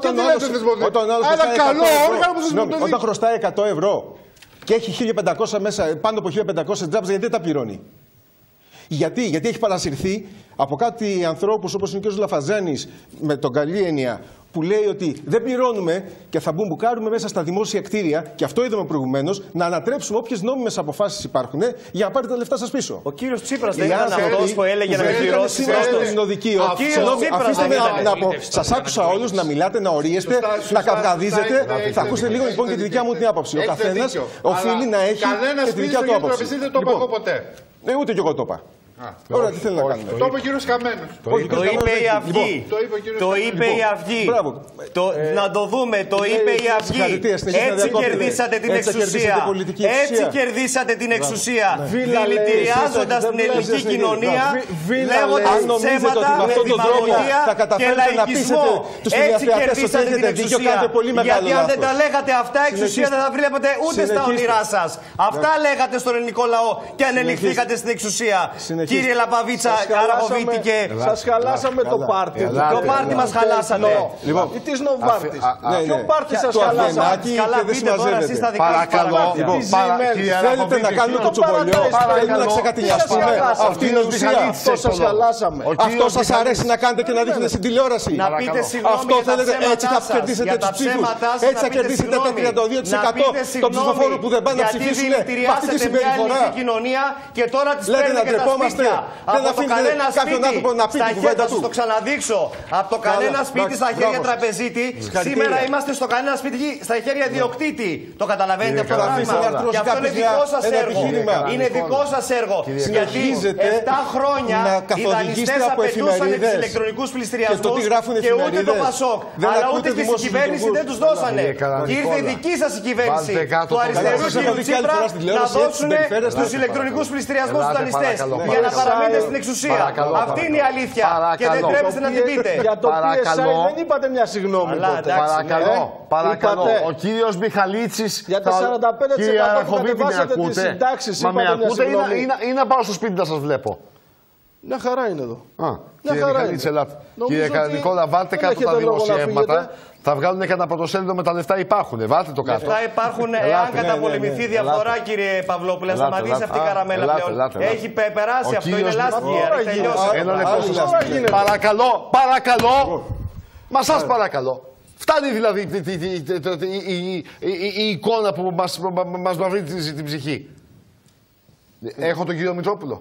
Άρα καλό όργανο που θεσμοθετήθηκε.
Όταν χρωστάει εκατό ευρώ και έχει χίλια πεντακόσια μέσα, πάνω από χίλια πεντακόσια τράπεζα, γιατί δεν τα πληρώνει? Γιατί, γιατί έχει παρασυρθεί από κάτι ανθρώπους όπως είναι ο κ. Λαφαζάνης, με τον καλή έννοια, που λέει ότι δεν πληρώνουμε και θα μπουμπουκάρουμε μέσα στα δημόσια κτίρια, και αυτό είδαμε προηγουμένως, να ανατρέψουμε όποιες νόμιμες αποφάσεις υπάρχουν για να πάρετε τα λεφτά σας πίσω.
Ο κύριος Τσίπρας δεν ήταν αυτός που έλεγε να μην πληρώσει
στο Εθνοδικείο. Αφήστε με να πω, σας άκουσα όλους να μιλάτε, να ορίεστε, να καυγαδίζετε. Θα ακούσετε λίγο λοιπόν και τη δικιά μου την άποψη. Ο καθένας οφείλει να έχει και τη δικιά του άποψη.
Δεν το είπα εγώ ποτέ.
Ναι, ούτε κι εγώ το είπα. Τώρα τι θέλει να κάνουμε.
Το είπε ο κύριος Καμένος.
Το είπε η Αυγή. Το είπε η Αυγή. Να το δούμε. Το είπε η Αυγή. Έτσι κερδίσατε την εξουσία. Έτσι κερδίσατε την εξουσία. Δηλητηριάζοντας την ελληνική κοινωνία, λέγοντας ψέματα με δημαγωγία και λαϊκισμό. Έτσι κερδίσατε την εξουσία. Γιατί αν δεν τα λέγατε αυτά, η εξουσία δεν θα βλέπετε ούτε στα όνειρά σας. Αυτά λέγατε στον ελληνικό λαό και ανελιχθήκατε στην εξουσία. Κύριε Λαπαβίτσα, Αραβοβίτη και...
Σας χαλάσαμε το πάρτι.
Το πάρτι μας χαλάσατε.
Λοιπόν, τι Νοβάρτης. Ποιο πάρτι σας χαλάσαμε.
Καλά, πείτε τώρα εσείς τα δικά σας
παρακαλώ.
Θέλετε να κάνουμε το τσομπολιό, θέλετε να ξεκατηλιαστούμε. Αυτή είναι η ουσία.
Αυτό σας χαλάσαμε.
Αυτό σας αρέσει να κάνετε και να δείχνετε στην τηλεόραση.
Να πείτε συγγνώμη.
Αυτό θέλετε, έτσι θα κερδίσετε τους ψήφους. Έτσι θα κερδίσετε τα τριάντα δύο τοις εκατό των ψηφοφόρων που δεν πάνε να ψηφίσουν αυτή τη συμπεριφορά.
Και τώρα τις παίρνετε και τα σπίτια.
Δεν αφήνετε κάποιον άνθρωπο να πει την κουβέντα του.
Θα το ξαναδείξω. Από το κανένα σπίτι στα χέρια τραπεζίτη, σήμερα είμαστε στο κανένα σπίτι στα χέρια διοκτήτη. Το καταλαβαίνετε αυτό το πράγμα. Και αυτό είναι δικό σας έργο. Είναι δικό σας έργο. Γιατί επτά χρόνια οι δανειστές απαιτούσαν τους ηλεκτρονικούς πληστηριασμούς και ούτε το Πασόκ, αλλά ούτε και στην κυβέρνηση δεν τους δώσανε. Και ήρθε η δική σας η κυβέρνηση του αριστερού κ. Τσίπρα να δώσουν τους ηλεκτρονικούς πληστηριασμούς στους δανειστές για να παραμείνετε στην εξουσία. Αυτή είναι η αλήθεια και δεν τρέπεστε να την πείτε.
Για το πι ες άι δεν είπατε μια συγγνώμη τότε.
Παρακαλώ, παρακαλώ. Ο κύριος Μιχαλίτσης.
Για τα σαράντα πέντε τοις εκατό που κατεβάσατε τις συντάξεις.
Μα με ακούτε ή να πάω στο σπίτι να σας βλέπω.
Μια χαρά είναι εδώ.
Α, κύριε Μιχαλίτση, ελάτε. Κύριε Καρανικόλα, βάλτε κάτω τα δημοσιεύματα. Θα βγάλουν και ένα πρωτοσέλιδο με τα λεφτά υπάρχουν. Βάλτε το κάτω.
Λεφτά υπάρχουν. Εάν καταπολεμηθεί διαφθορά, κύριε Παυλόπουλε, σταματήσει αυτή η καραμέλα πλέον. Έχει περάσει αυτό, είναι λάστιχα.
Ένα λεπτό. Παρακαλώ, παρακαλώ. Μα σας παρακαλώ. Φτάνει δηλαδή η εικόνα που μας μαυρεί την ψυχή. Έχω τον κύριο Μητρόπουλο.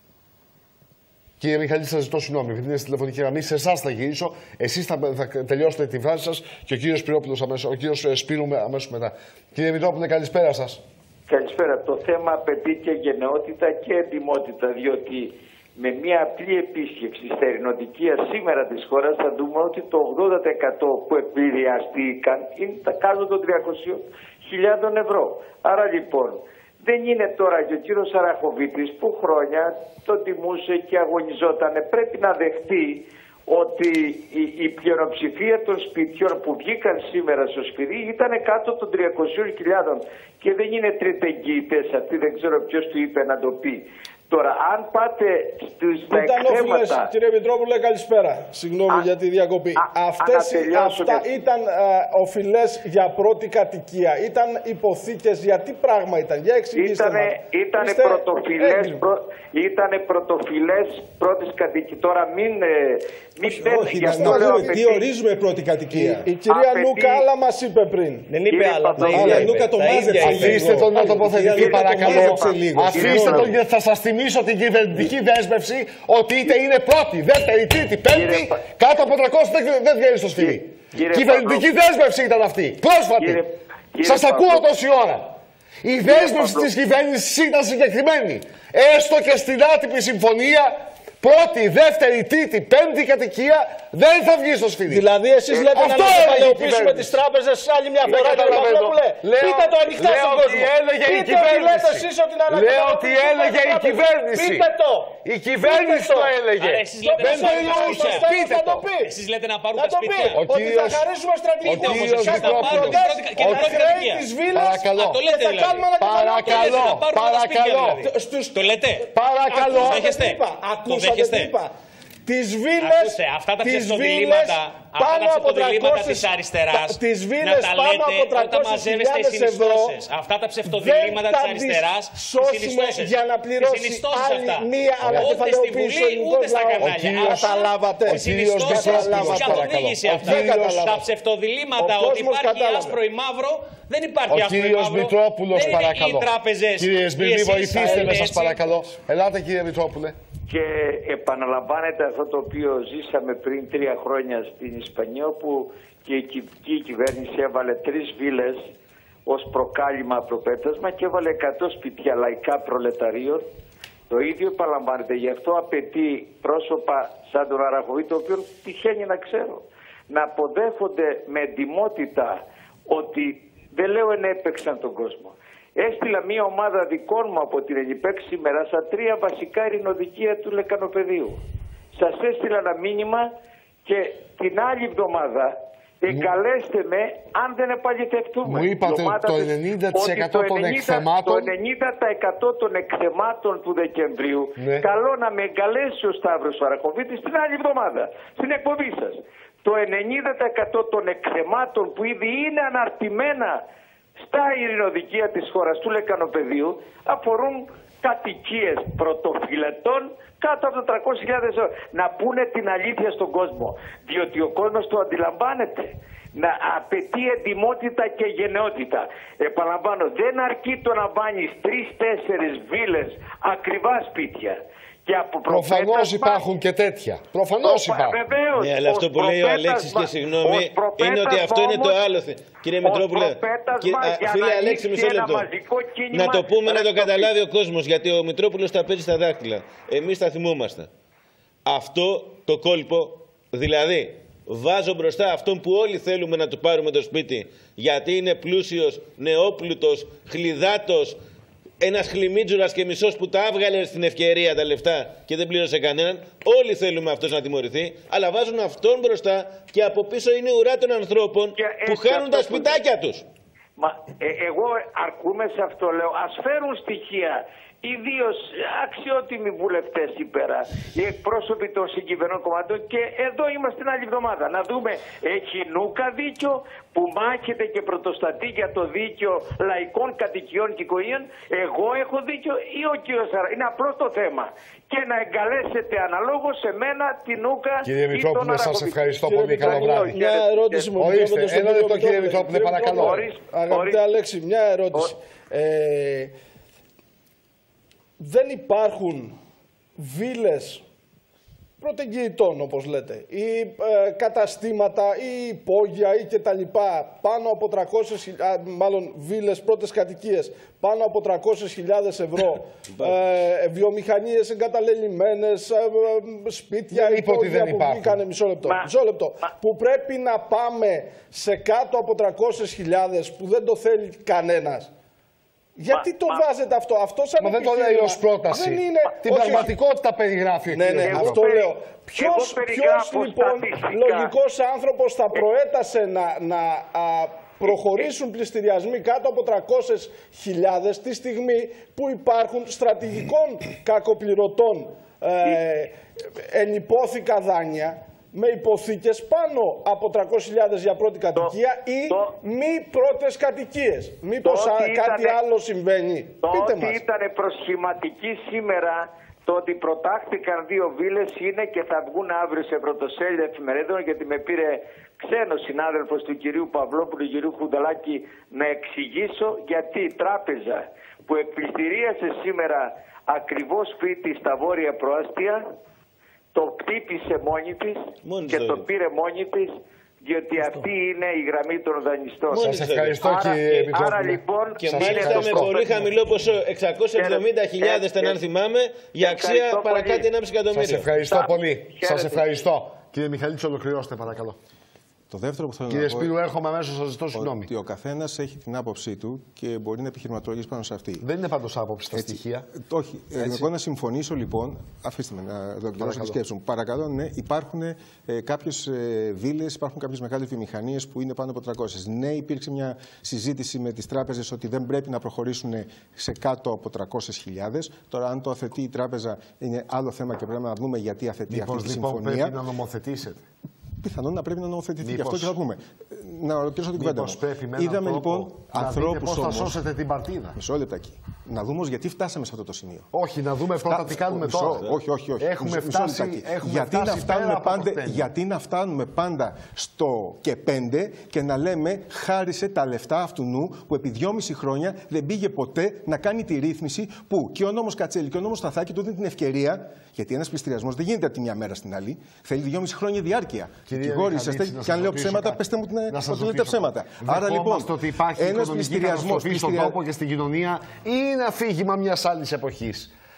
Κύριε Μιχαλή, σας ζητώ συγγνώμη, επειδή είναι στη τηλεφωνική γραμμή, σε εσάς θα γυρίσω. Εσείς θα, θα τελειώσετε τη φράση σας και ο κύριος Σπυρόπουλος αμέσως, ο κύριος Σπύρου αμέσως μετά. Κύριε Μητρόπουλε, καλησπέρα σας.
Καλησπέρα. Το θέμα απαιτεί και γενναιότητα και εντιμότητα, διότι με μια απλή επίσκεψη στα ειρηνοδικεία σήμερα της χώρας θα δούμε ότι το ογδόντα τοις εκατό που επηρεαστήκαν είναι τα κάτω των τριακοσίων χιλιάδων ευρώ. Άρα λοιπόν, δεν είναι τώρα και ο κύριος Αραχοβίτης που χρόνια τον τιμούσε και αγωνιζόταν. Πρέπει να δεχτεί ότι η, η πλειοψηφία των σπιτιών που βγήκαν σήμερα στο σπίτι ήταν κάτω των τριακοσίων χιλιάδων. Και δεν είναι τριτεγγυητές αυτοί, δεν ξέρω ποιος του είπε να το πει. Τώρα, αν πάτε στους τα εκθέματα...
Κύριε Μητρόπουλε, καλησπέρα. Συγγνώμη για τη διακοπή. Α, Αυτές αυτά και... ήταν α, οφειλές για πρώτη κατοικία. Ήταν υποθήκες για τι πράγμα ήταν. Για εξηγήστε
ήτανε,
μας.
Ήτανε Είστε... πρωτοφυλές, προ... ήτανε πρωτοφυλές πρώτης κατοικίας. Τώρα μην... μην
όχι, όχι, για αυτό λέω, τι ορίζουμε πρώτη κατοικία.
Η, η κυρία Απαιτεί... Νούκα άλλα μας είπε πριν.
Δεν είπε άλλα.
Η Νούκα το μάζεψε.
Αφήστε τον να τοποθετηθεί παρακαλώ. Αφήστε τον και θα σας θυμίσω την κυβερνητική δέσμευση ότι είτε είναι πρώτη, δεύτερη, τρίτη, πέμπτη, κάτω από τριακόσια δεν βγαίνει στο σφυρί. Κυβερνητική δέσμευση ήταν αυτή. Πρόσφατη. Σας ακούω τόση ώρα. Η δέσμευση της κυβέρνησης ήταν συγκεκριμένη. Έστω και στην άτυπη συμφωνία, πρώτη, δεύτερη, τρίτη, πέμπτη κατοικία δεν θα βγει στο σφυρί.
Δηλαδή, εσείς λέτε αυτό να κεφαλαιοποιήσουμε τις τράπεζες άλλη μια φορά. Πείτε το ανοιχτά στον κόσμο.
Έλεγε η κυβέρνηση. Λέω ότι έλεγε η κυβέρνηση.
Πείτε το.
Η κυβέρνηση το έλεγε.
Δεν το εννοούσε. Πείτε το.
Εσείς λέτε να πάρουν τα σπίτια.
Ότι θα χαρίσουμε στρατηγικό.
Και τα χρέη
της βίλας.
Το λέτε δηλαδή.
Παρακαλώ. Παρακαλώ.
Το λέτε.
Παρακαλώ.
Ακούσατε τι είπα. Τις βίλες,
αυτά τα ψευτοδιλήμματα,
πάνω από τριακόσιες
της αριστεράς,
τις βίλες πάνω από τριακόσιες χιλιάδες ευρώ,
αυτά τα ψευτοδιλήμματα της αριστεράς,
σώσουμε για να πληρώσει άλλη μία ανακεφαλαιοποίηση ο ελληνικός λαός. Καταλάβατε.
Οι συνιστώσεις τους καθοδήγησε αυτά. Τα ψευτοδιλήμματα ότι υπάρχει άσπρο ή μαύρο, δεν υπάρχει άσπρο ή μαύρο.
Ο κύριος Μητρόπουλος, παρακαλώ. Κύριε Σμπυρνή, βοηθήστε με σας παρακαλώ. Ελάτε κύριε Μητρόπουλε.
Και επαναλαμβάνεται αυτό το οποίο ζήσαμε πριν τρία χρόνια στην Ισπανία, όπου και η κυβέρνηση έβαλε τρεις βίλες ως προκάλυμα προπέτασμα και έβαλε εκατό σπίτια λαϊκά προλεταρίων Το ίδιο επαναλαμβάνεται. Γι' αυτό απαιτεί πρόσωπα σαν τον Αραχοβή, το οποίο τυχαίνει να ξέρω, να αποδέχονται με εντιμότητα ότι δεν λέω ενέπαιξαν τον κόσμο. Έστειλα μια ομάδα δικών μου από την Ελιπέξ σήμερα στα τρία βασικά ειρηνοδικεία του Λεκανοπεδίου. Σας έστειλα ένα μήνυμα και την άλλη εβδομάδα εγκαλέστε με αν δεν επαληθευτούμε.
Μου είπατε το ενενήντα τοις εκατό των εκθεμάτων.
Το ενενήντα τοις εκατό των εκθεμάτων του Δεκεμβρίου, ναι, καλό να με εγκαλέσει ο Σταύρος Αραχοβίτης την άλλη εβδομάδα, στην εκπομπή σας. Το ενενήντα τοις εκατό των εκθεμάτων που ήδη είναι αναρτημένα στα ειρηνοδικεία της χώρας του Λεκανοπεδίου αφορούν κατοικίες πρωτοφυλετών κάτω από τα τριακόσιες χιλιάδες ευρώ. Να πούνε την αλήθεια στον κόσμο, διότι ο κόσμος το αντιλαμβάνεται. Να απαιτεί εντιμότητα και γενναιότητα. Επαναλαμβάνω, δεν αρκεί το να βάνεις τρεις-τέσσερις βίλες ακριβά σπίτια.
Προφανώς υπάρχουν και τέτοια. Προφανώς υπάρχουν.
Ναι, αλλά αυτό που λέει ο Αλέξης, και συγγνώμη, είναι ότι αυτό είναι το άλλο. Κύριε Μητρόπουλε, φίλε Αλέξη, μισό λεπτό. Να το πούμε, να το καταλάβει ο κόσμος, γιατί ο Μητρόπουλος τα παίζει στα δάκτυλα. Εμείς τα θυμόμαστε. Αυτό το κόλπο, δηλαδή, βάζω μπροστά αυτόν που όλοι θέλουμε να του πάρουμε το σπίτι, γιατί είναι πλούσιος, νεόπλουτος, χλιδάτος, ένας χλιμίτζουρας και μισός που τα έβγαλε στην ευκαιρία τα λεφτά και δεν πλήρωσε κανέναν. Όλοι θέλουμε αυτός να τιμωρηθεί, αλλά βάζουν αυτόν μπροστά και από πίσω είναι ουρά των ανθρώπων που χάνουν τα σπιτάκια τους.
Μα ε, εγώ αρκούμαι σε αυτό, λέω. Ας φέρουν στοιχεία. Ιδίως αξιότιμοι βουλευτές εκεί πέρα, οι εκπρόσωποι των συγκυβερνών κομμάτων, και εδώ είμαστε την άλλη εβδομάδα. Να δούμε, έχει Νούκα δίκιο που μάχεται και πρωτοστατεί για το δίκαιο λαϊκών κατοικιών και οικογένειων? Εγώ έχω δίκιο ή ο κύριος Σαρα? Είναι απλό το θέμα. Και να εγκαλέσετε αναλόγως σε μένα την Νούκα.
Κύριε Μητρόπουλε, σας ευχαριστώ πολύ. Καλό βράδυ.
Μια ερώτηση μου.
Ορίστε, ένα λεπτό κύριε Μητρόπουλε, παρακαλώ.
Αγαπητέ Αλέξη, μια ερώτηση. Ε, δεν υπάρχουν βίλες πρωτεγγυητών, όπως λέτε, ή ε, καταστήματα ή υπόγεια ή και τα λοιπά, πάνω από τριακόσιες, α, μάλλον βίλες πρώτες κατοικίες, πάνω από τριακόσιες χιλιάδες ευρώ, ε, βιομηχανίες εγκαταλελειμμένες, ε, ε, σπίτια, υπόγεια που βγήκανε, μισό λεπτό, Μα... μισό λεπτό Μα... που πρέπει να πάμε σε κάτω από τριακόσιες χιλιάδες που δεν το θέλει κανένας. Γιατί μα, το μα, βάζετε αυτό, αυτό σαν
μα δεν το λέει ως πρόταση.
Δεν είναι,
την όχι, πραγματικότητα περιγράφει.
Ναι, ναι, αυτό περι... λέω. Ποιος, ποιος λοιπόν λογικός άνθρωπος θα προέτασε να, να α, προχωρήσουν πληστηριασμοί κάτω από τριακόσιες χιλιάδες τη στιγμή που υπάρχουν στρατηγικών κακοπληρωτών ε, ενυπόθηκα δάνεια με υποθήκες πάνω από τριακόσιες χιλιάδες για πρώτη κατοικία το, ή το, μη πρώτες κατοικίες. Μήπως το κάτι ήτανε, άλλο συμβαίνει?
Το
Πείτε
ότι
μας.
Ήταν προσχηματική σήμερα το ότι προτάχθηκαν δύο βίλες είναι και θα βγουν αύριο σε πρωτοσέλιδα εφημερίδων, γιατί με πήρε ξένος συνάδελφος του κυρίου Παυλόπουλου, του κυρίου Χουνταλάκη, να εξηγήσω γιατί η τράπεζα που εκπληστηρίασε σήμερα ακριβώς σπίτι στα βόρεια προάστια το κτύπησε μόνη της και το πήρε μόνη της, διότι αυτή είναι η γραμμή των δανειστών.
Σας ευχαριστώ άρα, κύριε Μητρόπουλε.
Άρα λοιπόν...
Και μάλιστα με πολύ χαμηλό ποσό, εξακόσιες εβδομήντα χιλιάδες αν θυμάμαι, για αξία παρακάτω ενάμιση εκατομμύριο.
Σας ευχαριστώ πολύ. Σας ευχαριστώ. Κύριε Μιχαλίτση, ολοκληρώστε παρακαλώ.
Το δεύτερο που θέλω
Κύριε
να πω.
Κύριε Σπύρου, έρχομαι αμέσως, σας ζητώ συγγνώμη.
Ότι ο καθένας έχει την άποψή του και μπορεί να επιχειρηματολογήσει πάνω σε αυτή.
Δεν είναι πάντως άποψη τα
Έτσι.
στοιχεία.
Όχι. Έτσι. Εγώ να συμφωνήσω λοιπόν. Αφήστε με να δοκιμάσω τη σκέψη μου. Παρακαλώ, ναι, υπάρχουν ε, κάποιες ε, βίλες, υπάρχουν κάποιες μεγάλες βιομηχανίες που είναι πάνω από τριακόσιες. Ναι, υπήρξε μια συζήτηση με τις τράπεζες ότι δεν πρέπει να προχωρήσουν σε κάτω από τριακόσιες χιλιάδες. Τώρα, αν το αθετεί η τράπεζα, είναι άλλο θέμα και πρέπει να δούμε γιατί αθετεί
Μήπως,
αυτή τη
λοιπόν,
συμφωνία.
Πρέπει να νομοθετήσετε.
Πιθανόν να πρέπει να νομοθετηθεί.
Μήπως...
Γι' αυτό και θα πούμε. Να ολοκληρώσω την κουβέντα μου.
Είδαμε λοιπόν ανθρώπους
όμως.
Πώς θα σώσετε την παρτίδα.
Μισό λεπτάκι. Να δούμε όμως γιατί φτάσαμε σε αυτό το σημείο.
Όχι, να δούμε πρώτα τι κάνουμε
μισό,
τώρα.
Όχι, όχι, όχι.
Έχουμε
μισό,
φτάσει,
μισό
έχουμε
γιατί,
φτάσει
να φτάνουμε πάντα, γιατί να φτάνουμε πάντα στο και πέντε και να λέμε χάρισε τα λεφτά αυτού νου που επί δυόμιση χρόνια δεν πήγε ποτέ να κάνει τη ρύθμιση που και ο νόμος Κατσέλη και ο νόμος Σταθάκη του δίνει την ευκαιρία. Γιατί ένας πληστηριασμός δεν γίνεται από τη μια μέρα στην άλλη. Θέλει δυόμιση χρόνια διάρκεια. Δικηγόροι είσαστε και αν λέω ψέματα, πέστε μου ότι λέτε ψέματα. Άρα λοιπόν,
ότι υπάρχει
ένας πληστηριασμός
στον τόπο και στην κοινωνία είναι αφήγημα μιας άλλης εποχής.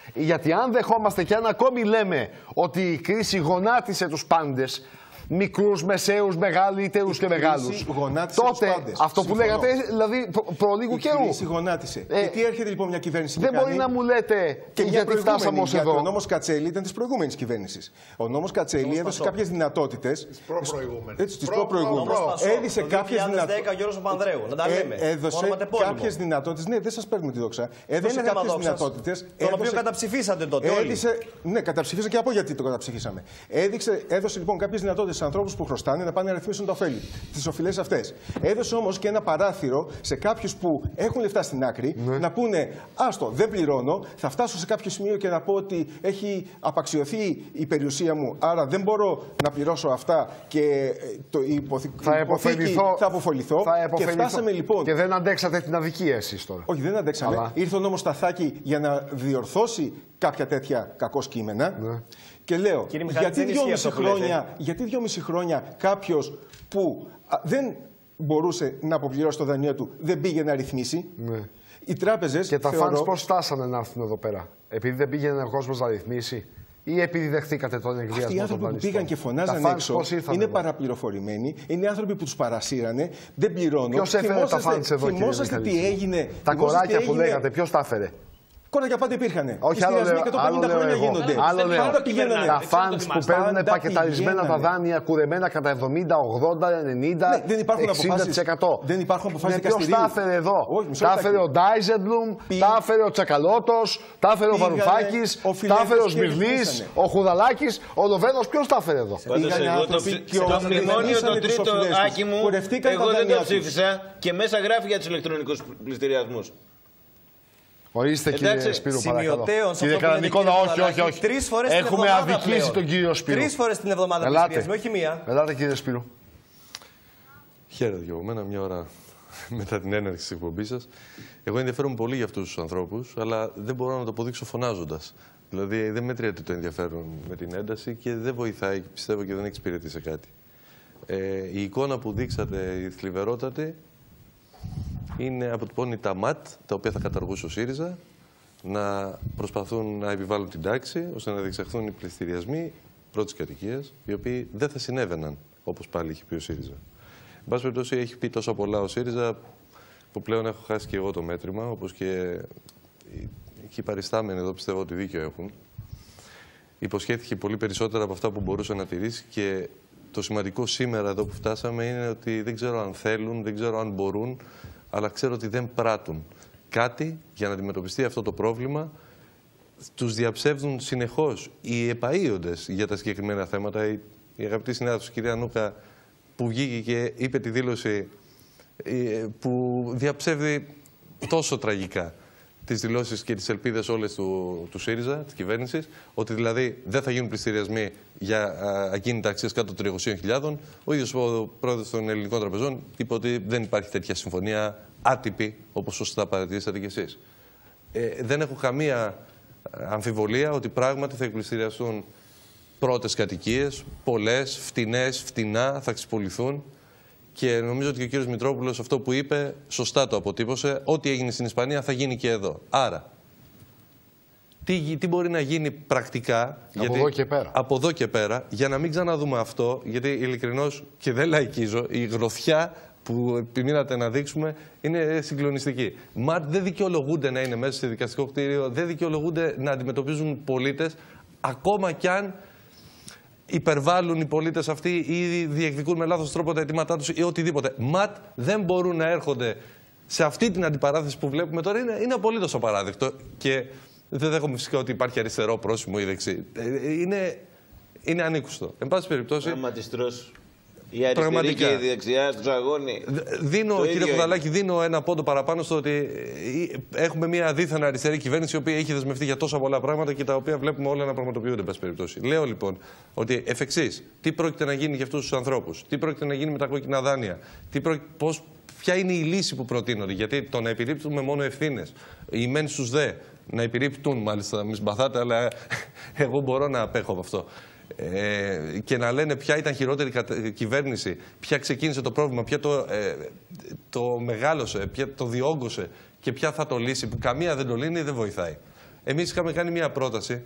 Γιατί αν δεχόμαστε και αν ακόμη λέμε ότι η κρίση γονάτισε τους πάντες, μικρούς, μεσαίους, μεγαλύτερους και μεγάλους, τότε αυτό που λέγατε, δηλαδή προ, προλίγου καιρού.
Η κρίση γονάτισε. Ε, και τι έρχεται λοιπόν μια κυβέρνηση
δεν
και
μπορεί
κάνει,
να μου λέτε
και
γιατί φτάσαμε ως εδώ.
Ο νόμος Κατσέλη ήταν της προηγούμενης κυβέρνησης. Ο νόμος Κατσέλη έδωσε κάποιες δυνατότητες. Της
προπροηγούμενης.
Της προπροηγούμενης. Έδωσε κάποιες δυνατότητες. Έδωσε κάποιες δυνατότητες. Ναι, δεν σας παίρνουμε τη δόξα. Έδωσε κάποιες δυνατότητες.
Τον οποίο καταψηφίσατε τότε.
Ναι, καταψηφίσατε και από γιατί το καταψηφίσαμε. Έδωσε λοιπόν κάποιες δυνατότητες στους ανθρώπους που χρωστάνε να πάνε να ρυθμίσουν τα ωφέλη, τις οφειλές αυτές. Έδωσε όμως και ένα παράθυρο σε κάποιους που έχουν λεφτά στην άκρη ναι. να πούνε άστο, δεν πληρώνω, θα φτάσω σε κάποιο σημείο και να πω ότι έχει απαξιωθεί η περιουσία μου, άρα δεν μπορώ να πληρώσω αυτά και το υποθη...
θα,
υποθήκη θα αποφοληθώ.
Θα
και φτάσαμε λοιπόν.
Και δεν αντέξατε την αδικία εσείς τώρα.
Όχι, δεν αντέξαμε. Αλλά... Ήρθε ο νόμος Σταθάκη για να διορθώσει κάποια τέτοια κακώς κείμενα. Ναι. Και λέω, Μιχάλη, γιατί δυόμιση χρόνια, γιατί δυόμιση χρόνια κάποιος που α, δεν μπορούσε να αποπληρώσει το δανείο του δεν πήγε να ρυθμίσει. Ναι. Οι τράπεζες.
Και τα
θεωρώ...
φαντς πώς φτάσανε να έρθουν εδώ πέρα, επειδή δεν πήγαινε ο κόσμος να ρυθμίσει, ή επειδή δεχτήκατε τον εκβιασμό των δανειστών?
Αυτοί οι άνθρωποι που πήγαν και φωνάζαν έξω είναι εδώ. Παραπληροφορημένοι, είναι άνθρωποι που τους παρασύρανε, δεν πληρώνουν.
Ποιος έφερε τα φαντς εδώ, κύριε Μιχαλίδη?
Τι έγινε,
τα κοράκια που
έγινε...
λέγατε, ποιος τα έφερε?
Κόρακια πάντα υπήρχαν.
Όχι, άλλο λέω,
και το πενήντα χρόνια γίνονται.
Άλλο λέω, τα φαντς που παίρνουν πακεταρισμένα τα δάνεια, κουρεμένα κατά εβδομήντα, ογδόντα, ενενήντα, εξήντα τοις εκατό.
Δεν υπάρχουν αποφάσεις δικαστηρίου.
Ποιος τα έφερε εδώ? Τα έφερε ο Ντάιζεμπλουμ, τα έφερε ο Τσακαλώτος, τα έφερε ο Βαρουφάκης, τα έφερε ο Σμυρνής, ο Χουδαλάκης, ο Λοβένος. Ποιος τα έφερε εδώ?
Το μνημόνιο το τρίτο, Άκη μου, εγώ δεν το ψήφισα και μέσα γράφει για τους ηλεκτρονικούς πληστηριασμούς.
Ορίστε κύριε Σπύρο, παρακαλώ. Κύριε Καρανικόλα, όχι, όχι, όχι. Έχουμε αδικήσει τον κύριο Σπύρο.
Τρεις φορές την εβδομάδα πληστηριασμοί, όχι μία.
Ελάτε κύριε Σπύρο.
Χαίρετε και από μένα, μια ώρα μετά την έναρξη της εκπομπής σας. Εγώ ενδιαφέρομαι πολύ για αυτούς τους ανθρώπους, αλλά δεν μπορώ να το αποδείξω φωνάζοντας. Δηλαδή δεν μετριέται το ενδιαφέρον με την ένταση και δεν βοηθάει, πιστεύω, και δεν εξυπηρετεί σε κάτι. Ε, η εικόνα που δείξατε, η θλιβερότατη, είναι αποτυπώνει τα ΜΑΤ, τα οποία θα καταργούσε ο ΣΥΡΙΖΑ, να προσπαθούν να επιβάλλουν την τάξη, ώστε να διεξαχθούν οι πληστηριασμοί πρώτης κατοικίας, οι οποίοι δεν θα συνέβαιναν, όπως πάλι έχει πει ο ΣΥΡΙΖΑ. Εν πάση περιπτώσει, έχει πει τόσα πολλά ο ΣΥΡΙΖΑ, που πλέον έχω χάσει και εγώ το μέτρημα, όπως και οι παριστάμενοι εδώ πιστεύω ότι δίκιο έχουν. Υποσχέθηκε πολύ περισσότερα από αυτά που μπορούσε να τηρήσει και το σημαντικό σήμερα εδώ που φτάσαμε είναι ότι δεν ξέρω αν θέλουν, δεν ξέρω αν μπορούν, αλλά ξέρω ότι δεν πράττουν κάτι για να αντιμετωπιστεί αυτό το πρόβλημα. Τους διαψεύδουν συνεχώς οι επαΐοντες για τα συγκεκριμένα θέματα. Η, η αγαπητή συνάδελφος κυρία Νούκα που βγήκε και είπε τη δήλωση που διαψεύδει τόσο τραγικά τις δηλώσεις και τις ελπίδες όλες του, του ΣΥΡΙΖΑ, της κυβέρνησης, ότι δηλαδή δεν θα γίνουν πληστηριασμοί για ακίνητα αξίας κάτω των τριανταοστών χιλιάδων. Ο ίδιος ο πρόεδρος των ελληνικών τραπεζών είπε ότι δεν υπάρχει τέτοια συμφωνία άτυπη, όπως σωστά παρατηρήσατε κι εσείς. Ε, δεν έχω καμία αμφιβολία ότι πράγματι θα εκπληστηριαστούν πρώτες κατοικίες, πολλές, φτηνές, φτηνά, θα ξυπολυθούν. Και νομίζω ότι και ο κύριος Μητρόπουλος αυτό που είπε σωστά το αποτύπωσε. Ό,τι έγινε στην Ισπανία θα γίνει και εδώ. Άρα, τι, τι μπορεί να γίνει πρακτικά
από,
γιατί,
εδώ και πέρα.
από εδώ και πέρα, για να μην ξαναδούμε αυτό, γιατί ειλικρινώς και δεν λαϊκίζω, η γροθιά που επιμείνατε να δείξουμε είναι συγκλονιστική. Μα δεν δικαιολογούνται να είναι μέσα στο δικαστικό κτίριο, δεν δικαιολογούνται να αντιμετωπίζουν πολίτες, ακόμα κι αν υπερβάλλουν οι πολίτες αυτοί ή διεκδικούν με λάθος τρόπο τα αιτήματά τους ή οτιδήποτε. Ματ δεν μπορούν να έρχονται σε αυτή την αντιπαράθεση που βλέπουμε τώρα. Είναι, είναι απολύτως απαράδεκτο. Και δεν δέχομαι φυσικά ότι υπάρχει αριστερό πρόσημο ή δεξί. Είναι, είναι ανήκουστο. Εν πάση περιπτώσει.
Η αριστερή και η δεξιά στους αγώνες.
Δίνω, κύριε Κουδαλάκη, δίνω ένα πόντο παραπάνω στο ότι έχουμε μια δίθεν αριστερή κυβέρνηση η οποία έχει δεσμευτεί για τόσα πολλά πράγματα και τα οποία βλέπουμε όλα να πραγματοποιούνται, εν πάση περιπτώσει. Λέω λοιπόν ότι εφ' εξής, τι πρόκειται να γίνει για αυτούς τους ανθρώπους, τι πρόκειται να γίνει με τα κόκκινα δάνεια, τι πρόκειται, πώς, ποια είναι η λύση που προτείνονται. Γιατί το να επιρρύπτουμε μόνο ευθύνες, οι μεν στους δε, να επιρρύπτουν μάλιστα, μην συμπαθάτε, αλλά εγώ μπορώ να απέχω από αυτό. Ε, και να λένε ποια ήταν χειρότερη κυβέρνηση, ποια ξεκίνησε το πρόβλημα, ποια το, ε, το μεγάλωσε, ποια το διόγκωσε και ποια θα το λύσει, που καμία δεν το λύνει, δεν βοηθάει. Εμείς είχαμε κάνει μια πρόταση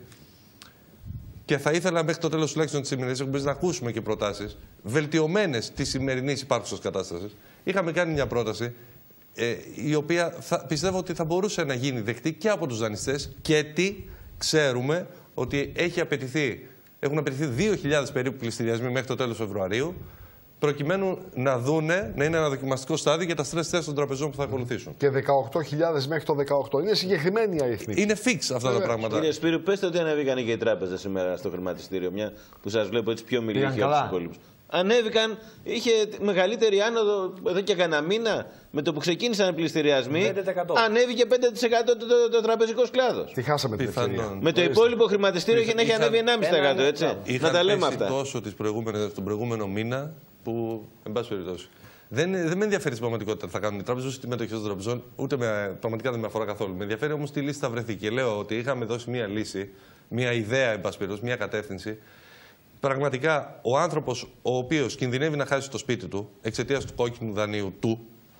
και θα ήθελα μέχρι το τέλος τουλάχιστον της σημερινής εκπομπής να ακούσουμε και προτάσεις βελτιωμένες της σημερινής υπάρχουσας κατάστασης. Είχαμε κάνει μια πρόταση ε, η οποία θα, πιστεύω ότι θα μπορούσε να γίνει δεκτή και από τους δανειστές και τι ξέρουμε ότι έχει απαιτηθεί, έχουν απαιτηθεί δύο χιλιάδες περίπου πληστηριασμοί μέχρι το τέλος Φεβρουαρίου, προκειμένου να δούνε, να είναι ένα δοκιμαστικό στάδιο για τα stress test των τραπεζών που θα ακολουθήσουν.
Και δεκαοκτώ χιλιάδες μέχρι το δεκαοκτώ. Είναι συγκεκριμένη η αριθμή.
Είναι fix αυτά yeah. τα πράγματα.
Κύριε Σπύρου, πέστε ότι ανέβηκαν και οι τράπεζες σήμερα στο χρηματιστήριο, μια που σας βλέπω έτσι πιο μιλή από τους υπόλοιπους. Ανέβηκαν, είχε μεγαλύτερη άνοδο εδώ και κανένα μήνα. Με το που ξεκίνησαν οι πληστηριασμοί, πέντε τοις εκατό. Ανέβηκε πέντε τοις εκατό το, το, το τραπεζικό κλάδος.
Τι χάσαμε την ευκαιρία.
Με το υπόλοιπο χρηματιστήριο είχε έχει ανέβει ενάμιση τοις εκατό, έτσι.
Είχαν
να τα λέμε αυτά.
τόσο τον προηγούμενο μήνα που, εν πάση περιπτώσει, δεν, δεν με ενδιαφέρει στην πραγματικότητα τι θα κάνουν οι τράπεζες, ούτε τη μετοχή των τραπεζών, ούτε με, πραγματικά δεν με αφορά καθόλου. Με ενδιαφέρει όμως τι λύση θα βρεθεί. Και λέω ότι είχαμε δώσει μία λύση, μία ιδέα, εν πάση περιπτώσει, μία κατεύθυνση. Πραγματικά, ο άνθρωπος ο οποίος κινδυνεύει να χάσει το σπίτι του εξαιτίας του κόκκινου δανείου του,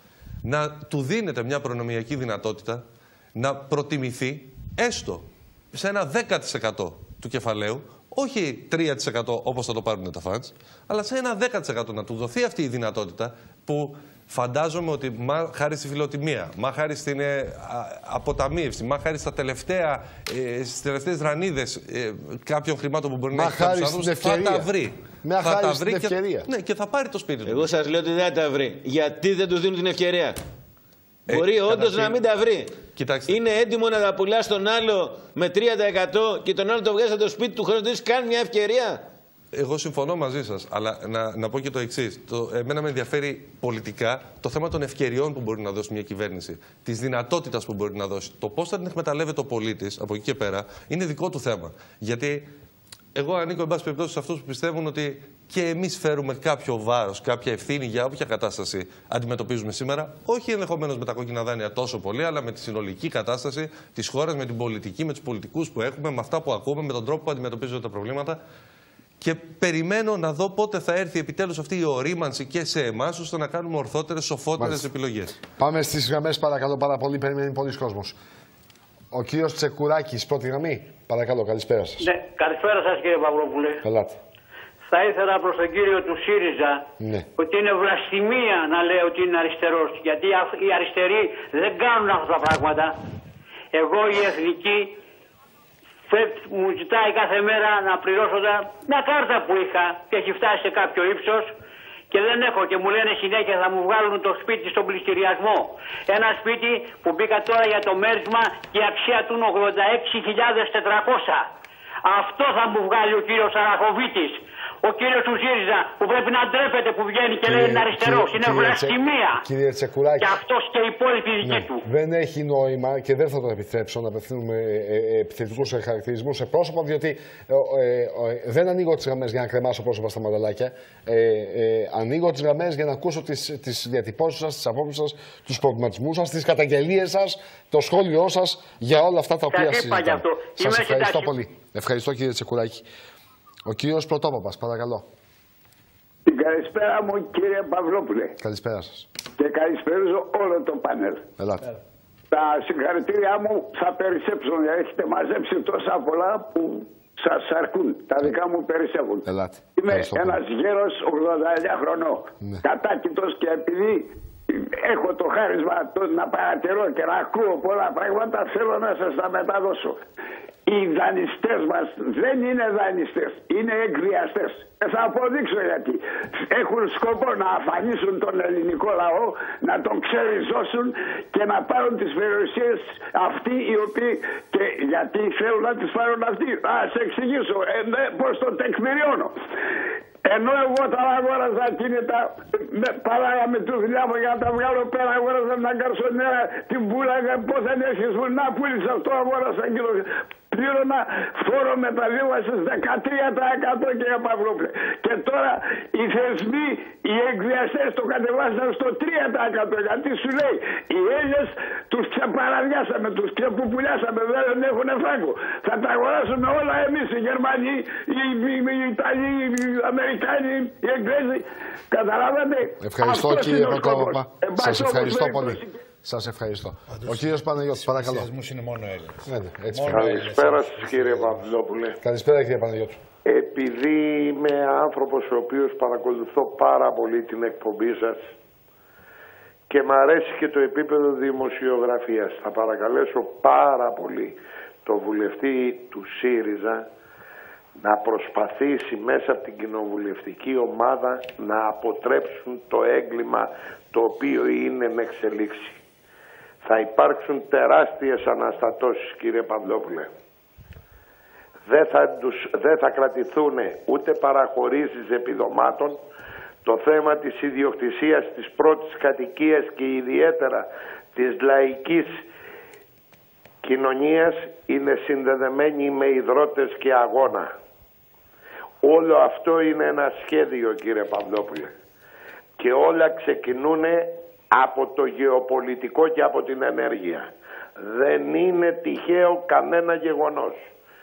να του δίνεται μια προνομιακή δυνατότητα να προτιμηθεί έστω σε ένα δέκα τοις εκατό του κεφαλαίου, όχι τρία τοις εκατό όπως θα το πάρουν τα funds, αλλά σε ένα δέκα τοις εκατό να του δοθεί αυτή η δυνατότητα που φαντάζομαι ότι μα χάρη στη φιλοτιμία, μα χάρη στην ε, αποταμίευση, μα χάρη στα τελευταία, ε, στις τελευταίες ρανίδες ε, κάποιων χρημάτων που μπορεί μα να έχει κάποιους άνθρωπους, θα τα βρει.
Με θα τα βρει και,
ναι, και θα πάρει το σπίτι του.
Εγώ σας λέω ότι δεν θα τα βρει. Γιατί δεν του δίνουν την ευκαιρία. Ε, Μπορεί όντως να μην τα βρει.
Κοιτάξτε.
Είναι έτοιμο να τα πουλά στον άλλο με τρία τοις εκατό και τον άλλο το βγάζει από το σπίτι του χωρίς να του κάνει μια ευκαιρία.
Εγώ συμφωνώ μαζί σας, αλλά να, να πω και το εξής. Το, εμένα με ενδιαφέρει πολιτικά το θέμα των ευκαιριών που μπορεί να δώσει μια κυβέρνηση, της δυνατότητας που μπορεί να δώσει. Το πώς θα την εκμεταλλεύεται ο πολίτης από εκεί και πέρα είναι δικό του θέμα. Γιατί εγώ ανήκω, εν πάση περιπτώσει, σε αυτούς που πιστεύουν ότι και εμείς φέρουμε κάποιο βάρος, κάποια ευθύνη για όποια κατάσταση αντιμετωπίζουμε σήμερα. Όχι ενδεχομένως με τα κόκκινα δάνεια τόσο πολύ, αλλά με τη συνολική κατάσταση της χώρας, με την πολιτική, με τους πολιτικούς που έχουμε, με αυτά που ακούμε, με τον τρόπο που αντιμετωπίζονται τα προβλήματα. Και περιμένω να δω πότε θα έρθει επιτέλους αυτή η ορίμανση και σε εμάς, ώστε να κάνουμε ορθότερες, σοφότερες επιλογές.
Πάμε στις γραμμές, παρακαλώ πάρα πολύ. Περιμένει πολλοί κόσμος. Ο κύριος Τσεκουράκης, πρώτη γραμμή. Παρακαλώ, καλησπέρα σας.
Ναι, καλησπέρα σας κύριε Παυλόπουλε.
Ελάτε.
Θα ήθελα προς τον κύριο του ΣΥΡΙΖΑ
ναι.
ότι είναι βλαστημία να λέει ότι είναι αριστερός. Γιατί οι αριστεροί δεν κάνουν αυτά τα πράγματα. Εγώ η εθνική μου ζητάει κάθε μέρα να πληρώσω μια κάρτα που είχα και έχει φτάσει σε κάποιο ύψος και δεν έχω και μου λένε συνέχεια θα μου βγάλουν το σπίτι στον πληστηριασμό. Ένα σπίτι που μπήκα τώρα για το μέρισμα και η αξία του είναι ογδόντα έξι χιλιάδες τετρακόσια. Αυτό θα μου βγάλει ο κύριος Αραχοβίτης. Ο κύριος του ΣΥΡΙΖΑ που πρέπει να ντρέπεται που βγαίνει και κύριε, λέει είναι αριστερός. Είναι βλαστημία.
Κύριε Τσεκουράκη.
Και αυτός και οι υπόλοιποι δικοί
ναι,
του.
Δεν έχει νόημα και δεν θα το επιτρέψω να απευθύνουμε ε, ε, επιθετικούς χαρακτηρισμούς σε πρόσωπο, διότι ε, ε, ε, δεν ανοίγω τις γραμμές για να κρεμάσω πρόσωπα στα μανταλάκια. Ε, ε, ανοίγω τις γραμμές για να ακούσω τις, τις διατυπώσεις σας, τις απόψεις σας, τους προβληματισμούς σας, τις καταγγελίες σας, το σχόλιο σας για όλα αυτά τα οποία συζητάμε. Σας ευχαριστώ πολύ. Ευχαριστώ κύριε Τσεκουράκη. Ο κύριος Πρωτόπαπας, παρακαλώ.
Την καλησπέρα μου κύριε Παυλόπουλε.
Καλησπέρα σας.
Και καλησπέριζω όλο το πάνελ.
Ελάτε.
Τα συγχαρητήριά μου θα περισσέψουν. Έχετε μαζέψει τόσα πολλά που σας αρκούν. Τα δικά μου περισσεύουν.
Ελάτε.
Είμαι ένας γέρος ογδόντα εννιά χρονών. Ναι. Κατάκητος και επειδή έχω το χάρισμα το να παρατηρώ και να ακούω πολλά πράγματα, θέλω να σας τα μεταδώσω. Οι δανειστές μας δεν είναι δανειστές, είναι εκβιαστές. Και θα αποδείξω γιατί. Έχουν σκοπό να αφανίσουν τον ελληνικό λαό, να τον ξεριζώσουν και να πάρουν τις περιουσίες αυτοί οι οποίοι. Και γιατί θέλουν να τις πάρουν αυτοί. Α, σε εξηγήσω ε, ναι, πώς το τεκμηριώνω. Ενώ εγώ τα αγόραζα κίνητα, παράγα με τη δουλειά μου για να τα βγάλω πέρα, αγόραζα μια καρσονέρα, την πουλάγα, πώς δεν έχεις να πούλησε αυτό, αγόρασα και το... Πλήρωνα φόρο μεταβίβασης δεκατρία τοις εκατό κύριε Παυλόπουλε. Και τώρα οι θεσμοί, οι εκβιαστές το κατεβάσαν στο τρία τοις εκατό. Γιατί σου λέει, οι Έλληνες τους ξεπαραδιάσαμε, τους ξεπουπουλιάσαμε, δεν έχουν φράγκο. Θα τα αγοράσουμε όλα εμείς, οι Γερμανοί, οι, οι, οι Ιταλοί, οι Αμερικάνοι, οι Εγγλέζοι. Καταλάβατε.
Ευχαριστώ κύριε Πρωτόπαπα. Σας ευχαριστώ πολύ. Σας ευχαριστώ. Ο κύριος Παναγιώτης, παρακαλώ.
Οι είναι μόνο Έλληνες.
Ναι, ναι, έτσι
Καλησπέρα σας, κύριε Παπαδόπουλε.
Καλησπέρα, κύριε Παναγιώτη.
Επειδή είμαι άνθρωπος ο οποίος παρακολουθώ πάρα πολύ την εκπομπή σας και μ' αρέσει και το επίπεδο δημοσιογραφίας, θα παρακαλέσω πάρα πολύ το βουλευτή του ΣΥΡΙΖΑ να προσπαθήσει μέσα από την κοινοβουλευτική ομάδα να αποτρέψουν το έγκλημα το οποίο είναι να εξελίξει. Θα υπάρξουν τεράστιες αναστατώσεις, κύριε Παυλόπουλε. Δεν θα, τους, δεν θα κρατηθούν ούτε παραχωρήσεις επιδομάτων. Το θέμα της ιδιοκτησίας της πρώτης κατοικίας και ιδιαίτερα της λαϊκής κοινωνίας είναι συνδεδεμένη με υδρότες και αγώνα. Όλο αυτό είναι ένα σχέδιο, κύριε Παυλόπουλε. Και όλα ξεκινούν από το γεωπολιτικό και από την ενέργεια. Δεν είναι τυχαίο κανένα γεγονός.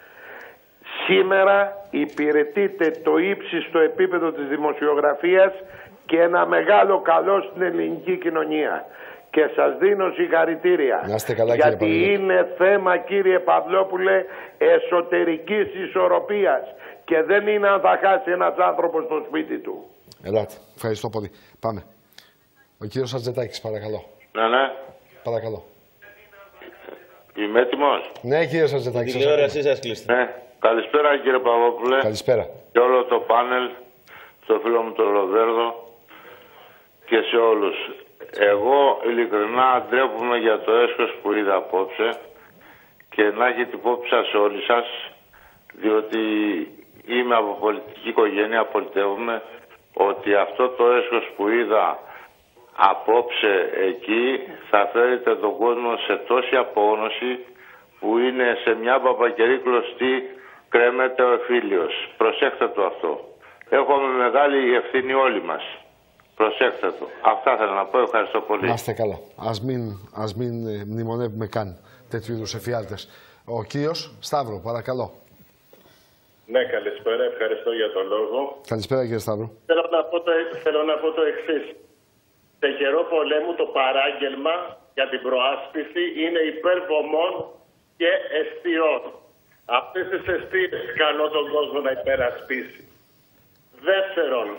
Σήμερα υπηρετείται το ύψιστο επίπεδο της δημοσιογραφίας και ένα μεγάλο καλό στην ελληνική κοινωνία. Και σας δίνω συγχαρητήρια.
Να είστε καλά,
γιατί
κύριε
είναι θέμα, κύριε Παυλόπουλε, εσωτερικής ισορροπίας. Και δεν είναι αν θα χάσει ένας άνθρωπος στο σπίτι του.
Ελάτε. Ευχαριστώ πολύ. Πάμε. Ο κύριος Ατζετάκης, παρακαλώ.
Ναι, ναι.
Παρακαλώ.
Είμαι έτοιμος.
Ναι, κύριε Ατζετάκη.
Την τηλεόρασή σας κλείστε.
Ναι. Καλησπέρα, κύριε Παπαδόπουλε.
Καλησπέρα.
Και όλο το πάνελ, στο φίλο μου τον Ροδέρδο και σε όλους. Εγώ ειλικρινά ντρέπομαι για το έσχος που είδα απόψε και να έχετε υπόψη σας όλοι σας, διότι είμαι από πολιτική οικογένεια, πολιτεύομαι, ότι αυτό το έσχος που είδα απόψε εκεί θα φέρετε τον κόσμο σε τόση απόγνωση που είναι σε μια παπακερή κλωστή κρέμεται ο εφήλιος. Προσέχτε το αυτό. Έχουμε μεγάλη ευθύνη όλοι μας. Προσέχτε το. Αυτά θέλω να πω. Ευχαριστώ πολύ.
Να είστε καλά. Ας μην, ας μην ε, μνημονεύουμε καν τέτοιου είδους εφιάλτες. Ο κύριος Σταύρο, παρακαλώ.
Ναι, καλησπέρα. Ευχαριστώ για τον λόγο.
Καλησπέρα, κύριε Σταύρο.
Θέλω να πω το, θέλω να πω το εξής. Σε καιρό πολέμου το παράγγελμα για την προάσπιση είναι υπέρ βωμών και εστιών. Αυτές τις εστίες κάνω τον κόσμο να υπερασπίσει. Δεύτερον,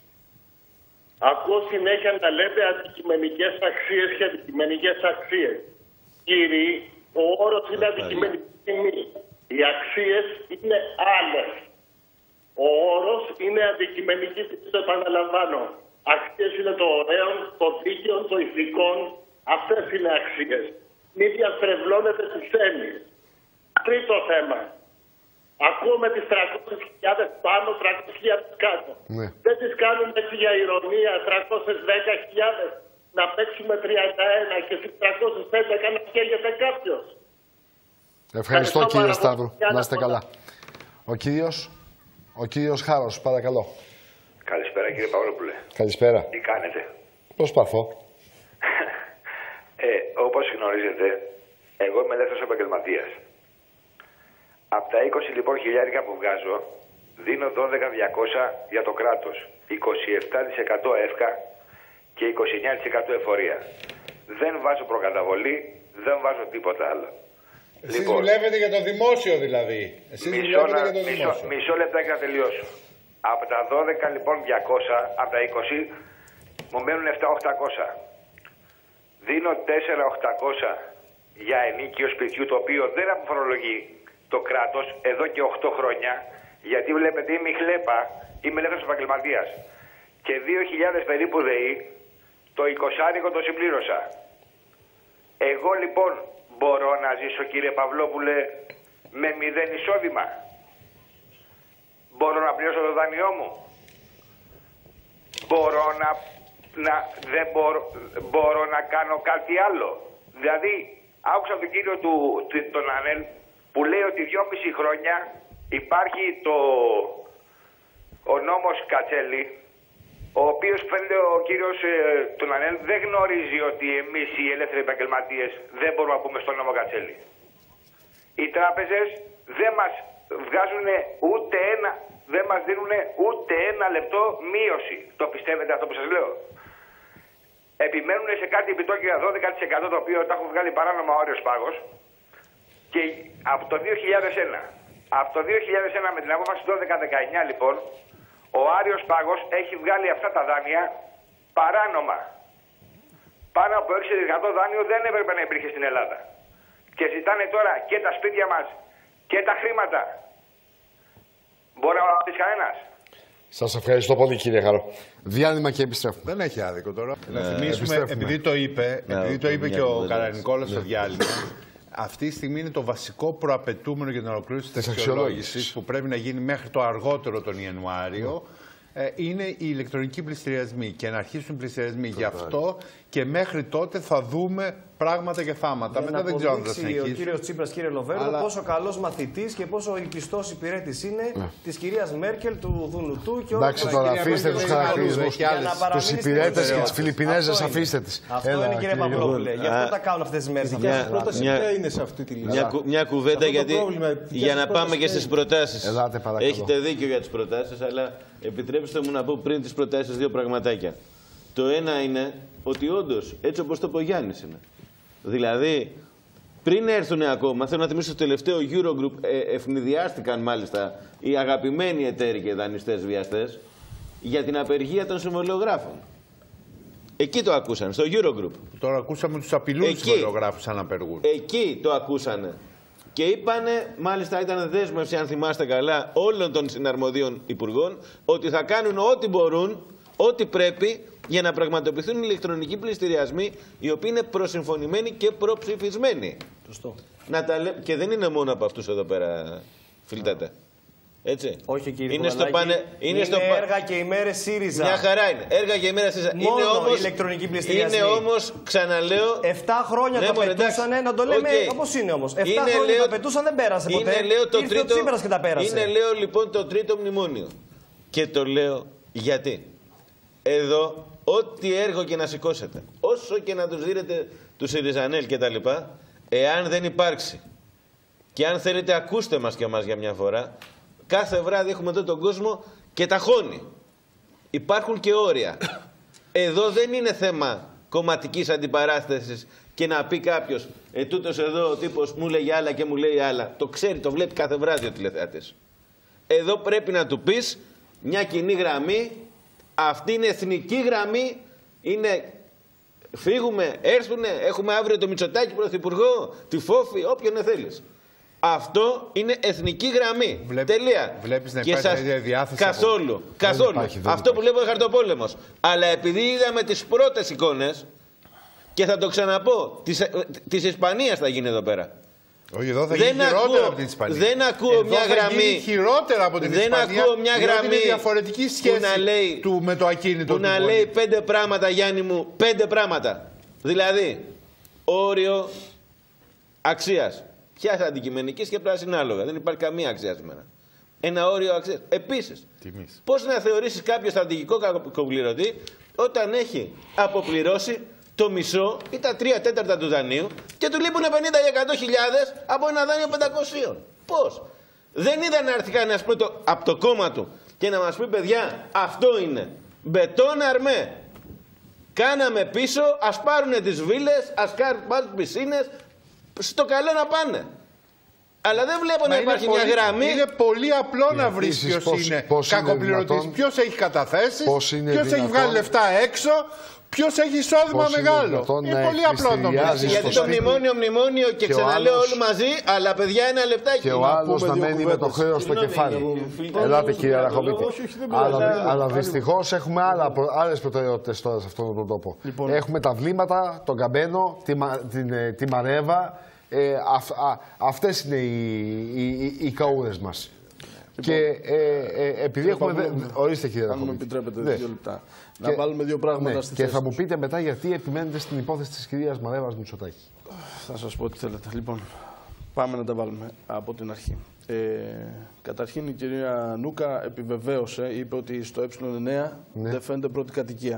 ακούω συνέχεια να λέτε αντικειμενικές αξίες και αντικειμενικές αξίες. Κύριοι, ο όρος είναι αντικειμενική τιμή. Οι αξίες είναι άλλες. Ο όρος είναι αντικειμενική τιμή, το επαναλαμβάνω. Αξίες είναι το ωραίο, το δίκαιο, το ηθικών. Αυτές είναι αξίες. Μην διαστρεβλώνετε τις έννοιες. Τρίτο θέμα. Ακούμε τις τριακόσιες χιλιάδες πάνω, τριακόσιες χιλιάδες κάτω.
Ναι.
Δεν τις κάνουμε έτσι για ηρωνία, τριακόσιες δέκα χιλιάδες να παίξουμε τριάντα ένα και στις τριακόσιες έντεκα να καίγεται κάποιος.
Ευχαριστώ, κύριε Σταύρο. Να είστε καλά. Ο κύριος, ο κύριος Χάρος, παρακαλώ.
Καλησπέρα, κύριε Παυλόπουλε.
Καλησπέρα.
Τι κάνετε?
Προσπαθώ.
ε, όπως γνωρίζετε, εγώ είμαι ελεύθερος επαγγελματίας. Από τα είκοσι λοιπόν χιλιάρικα που βγάζω, δίνω δώδεκα χιλιάδες διακόσια για το κράτος, είκοσι επτά τοις εκατό εύκα και είκοσι εννέα τοις εκατό εφορία. Δεν βάζω προκαταβολή, δεν βάζω τίποτα άλλο.
Εσείς λοιπόν, δουλεύετε για το δημόσιο δηλαδή. Εσείς
μισό,
δουλεύετε
να,
για το
μισό,
δημόσιο.
μισό λεπτάκι να τελειώσω. Από τα δώδεκα λοιπόν διακόσια, από τα είκοσι, μου μένουν επτά χιλιάδες οκτακόσια. Δίνω τέσσερα χιλιάδες οκτακόσια για ενίκιο σπιτιού, το οποίο δεν αποφορολογεί το κράτος εδώ και οκτώ χρόνια, γιατί βλέπετε είμαι η χλέπα, είμαι ελεύθερος επαγγελματίας. Και δύο χιλιάδες περίπου ΔΕΗ, το εικοσάρικο το συμπλήρωσα. Εγώ λοιπόν μπορώ να ζήσω, κύριε Παυλόπουλε, με μηδέν εισόδημα? Μπορώ να πληρώσω το δάνειό μου? Μπορώ να, να δεν μπορώ, μπορώ να κάνω κάτι άλλο? Δηλαδή, άκουσα τον κύριο του, τον Ανέλ, που λέει ότι δυόμιση χρόνια υπάρχει το, ο νόμος Κατσέλη, ο οποίος φαίνεται ο κύριος ε, τον Ανέλ δεν γνωρίζει ότι εμείς οι ελεύθεροι επαγγελματίες δεν μπορούμε να πούμε στον νόμο Κατσέλη. Οι τράπεζες δεν μας βγάζουν ούτε ένα, δεν μας δίνουν ούτε ένα λεπτό μείωση. Το πιστεύετε αυτό που σας λέω? Επί επιμένουν σε κάτι επιτόκια δώδεκα τοις εκατό το οποίο τα έχουν βγάλει παράνομα ο Άριος Πάγος. Και από το δύο χιλιάδες ένα, από το δύο χιλιάδες ένα με την απόφαση δώδεκα δεκαεννιά λοιπόν, ο Άριος Πάγος έχει βγάλει αυτά τα δάνεια παράνομα. Πάνω από έξι τοις εκατό δάνειο δεν έπρεπε να υπήρχε στην Ελλάδα. Και ζητάνε τώρα και τα σπίτια μας και τα χρήματα. Μπορεί να πει κανένας.
Σας ευχαριστώ πολύ κύριε Χαρό. Διάλειμμα και επιστρέφουμε.
Δεν έχει άδικο τώρα.
Ναι,
να θυμίσουμε, επειδή το είπε,
ναι,
επειδή το είπε και ο Καρανικόλας στο
ναι.
διάλειμμα, αυτή τη στιγμή είναι το βασικό προαπαιτούμενο για την ολοκλήρωση της αξιολόγησης που πρέπει να γίνει μέχρι το αργότερο τον Ιανουάριο. Ε, είναι οι ηλεκτρονικοί πληστηριασμοί και να αρχίσουν οι πληστηριασμοί. Γι' αυτό και μέχρι τότε θα δούμε πράγματα και θάματα.
Για
Μετά δεν ξέρω αν θα συνεχίσει.
Ο κύριος Τσίπρας, κύριε Λοβέρδο,
Αλλά...
πόσο καλός μαθητής και πόσο ελκυστός υπηρέτης είναι ναι. της κυρίας Μέρκελ, του Δουνουτού και όλα αυτά.
Εντάξει, τώρα αφήστε τους χαρακτηρισμούς. Τους υπηρέτες και τις Φιλιππινέζες αφήστε τις.
Αυτό είναι, κύριε Παπλόπουλε. Γι' αυτό τα κάνουν αυτές τις μέρες.
Η πρόταση ποια είναι σε αυτή τη λύση.
Μια κουβέντα για να πάμε και στις προτάσεις. Έχετε δίκιο για τις προτάσεις, αλλά επιτρέψτε μου να πω πριν τις προτάσεις δύο πραγματάκια. Το ένα είναι ότι όντως, έτσι όπως το είπε ο Γιάννης είναι. Δηλαδή, πριν έρθουν ακόμα, θέλω να θυμίσω στο τελευταίο Eurogroup, ε, ευνηδιάστηκαν μάλιστα οι αγαπημένοι εταίροι και δανειστές βιαστές για την απεργία των συμβολιογράφων. Εκεί το ακούσαν, στο Eurogroup.
Τώρα ακούσαμε τους απειλούς συμβολιογράφους αν απεργούν.
Εκεί το ακούσανε. Και είπανε, μάλιστα ήταν δέσμευση, αν θυμάστε καλά, όλων των συναρμοδίων υπουργών, ότι θα κάνουν ό,τι μπορούν, ό,τι πρέπει, για να πραγματοποιηθούν ηλεκτρονικοί πληστηριασμοί, οι οποίοι είναι προσυμφωνημένοι και προψηφισμένοι. Σωστό. Να τα λέ... Και δεν είναι μόνο από αυτούς εδώ πέρα, φιλτάτε. Έτσι.
Όχι, κύριε
είναι στο πανε... είναι,
είναι
στο...
έργα και ημέρες ΣΥΡΙΖΑ.
Μια χαρά είναι. Έργα και ημέρες ΣΥΡΙΖΑ.
Μόνο
είναι όμως...
ηλεκτρονική πληστηριασμή.
Είναι όμως, ξαναλέω...
Εφτά χρόνια ναι, το πετούσανε, να το λέμε okay. όπως είναι όμως. Εφτά είναι, χρόνια λέω... το πετούσαν, δεν πέρασε ποτέ.
Είναι, λέω, το
Ήρθε
τρίτο...
ο Τσίπρας και τα πέρασε.
Είναι, λέω, λοιπόν, το τρίτο μνημόνιο. Και το λέω γιατί. Εδώ, ό,τι έργο και να σηκώσετε, όσο και να τους δίνετε του ΣΥΡΙΖΑΝΕΛ και τα λοιπά, εάν δεν υπάρξει, και αν θέλετε ακούστε μας και εμάς για μια φορά, κάθε βράδυ έχουμε εδώ τον κόσμο και ταχώνει. Υπάρχουν και όρια. Εδώ δεν είναι θέμα κομματικής αντιπαράθεσης και να πει κάποιος, ε, τούτος εδώ ο τύπος μου λέει άλλα και μου λέει άλλα. Το ξέρει, το βλέπει κάθε βράδυ ο τηλεθεατής. Εδώ πρέπει να του πεις μια κοινή γραμμή. Αυτή είναι εθνική γραμμή, είναι φύγουμε, έρθουνε, έχουμε αύριο το Μητσοτάκη πρωθυπουργό, τη Φόφη, όποιον θέλεις. Αυτό είναι εθνική γραμμή. Βλέπ, Τελεία.
Βλέπεις να
και
υπάρχει
σας...
ίδια διάθεση.
Καθόλου.
Από...
καθόλου.
Υπάρχει,
Αυτό που βλέπω είναι χαρτοπόλεμος. Αλλά επειδή είδαμε τις πρώτες εικόνες, και θα το ξαναπώ, της, της Ισπανίας θα γίνει εδώ πέρα.
Όχι, εδώ θα γίνει δεν χειρότερα ακούω, από την Ισπανία.
Δεν ακούω
εδώ
μια
θα
γραμμή.
Γίνει χειρότερα από την
δεν
Ισπανία.
Ακούω μια γραμμή.
Είναι διαφορετική σχέση
να λέει,
του με το ακίνητο.
Που
του
να
πόλη.
λέει πέντε πράγματα, Γιάννη μου, πέντε πράγματα. Δηλαδή, όριο αξίας. Ποια αντικειμενικής και πράσινάλογα. Δεν υπάρχει καμία αξία σήμερα. Ένα όριο αξίας. Επίσης, πώς να θεωρήσεις κάποιο στρατηγικό κακοπληρωτή όταν έχει αποπληρώσει το μισό ή τα τρία τέταρτα του δανείου και του λείπουν πενήντα ή εκατό χιλιάδες από ένα δάνειο πεντακόσια. Πώς? Δεν είδα να έρθει κανένας από το κόμμα του και να μας πει, παιδιά, αυτό είναι μπετόν αρμέ. Κάναμε πίσω, ας πάρουνε τις βίλες, ας πάρουν πισίνες, στο καλό να πάνε. Αλλά δεν βλέπω Μα να υπάρχει
πολύ,
μια γραμμή.
Είναι πολύ απλό να βρεις ποιος πώς, είναι κακοπληρωτής, ποιος έχει καταθέσεις, ποιος έχει βγάλει λεφτά έξω. Ποιος έχει εισόδημα μεγάλο. Είναι, είναι πολύ απλό το
Γιατί το σπίτι. μνημόνιο, μνημόνιο και, και ξαναλέω άλλος... όλοι μαζί, αλλά παιδιά ένα λεπτάκι.
Και ο άλλος να μένει με το χρέος στο κεφάλι. Ελάτε κύριε Ραχοβίτη. Αλλά δυστυχώς έχουμε άλλες προτεραιότητες τώρα σε αυτόν τον τόπο. Λοιπόν. Έχουμε τα βλήματα, τον Καμπένο, τη, την, τη Μαρέβα. Ε, αυ, α, αυτές είναι οι, οι, οι, οι καούρες μας. Λοιπόν, και ε, ε, επειδή έχουμε... Δε... Ορίστε κύριε Ραχοβίτη.
Αν μου επιτρέπετε
ναι.
δύο λεπτά. Να και, βάλουμε δύο πράγματα ναι, στη
και
θέση
θα μου
τους.
πείτε μετά γιατί επιμένετε στην υπόθεση της κυρίας Μαρέβας Μητσοτάκη.
Θα σας πω τι θέλετε. Λοιπόν, πάμε να τα βάλουμε από την αρχή. Ε, καταρχήν η κυρία Νούκα επιβεβαίωσε, είπε ότι στο ε εννέα ναι. δεν φαίνεται πρώτη κατοικία.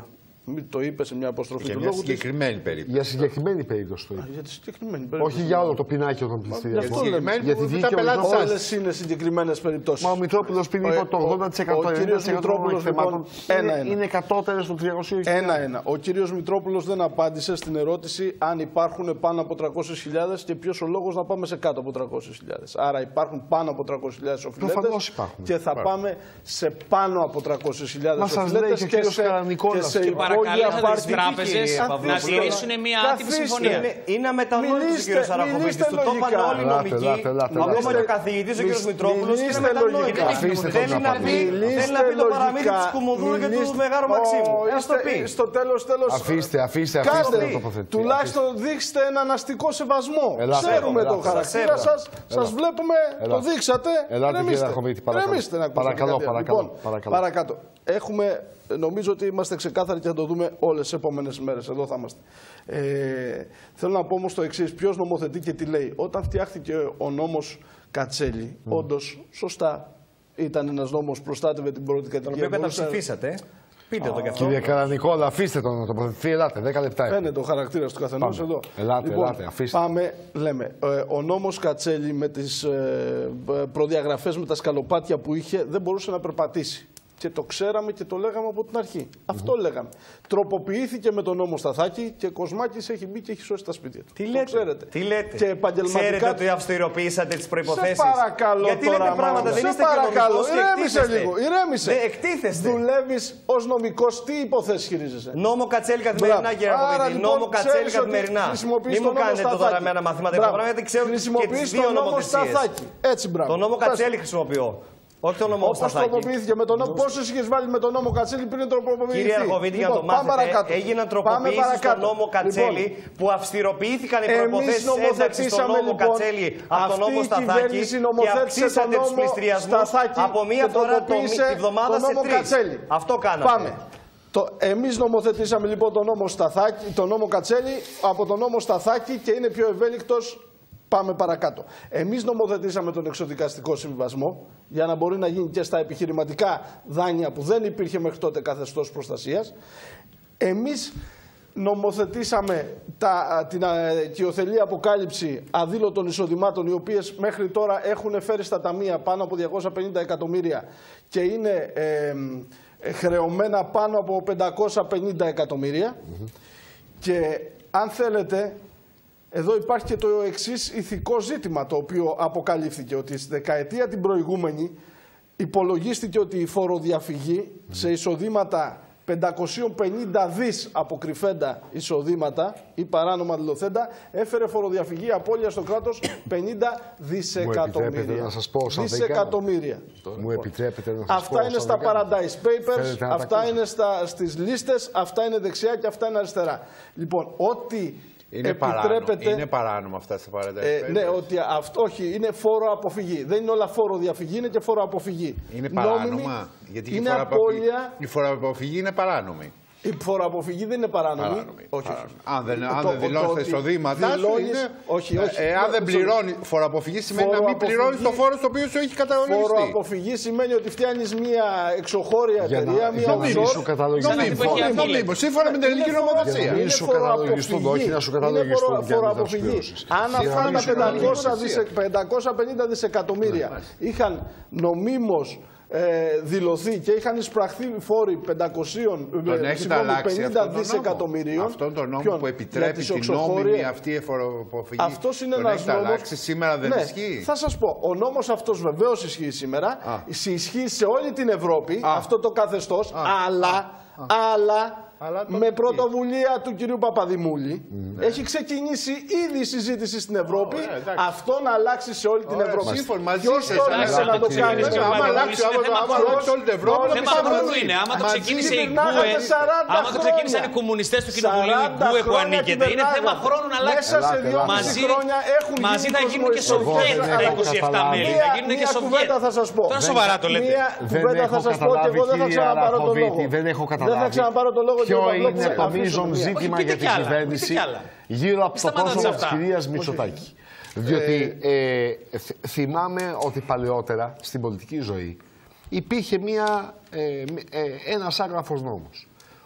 το είπε σε μια αποστροφή
για
του
μια
λόγου.
συγκεκριμένη περίπτωση.
Για συγκεκριμένη περίπτωση το είπε.
Για τη συγκεκριμένη περίπτωση.
Όχι για όλο το πινάκι των πληστηριασμών.
Γιατί βγήκε όλες είναι συγκεκριμένες περιπτώσεις.
Μα ο Μητρόπουλος πριν είπε το ογδόντα τοις εκατό.
Ο κύριος Μητρόπουλος λοιπόν,
είναι κατώτερες των τριακοσίων χιλιάδων.
Ένα-ένα. Ο κύριος Μητρόπουλος δεν απάντησε στην ερώτηση αν υπάρχουν πάνω από τριακόσιες χιλιάδες και ποιος ο λόγος να πάμε σε κάτω από τριακόσιες χιλιάδες. Άρα υπάρχουν πάνω από τριακόσιες χιλιάδες οφειλέτες και θα πάμε σε πάνω από τριακόσιες χιλιάδες οφειλέτες και σε, και σε υπόγεια πάρτι
να στηρίσουν μια άτυπη συμφωνία.
Είναι αμετανόητος ο κύριος Σαρακοβίτης. Του το είπαν όλοι οι νομικοί. Ακόμα και ο καθηγητής ο κύριος Μητρόπουλος είναι αμετανόητος. Θέλει να πει το παραμύθι της Κουμουνδούρου και του Μεγάρου Μαξίμου. Ας το πει.
Στο τέλος, τέλος.
Αφήστε, αφήστε, αφήστε να τοποθετήσει.
Τουλάχιστον δείξτε έναν αστικό σεβασμό. Ξέρουμε τον χαρακτήρα σας. Σας βλέπουμε, το δείξατε. Ηρεμήστε να ακούσετε.
Παρακαλώ,
παρακάτω. Έχουμε, νομίζω ότι είμαστε ξεκάθαροι και θα το δούμε όλες τις επόμενες μέρες. Εδώ θα είμαστε. Ε, θέλω να πω όμως το εξής. Ποιος νομοθετεί και τι λέει. Όταν φτιάχτηκε ο νόμος Κατσέλη, mm. όντως, σωστά, ήταν ένας νόμος που προστάτευε την πρώτη κατοικία.
Τον οποίο καταψηφίσατε. Πείτε το κι αυτό.
Κύριε Καρανικόλα, αφήστε τον να τοποθετηθεί. Ελάτε, δέκα λεπτά.
Φαίνεται ο χαρακτήρας του καθενός εδώ.
Ελάτε,
λοιπόν,
ελάτε, αφήστε.
Πάμε, λέμε, ε, ο νόμος Κατσέλη με τις ε, προδιαγραφές, με τα σκαλοπάτια που είχε, δεν μπορούσε να περπατήσει. Και το ξέραμε και το λέγαμε από την αρχή. Mm-hmm. Αυτό λέγαμε. Τροποποιήθηκε με τον νόμο Σταθάκη και Κοσμάκης έχει μπει και έχει σώσει τα σπίτια του.
Τι λέτε,
ξέρετε.
Τι λέτε.
Και επαγγελματικά...
Ξέρετε ότι αυστηροποιήσατε τις προϋποθέσεις.
Σε παρακαλώ.
Γιατί
τώρα,
λέτε πράγματα, δεν είστε
παρακαλώ.
Ηρέμησε
λίγο. Ηρέμησε.
Δεν εκτίθεστε.
Δουλεύεις ως νομικός, τι υποθέσεις χειρίζεσαι.
Νόμο Κατσέλη καθημερινά, κύριε Αρκοβίτη.
Λοιπόν,
νόμο Κατσέλη καθημερινά. Μην μου κάνετε τώρα εμένα μαθήματα για γιατί ξέρω και τις δύο νομοθεσίες.
Έτσι, μπράβο.
Το νόμο Κατσέλη χρησιμοποιώ. Όχι το νόμο
Όπως τροποποιήθηκε με τον νόμο. Πόσες είχες βάλει με τον νόμο Κατσέλη πριν τροποποιηθεί.
Κύριε Αρκοβίτη, για να το μάθετε, έγιναν τροποποιήσεις στον νόμο Κατσέλη λοιπόν, που αυστηροποιήθηκαν οι προϋποθέσεις ένταξης στον νόμο λοιπόν, Κατσέλη από τον νόμο Σταθάκη και αυξήσατε τους πληστηριασμούς από μία φορά τη βδομάδα σε τρεις. Αυτό κάνατε. Πάμε.
Το, εμείς νομοθετήσαμε λοιπόν τον νόμο, Σταθάκη, τον νόμο Κατσέλη από τον νόμο Σταθάκη και είναι πιο ευέλικτος. Πάμε παρακάτω. Εμείς νομοθετήσαμε τον εξοδικαστικό συμβιβασμό για να μπορεί να γίνει και στα επιχειρηματικά δάνεια που δεν υπήρχε μέχρι τότε καθεστώς προστασίας. Εμείς νομοθετήσαμε τα, την οικειοθελή αποκάλυψη αδήλωτων εισοδημάτων, οι οποίες μέχρι τώρα έχουν φέρει στα ταμεία πάνω από διακόσια πενήντα εκατομμύρια και είναι ε, ε, χρεωμένα πάνω από πεντακόσια πενήντα εκατομμύρια. Mm-hmm. Και αν θέλετε... Εδώ υπάρχει και το εξής ηθικό ζήτημα το οποίο αποκαλύφθηκε, ότι στη δεκαετία την προηγούμενη υπολογίστηκε ότι η φοροδιαφυγή mm. σε εισοδήματα πεντακόσια πενήντα δις αποκρυφέντα εισοδήματα ή παράνομα δηλωθέντα έφερε φοροδιαφυγή απώλεια στο κράτος πενήντα δισεκατομμύρια.
Να σας πω σαν
δισεκατομμύρια.
Μου επιτρέπετε να σας
αυτά
πω
είναι στα Paradise Papers, αυτά είναι στα, στις λίστες, αυτά είναι δεξιά και αυτά είναι αριστερά. Λοιπόν, ό,τι
Είναι παράνομο. είναι παράνομο αυτά στα Paradise
ε, ναι, ότι αυτό όχι, είναι φόρο αποφυγή. Δεν είναι όλα φόρο διαφυγή, είναι και φόρο αποφυγή.
Είναι παράνομα. Γιατί
είναι
η
απώλεια...
η φοροαποφυγή είναι παράνομη.
Η φοροαποφυγή δεν είναι παράνομη.
παράνομη.
Όχι,
παράνομη. Αν δεν, αν δεν δηλώνεις τα εισοδήματά σου, είναι...
Όχι, όχι.
Ε, αν δεν πληρώνει φοροαποφυγή, σημαίνει να μην πληρώνεις το φόρο στο οποίο σου έχει κατανοηθεί.
Φοροαποφυγή σημαίνει ότι φτιάχνεις μια εξωχώρια εταιρεία, μια
offshore. Νομίμως, σύμφωνα με την ελληνική νομοθεσία.
Για να μην σου καταλογιστούν, όχι να σου καταλογιστούν για να δραστηριώσεις.
Αν αυτά τα πεντακόσια πενήντα δισεκατομμύρια είχαν νομίμως Ε, δηλωθεί και είχαν εισπραχθεί φόροι πενήντα δισεκατομμυρίων.
Αυτόν τον νόμο που επιτρέπει την νόμιμη αυτή η φοροαποφυγή.
Αυτός είναι ένας νόμος.
Αλλάξει, σήμερα δεν ναι, ισχύει.
Θα σας πω. Ο νόμος αυτός βεβαίως ισχύει σήμερα. Α. Ισχύει σε όλη την Ευρώπη. Α. Αυτό το καθεστώς. Α. Αλλά, Α. αλλά Αλλά με πρωτοβουλία του κυρίου Παπαδημούλη mm. έχει ξεκινήσει ήδη η συζήτηση στην Ευρώπη oh, αυτό να αλλάξει σε όλη την Ευρώπη.
Ποιος τόλμησε
να το κάνει?
Άμα αλλάξει όλη την Ευρώπη,
δεν είναι. Άμα το ξεκίνησε η Γκουε, άμα το ξεκίνησαν οι κομμουνιστές του κοινοβουλίου, η Γκουε που ανήκεται, είναι θέμα χρόνου να αλλάξει. Μαζί θα γίνουν και Σοβιέτ τα είκοσι επτά μέλη. Θα γίνουν και Σοβιέτ. Τώρα σοβαρά το λέτε.
Δεν έχω καταλάβει, κύριε Αραχοβίτη,
δεν έχω καταλάβει. Ποιο είναι το μείζον ζήτημα για την κυβέρνηση γύρω από το πρόσωπο της κυρίας Μητσοτάκη. Διότι ε, θυμάμαι ότι παλαιότερα στην πολιτική ζωή υπήρχε μια, ε, ε, ένας άγραφος νόμος,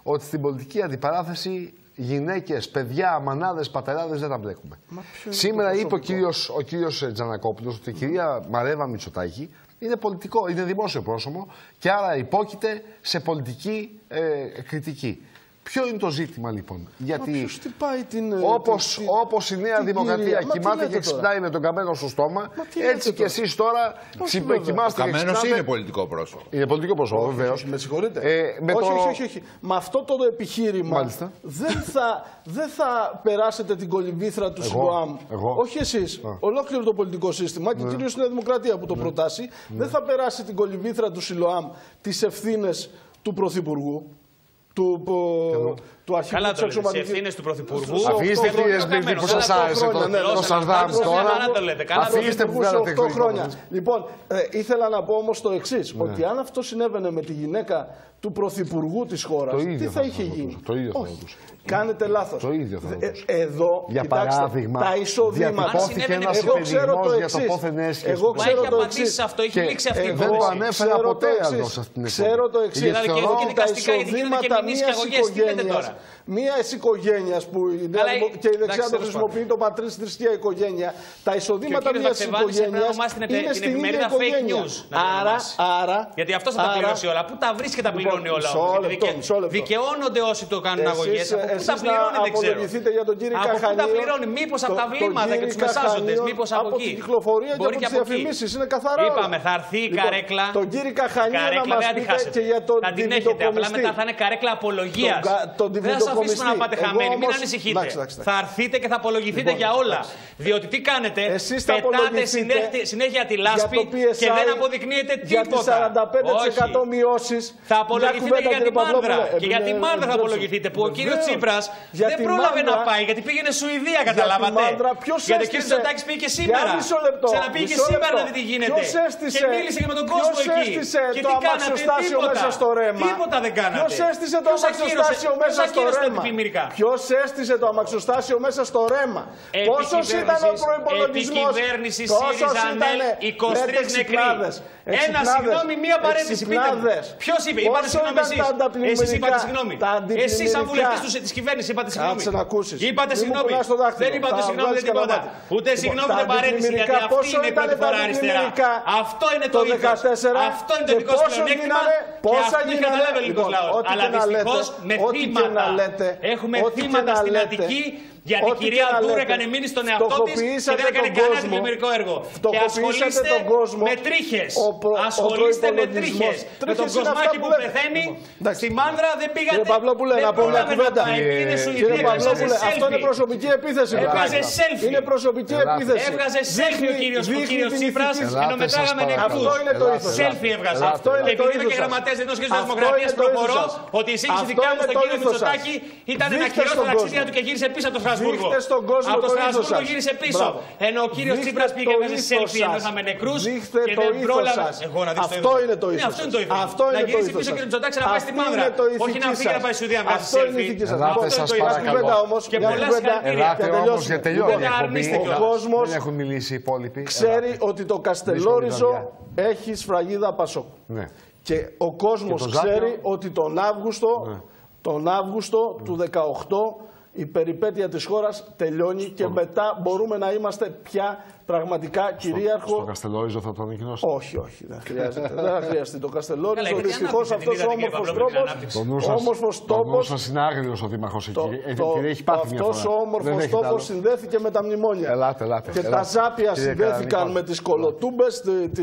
ότι στην πολιτική αντιπαράθεση γυναίκες, παιδιά, μανάδες, πατεράδες δεν τα μπλέκουμε. Σήμερα είπε ο κύριος, ο κύριος Τζανακόπουλος ότι η κυρία Μαρέβα Μητσοτάκη είναι πολιτικό, είναι δημόσιο πρόσωπο και άρα υπόκειται σε πολιτική ε, κριτική. Ποιο είναι το ζήτημα λοιπόν? Γιατί
την,
όπως,
την,
όπως η Νέα
την
Δημοκρατία
κυρία.
κοιμάται και ξυπνάει με τον καμένο στο στόμα, έτσι και εσείς τώρα ξυπνάτε και ξυπνάτε.
Ο Καμένος είναι πολιτικό πρόσωπο.
Είναι πολιτικό πρόσωπο, βεβαίως.
Με συγχωρείτε.
Ε, με
όχι,
το...
όχι, όχι, όχι. Με αυτό το επιχείρημα δεν θα, δεν θα περάσετε την κολυμβήθρα του ΣΥΛΟΑΜ. Όχι εσείς. Ολόκληρο το πολιτικό σύστημα και κυρίως η Νέα Δημοκρατία που το προτάσει, δεν θα περάσει την κολυμβήθρα του ΣΥΛΟΑΜ τις ευθύνες του Πρωθυπουργού. Του, που, του αρχηγού
Καλά
της
το λέτε, τις
αξιωματικής...
ευθύνες του Πρωθυπουργού.
Αφήστε κύριε Σμύρνη που σας άρεσε το Σαρδάμ τώρα. Αφήστε που βγάλατε
οκτώ χρόνια. Λοιπόν, ε, ήθελα να πω όμως το εξής, ναι. ότι αν αυτό συνέβαινε με τη γυναίκα του Πρωθυπουργού της χώρας, τι θα είχε γίνει?
Το ίδιο θα
Όχι. Κάνετε λάθος.
Το ίδιο θα
ε, εδώ,
για
κοιτάξτε,
παράδειγμα,
τα εισοδήματα.
Εγώ ξέρω το εξής.
Εγώ ξέρω το εξής.
Αυτό έχει λήξει αυτή η
δεν το ανέφερα ποτέ εδώ σε αυτήν την εκπομπή.
Ξέρω το εξής.
Τα εισοδήματα
μιας οικογένειας, μία οικογένεια που και η δεξιά το χρησιμοποιεί το πατρί στη θρησκεία οικογένεια, τα εισοδήματα μιας οικογένειας είναι στην ίδια οικογένεια. Άρα, άρα.
Γιατί αυτό θα τα πληρώσει όλα. Πού τα βρίσκει και τα πληρώνει όλα. Δικαιώνονται όσοι το κάνουν αγωγές. Πού τα πληρώνει δεν ξέρω.
Για τον κύριο
από πού τα πληρώνει, μήπως από τα βλήματα και τους μεσάζοντες, μήπως από εκεί.
Από την κυκλοφορία και από τις διαφημίσεις, είναι καθαρά.
Είπαμε, θα έρθει η καρέκλα.
Τον κύριο Καχανία να μας πείτε και για τον
θα την έχετε, απλά μετά θα είναι καρέκλα απολογίας. Δεν θα σας αφήσουμε να πάτε χαμένοι, μην ανησυχείτε. Θα έρθείτε και θα απολογηθείτε για όλα. Διότι τι κάνετε, πετάτε συνέχεια τη λάσπη και δεν αποδεικνύεται τίποτα.
Για τις σαράντα πέντε τοις εκατό μειώσεις.
Θα απολογηθείτε και για την Μάνδρα. Και για την Μάνδρα θα απολογηθείτε που ο κύριος Τσίπρας δεν πρόλαβε να πάει γιατί πήγαινε Σουηδία, καταλάβατε. Γιατί ο κύριος Μητσοτάκης πήγε και σήμερα. Ξαναπήγε και σήμερα να δει τι γίνεται. Και μίλησε και με τον κόσμο εκεί. Και τι κάνατε, τίποτα. Τίποτα δεν κάνατε.
Ποιος έστησε το αμαξοστάσιο μέσα στο ρέμα? Ποιος έστησε το αμαξοστάσιο μέσα στο ρέμα? Πόσος ήταν ο προϋπολογισμός?
Επικυβέρνηση ΣΥΡΙΖΑ ΑΝΕΛ, είκοσι τρεις νεκροί. Ένα συγγνώμη, μία παρένθεση. Πείτε μου. Ποιος είπε, είπατε συγγνώμη εσείς. Εσείς είπατε συγγνώμη. Εσείς σαν βουλευτής της κυβέρνησης είπατε συγγνώμη. Είπατε συγγνώμη. Δεν είπατε συγγνώμη, δεν τίποτα. Ούτε συγγνώμη, ούτε παρένθεση. Γιατί αυτή είναι η πρώτη φορά αριστερά. Αυτό είναι το ήθος. Αυτό είναι το δικό σας πλεονέκτημα. Και αυτό έχει καταλάβει ο ελληνικός λαός. Αλλά δυστυχώς με θύματα. Έχουμε θύματα στην Αττική. Γιατί η κυρία Ντούρα έκανε μήνυση στον εαυτό της και δεν έκανε κανένα δημιουργικό έργο. Και ασχολείστε με τρίχες. Ασχολείστε με τρίχες. Με τον κοσμάκι που πεθαίνει. Στη Μάνδρα δεν πήγατε.
Κύριε Παυλόπουλε, να πω μια κουβέντα. Κύριε Παυλόπουλε, αυτό είναι προσωπική επίθεση.
Έβγαζε selfie.
Είναι προσωπική επίθεση.
Έβγαζε selfie ο κύριος Τσίπρας ενώ μετράγαμε νεκρούς.
Αυτό είναι το ήθος.
Selfie έβγαζε. Και επειδή είμαι και γραμματέας δεν της Δημοκρατίας, προχωρώ ότι η εισήγηση δικιά μου στον κύριο Μητσοτάκη ήταν να ακυρώσει τα ταξίδια του και γύρισε πίσω από το Στρασβούργο. Από το Στρασβούργο γύρισε πίσω. Ενώ ο κύριος Τσίπρας πήγε με selfie ενώ είχαμε νεκρούς και δεν πρόλαβε. Εγώ να δεις το ήθος.
Αυτό είναι το ήθος.
Αυτό είναι το ήθος. Να γυρίσει πίσω ο κύριος Μητσοτάκης να πάει στη Μάνδρα. Όχι να φύγει να πάει στη Σουηδία να βγάζει selfie.
Ελάτε σας παρακαλώ.
Και πολλά συγχαρητήρια.
Ελάτε όμως γιατί τελειώνει η εκπομπή.
Ο κόσμος
δεν έχουν μιλήσει οι υπόλοιποι.
Ξέρει ότι το Καστελόριζο έχει σφραγίδα Πασόκ. Και ο κόσμος ξέρει ότι τον Αύγουστο, τον Αύγουστο του δεκαοκτώ η περιπέτεια της χώρας τελειώνει και μετά μπορούμε να είμαστε πια πραγματικά κυρίαρχο.
Στο Καστελόριζο θα το ανακοινώσετε?
Όχι, όχι, δεν χρειάζεται. Δεν θα χρειαστεί το Καστελόριζο. Δυστυχώς αυτός ο όμορφος τρόπος. Ο όμορφος τόπος.
Ο νους σας είναι άγριος ο δήμαρχος εκεί. Έχει πάθει μια φορά.
Αυτός ο όμορφος τόπος συνδέθηκε με τα μνημόνια.
Ελάτε, ελάτε.
Και τα ζάπια συνδέθηκαν με τις κολοτούμπες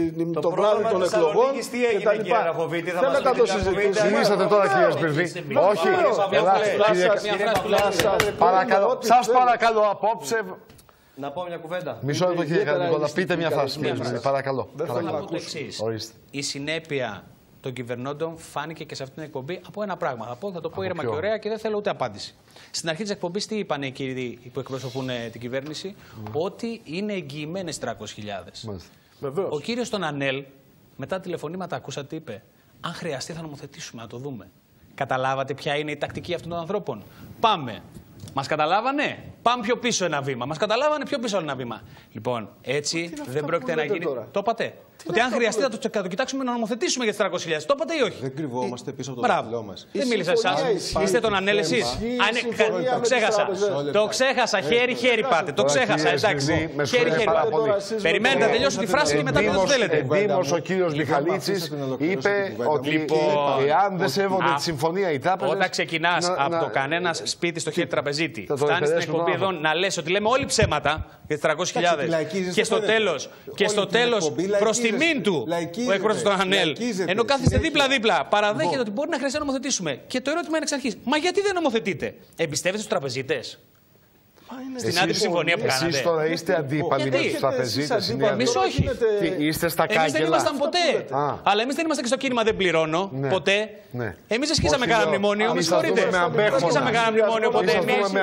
το βράδυ των εκλογών. Θέλετε να το συζητήσουμε?
Μιλήσατε τώρα κύριε Σπυρδί? Όχι. Σας παρακαλώ απόψε.
Να πω μια κουβέντα.
Μισό λεπτό κύριε Καρανικόλα, πείτε μια φράση. Παρακαλώ.
Θέλω να πω το εξής. Η συνέπεια των κυβερνώντων φάνηκε και σε αυτήν την εκπομπή από ένα πράγμα. Θα, πω, θα το πω ήρεμα και ωραία και δεν θέλω ούτε απάντηση. Στην αρχή της εκπομπής τι είπαν οι κύριοι που εκπροσωπούν την κυβέρνηση? Mm. Ότι είναι εγγυημένες τριακόσιες χιλιάδες. Ο κύριος στον ΑΝΕΛ, μετά τηλεφωνήματα, ακούσατε τι είπε? Αν χρειαστεί θα νομοθετήσουμε, να το δούμε. Καταλάβατε ποια είναι η τακτική αυτών των ανθρώπων? Πάμε. Μας καταλάβανε? πάμε πιο πίσω ένα βήμα. Μας καταλάβανε πιο πίσω ένα βήμα. Λοιπόν, έτσι δεν πρόκειται να γίνει. Τώρα. Το είπατε. Ότι αν χρειαστεί να το, το κοιτάξουμε να νομοθετήσουμε για τις τριακόσιες χιλιάδες. Το είπατε ή όχι?
Δεν κρυβόμαστε πίσω από το δάχτυλό μας.
Δεν μίλησα εσάς. Είστε τον Ανέλ εσείς. Το ξέχασα. Το ξέχασα. Χέρι-χέρι πάτε. Το ξέχασα. Εντάξει. Χέρι-χέρι πάτε. Περιμένετε να τελειώσω τη φράση και μετά δεν θέλετε.
Δήμος ο κύριος Μιχαλίτσης είπε ότι εάν δεν σέβονται τη συμφωνία οι τράπεζες.
Όταν ξεκινάς από το κανένα σπίτι στο χέρι τραπεζίτη, φτάνεις στην εκπομπή εδώ να λες ότι λέμε όλοι ψέματα για τις τριακόσιες χιλιάδες. Και στο τέλος, και στο τέλος προς τιμήν του ο εκπρόσωπος του Ανέλ, ενώ κάθεστε δίπλα-δίπλα, παραδέχεται ότι μπορεί να χρειαστεί να νομοθετήσουμε. Και το ερώτημα είναι εξ αρχής, μα γιατί δεν νομοθετείτε? Εμπιστεύεστε στους τραπεζίτες? Στην άτυπη συμφωνία που κάνατε.
Εσείς τώρα είστε αντίπαλοι με τους τραπεζίτες.
Εμείς όχι.
Είστε στα κάγκελα.
Εμείς δεν ήμασταν ποτέ. Αλλά εμείς δεν είμαστε και στο κίνημα δεν πληρώνω ποτέ. Εμείς ασκήσαμε κανένα μνημόνιο. Με συγχωρείτε. Ασκήσαμε κανένα μνημόνιο ποτέ.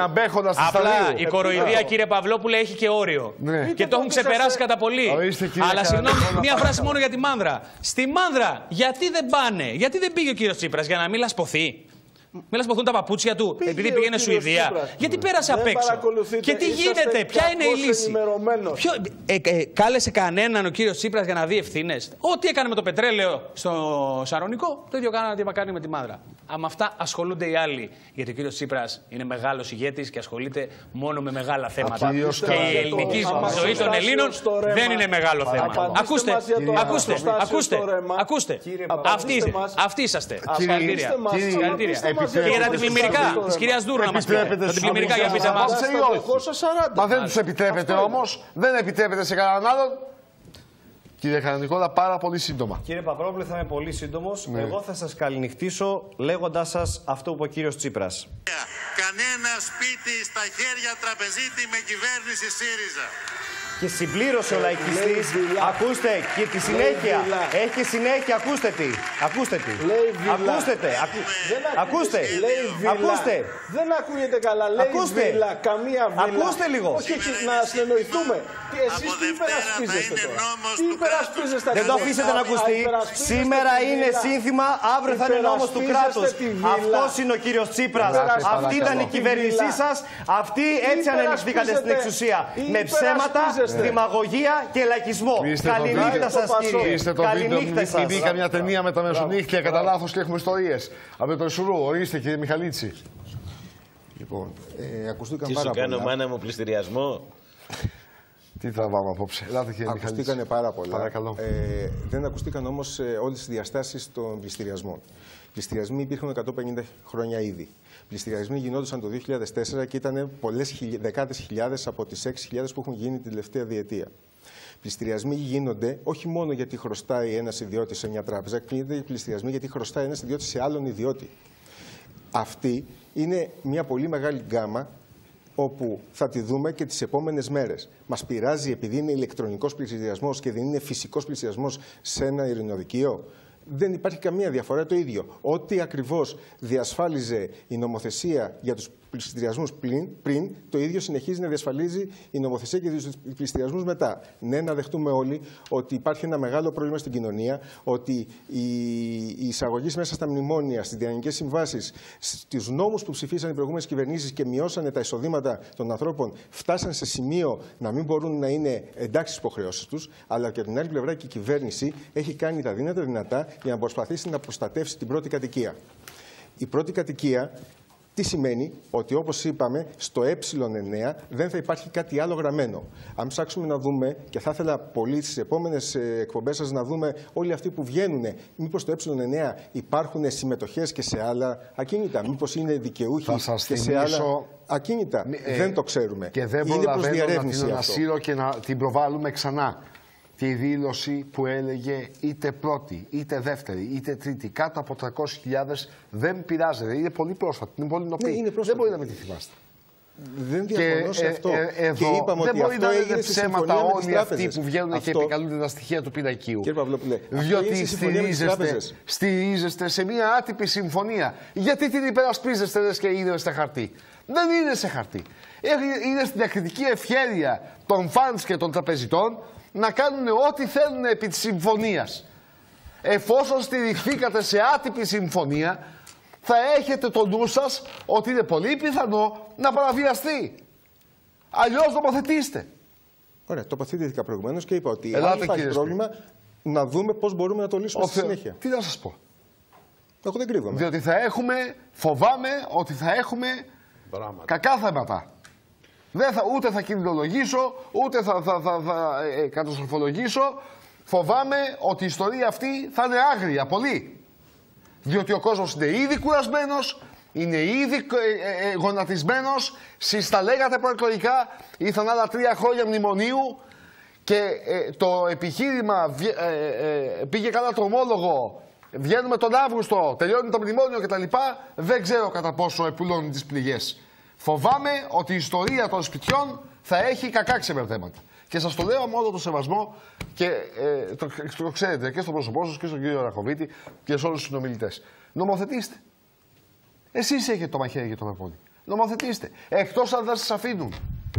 Απλά η κοροϊδία, κύριε Παυλόπουλε, έχει και όριο. Και το έχουν ξεπεράσει κατά πολύ. Αλλά συγγνώμη, μία φράση μόνο για τη Μάνδρα. Στη Μάνδρα, γιατί δεν πάνε, γιατί δεν πήγε ο κύριος Τσίπρας? Για να μην λασπωθεί? Μην λασπωθούν τα παπούτσια του, πήγε επειδή πήγαινε Σουηδία. Γιατί πέρασε απ' έξω? Και τι γίνεται, ποια είναι η λύση? Ποιο, ε, ε, κάλεσε κανέναν ο κύριος Τσίπρας για να δει ευθύνες? Ό,τι έκανε με το πετρέλαιο στο Σαρονικό, το ίδιο κάνει με τη Μάνδρα. Αν αυτά ασχολούνται οι άλλοι. Γιατί ο κύριος Τσίπρας είναι μεγάλος ηγέτης και ασχολείται μόνο με μεγάλα θέματα. Και η ελληνική ζωή των Ελλήνων δεν είναι μεγάλο θέμα. Ακούστε, ακούστε, ακούστε, ακούστε. Αυτοί είσαστε. Συγχαρητήρια. Και για τα αντιπλημμυρικά της κυρίας Δούρου να μας πείτε. Τα αντιπλημμυρικά για πείτε μας.
Μα δεν τους επιτρέπετε όμως. Δεν επιτρέπετε σε κανέναν άλλον. Κύριε Καρανικόλα, πάρα πολύ σύντομα.
Κύριε Παπρόπουλε, θα είμαι πολύ σύντομος. Ναι. Εγώ θα σας καληνυχτήσω λέγοντάς σας αυτό που είπε ο κύριος Τσίπρας.
Κανένα σπίτι στα χέρια τραπεζίτη με κυβέρνηση ΣΥΡΙΖΑ.
Και συμπλήρωσε ο λαϊκιστής. Ακούστε, και τη συνέχεια. Έχει συνέχεια, ακούστε τι. Ακούστε τι. Ακούστε τι. Ακούστε. Ακούστε.
Δεν ακούγεται καλά. Λέει βίλα, καμία βίλα.
Ακούστε λίγο.
Όχι, να συνεννοηθούμε. Και εσείς τι υπερασπίζεστε τώρα? Τι υπερασπίζεστε?
Δεν το αφήσετε να ακουστεί. Σήμερα είναι σύνθημα, αύριο θα είναι νόμος του κράτους. Αυτός είναι ο κύριος Τσίπρας. Αυτή ήταν η κυβέρνησή σας. Αυτή έτσι ανελιχθήκατε στην εξουσία. Με ψέματα, δημαγωγία και λαϊκισμό. Καληνύχτα σας, κύριε.
Είστε το βίντεο που μπήκα μια ταινία με τα μεσονύχτια κατά λάθος και έχουμε ιστορίες. Από το Ισουρού, ορίστε κύριε Μιχαλίτση.
Λοιπόν, ε, ακουστήκαν
τι
πάρα πολλά.
Τι σου κάνω μάνα μου πληστηριασμό?
Τι τραβάμε απόψε? Ελάτε κύριε Μιχαλίτση.
Ακουστήκανε πάρα πολλά.
Παρακαλώ.
Ε, δεν ακούστηκαν όμως ε, όλες τις διαστάσεις των πληστηριασμών. Πληστηριασμοί υπήρχαν εκατόν πενήντα χρόνια ήδη. Πληστηριασμοί γινόντουσαν το δύο χιλιάδες τέσσερα και ήταν πολλές χιλι... δεκάδες χιλιάδες από τις έξι χιλιάδες που έχουν γίνει την τελευταία διετία. Πληστηριασμοί γίνονται όχι μόνο γιατί χρωστάει ένας ιδιώτης σε μια τράπεζα, γίνονται πληστηριασμοί γιατί χρωστάει ένας ιδιώτης σε άλλον ιδιώτη. Αυτή είναι μια πολύ μεγάλη γκάμα όπου θα τη δούμε και τις επόμενες μέρες. Μας πειράζει επειδή είναι ηλεκτρονικός πληστηριασμός και δεν είναι φυσικός πληστηριασμός σε ένα ειρηνοδικείο? Δεν υπάρχει καμία διαφορά, το ίδιο. Ό,τι ακριβώς διασφάλιζε η νομοθεσία για τους πληστηριασμούς πριν, το ίδιο συνεχίζει να διασφαλίζει η νομοθεσία και τους πληστηριασμούς μετά. Ναι, να δεχτούμε όλοι ότι υπάρχει ένα μεγάλο πρόβλημα στην κοινωνία, ότι οι εισαγωγές μέσα στα μνημόνια, στις διανοικές συμβάσεις, στους νόμους που ψηφίσαν οι προηγούμενες κυβερνήσεις και μειώσανε τα εισοδήματα των ανθρώπων, φτάσαν σε σημείο να μην μπορούν να είναι εντάξει στις υποχρεώσεις τους, αλλά και από την άλλη πλευρά και η κυβέρνηση έχει κάνει τα δύνατα δυνατά για να προσπαθήσει να προστατεύσει την πρώτη κατοικία. Η πρώτη κατοικία τι σημαίνει? Ότι όπως είπαμε στο ε εννέα δεν θα υπάρχει κάτι άλλο γραμμένο. Αν ψάξουμε να δούμε, και θα ήθελα πολύ στις επόμενες εκπομπές σας να δούμε όλοι αυτοί που βγαίνουν, μήπως στο ε εννέα υπάρχουν συμμετοχές και σε άλλα ακίνητα, μήπως είναι δικαιούχοι και σε άλλα ακίνητα. Ε, δεν το ξέρουμε.
Και δεν προλαβαίνω να την ανασύρω και να την προβάλλουμε ξανά. Τη δήλωση που έλεγε είτε πρώτη, είτε δεύτερη, είτε τρίτη, κάτω από τριακόσιες χιλιάδες δεν πειράζεται. Είναι πολύ πρόσφατη, είναι πολύ νοπή.
Ναι,
δεν μπορεί να μην τη θυμάστε.
Δεν διαφωνώ σε αυτό.
Ε, ε, εδώ,
και είπαμε
δεν
ότι
μπορεί
αυτό
να είναι ψέματα όλοι αυτοί που βγαίνουν
αυτό...
και επικαλούνται τα στοιχεία του πινακίου.
Κύριε Παυλόπουλε,
διότι στηρίζεστε, στηρίζεστε σε μια άτυπη συμφωνία. Γιατί την υπερασπίζεστε λες και είναι στα χαρτί? Δεν είναι σε χαρτί. Είναι στην διακριτική ευχέρεια των φαντς και των τραπεζιτών να κάνουν ό,τι θέλουν επί της συμφωνίας. Εφόσον στηριχθήκατε σε άτυπη συμφωνία, θα έχετε το νου σας ότι είναι πολύ πιθανό να παραβιαστεί. Αλλιώς νομοθετήστε.
Ωραία, τοποθετήθηκα προηγουμένως και είπα ότι
Ελάτε,
αν υπάρχει
κύριε
πρόβλημα, να δούμε πώς μπορούμε να το λύσουμε
Ο
στη
Θεό...
συνέχεια.
Τι να σας πω.
Εγώ δεν κρύβομαι.
Διότι θα έχουμε, φοβάμαι ότι θα έχουμε
Μπράματα.
κακά θέματα. Δεν θα, ούτε θα κινδυνολογήσω, ούτε θα, θα, θα, θα ε, καταστροφολογήσω. Φοβάμαι ότι η ιστορία αυτή θα είναι άγρια, πολύ. Διότι ο κόσμος είναι ήδη κουρασμένος, είναι ήδη ε, ε, γονατισμένος. Σεις τα λέγατε προεκλογικά, ήρθαν άλλα τρία χρόνια μνημονίου και ε, το επιχείρημα ε, ε, πήγε καλά το ομόλογο. Βγαίνουμε τον Αύγουστο, τελειώνει το μνημόνιο κτλ. Δεν ξέρω κατά πόσο επουλώνουν τις πληγές. Φοβάμαι ότι η ιστορία των σπιτιών θα έχει κακά ξεμπερδέματα. Και σας το λέω με όλο το σεβασμό και ε, το, το ξέρετε και στον πρόσωπό σας και στον κύριο Ρακοβίτη και σε όλους τους συνομιλητές. Νομοθετήστε. Εσείς έχετε το μαχαίρι και το μεπόδι. Νομοθετήστε. Εκτός αν δεν σας αφήνουν.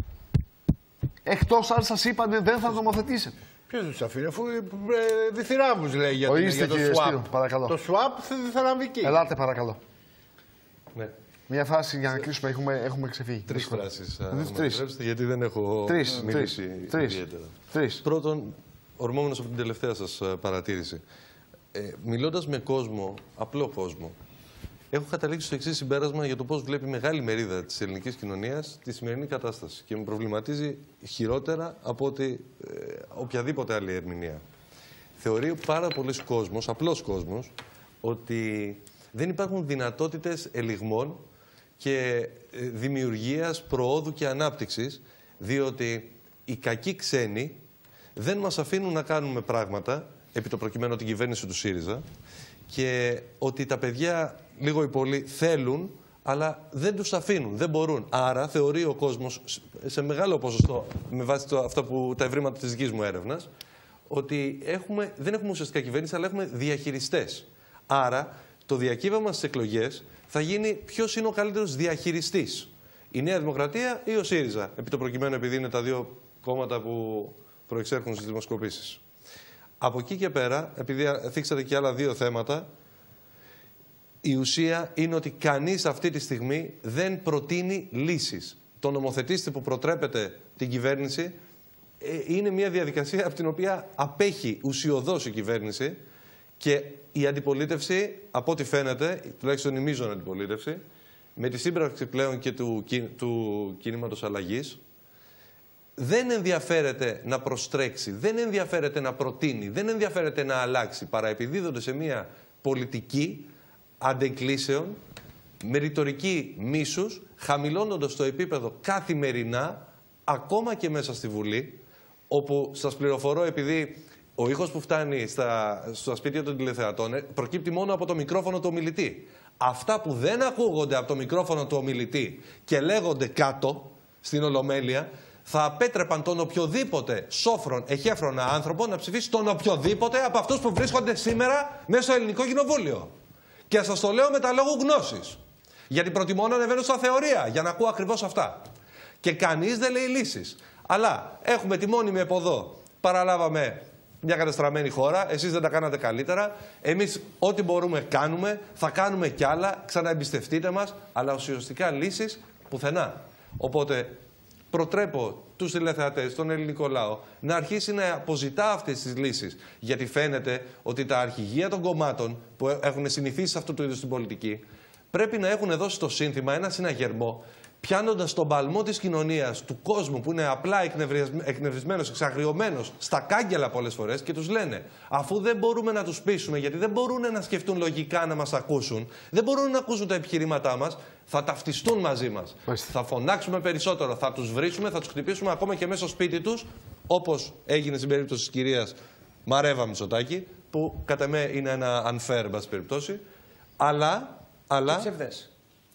Εκτός αν σας είπανε δεν θα νομοθετήσετε.
Ποιος τους αφήνει, αφού ε, διθυράμβους λέει για, την, για το swap.
Παρακαλώ.
Το swap διθυράμβικη.
Ελάτε παρακαλώ.
Ναι.
Μια φάση για να κλείσουμε, έχουμε, έχουμε ξεφύγει.
Τρεις φράσεις.
Τρεις.
Γιατί δεν έχω
τρεις,
μιλήσει
τρεις,
ιδιαίτερα.
Τρεις.
Πρώτον, ορμόμενος από την τελευταία σας παρατήρηση. Ε, μιλώντας με κόσμο, απλό κόσμο, έχω καταλήξει στο εξής συμπέρασμα για το πώς βλέπει μεγάλη μερίδα της ελληνικής κοινωνίας τη σημερινή κατάσταση. Και με προβληματίζει χειρότερα από ότι ε, οποιαδήποτε άλλη ερμηνεία. Θεωρεί πάρα πολλοί κόσμος, απλός κόσμος, ότι δεν υπάρχουν δυνατότητες ελιγμών και δημιουργίας, προόδου και ανάπτυξης, διότι οι κακοί ξένοι δεν μας αφήνουν να κάνουμε πράγματα, επί το προκειμένο την κυβέρνηση του ΣΥΡΙΖΑ, και ότι τα παιδιά, λίγο ή πολύ, θέλουν, αλλά δεν τους αφήνουν, δεν μπορούν. Άρα θεωρεί ο κόσμος, σε μεγάλο ποσοστό, με βάση το, αυτά που, τα ευρήματα της δικής μου έρευνας, ότι έχουμε, δεν έχουμε ουσιαστικά κυβέρνηση, αλλά έχουμε διαχειριστές. Άρα, το διακύβευμα στις εκλογές θα γίνει ποιος είναι ο καλύτερος διαχειριστής. Η Νέα Δημοκρατία ή ο ΣΥΡΙΖΑ, επί το προκειμένο, επειδή είναι τα δύο κόμματα που προεξέρχουν στις δημοσκοπήσεις. Από εκεί και πέρα, επειδή θίξατε και άλλα δύο θέματα, η ουσία είναι ότι κανείς αυτή τη στιγμή δεν προτείνει λύσεις. Το νομοθετήστε που προτρέπεται την κυβέρνηση είναι μια διαδικασία από την οποία απέχει ουσιωδώς η κυβέρνηση και η αντιπολίτευση, από ό,τι φαίνεται, τουλάχιστον η μείζων αντιπολίτευση, με τη σύμπραξη πλέον και του, του κινήματος αλλαγής, δεν ενδιαφέρεται να προστρέξει, δεν ενδιαφέρεται να προτείνει, δεν ενδιαφέρεται να αλλάξει, παραεπιδίδονται σε μια πολιτική αντεγκλήσεων, με ρητορική μίσους, χαμηλώνοντας το επίπεδο καθημερινά, ακόμα και μέσα στη Βουλή, όπου σας πληροφορώ, επειδή ο ήχος που φτάνει στα, στα σπίτια των τηλεθεατών προκύπτει μόνο από το μικρόφωνο του ομιλητή. Αυτά που δεν ακούγονται από το μικρόφωνο του ομιλητή και λέγονται κάτω, στην Ολομέλεια, θα απέτρεπαν τον οποιοδήποτε σόφρον, εχέφρονα άνθρωπο να ψηφίσει τον οποιοδήποτε από αυτούς που βρίσκονται σήμερα μέσα στο Ελληνικό Κοινοβούλιο. Και σας το λέω με τα λόγου γνώσης. Γιατί προτιμώ να ανεβαίνω στα θεωρία, για να ακούω ακριβώς αυτά. Και κανείς δεν λέει λύσεις. Αλλά έχουμε τη μόνιμη από εδώ. Παραλάβαμε μια κατεστραμμένη χώρα, εσείς δεν τα κάνατε καλύτερα. Εμείς ό,τι μπορούμε κάνουμε, θα κάνουμε κι άλλα, ξαναεμπιστευτείτε μας, αλλά ουσιαστικά λύσεις πουθενά. Οπότε προτρέπω τους τηλεθεατές, τον ελληνικό λαό, να αρχίσει να αποζητά αυτές τις λύσεις. Γιατί φαίνεται ότι τα αρχηγεία των κομμάτων που έχουν συνηθίσει σε αυτού του είδους την πολιτική πρέπει να έχουν δώσει στο σύνθημα ένα συναγερμό, πιάνοντας τον παλμό της κοινωνίας, του κόσμου που είναι απλά εκνευρισμένος, εξαγριωμένος, στα κάγκελα πολλές φορές και τους λένε, αφού δεν μπορούμε να τους πείσουμε, γιατί δεν μπορούν να σκεφτούν λογικά να μας ακούσουν, δεν μπορούν να ακούσουν τα επιχειρήματά μας, θα ταυτιστούν μαζί μας. Μάλιστα. Θα φωνάξουμε περισσότερο, θα τους βρίσουμε, θα τους χτυπήσουμε ακόμα και μέσα στο σπίτι τους, όπως έγινε στην περίπτωση της κυρίας Μαρέβα Μητσοτάκη, που κατά με είναι ένα unfair, εν πάση περιπτώσει, αλλά... αλλά...
Ψευδές.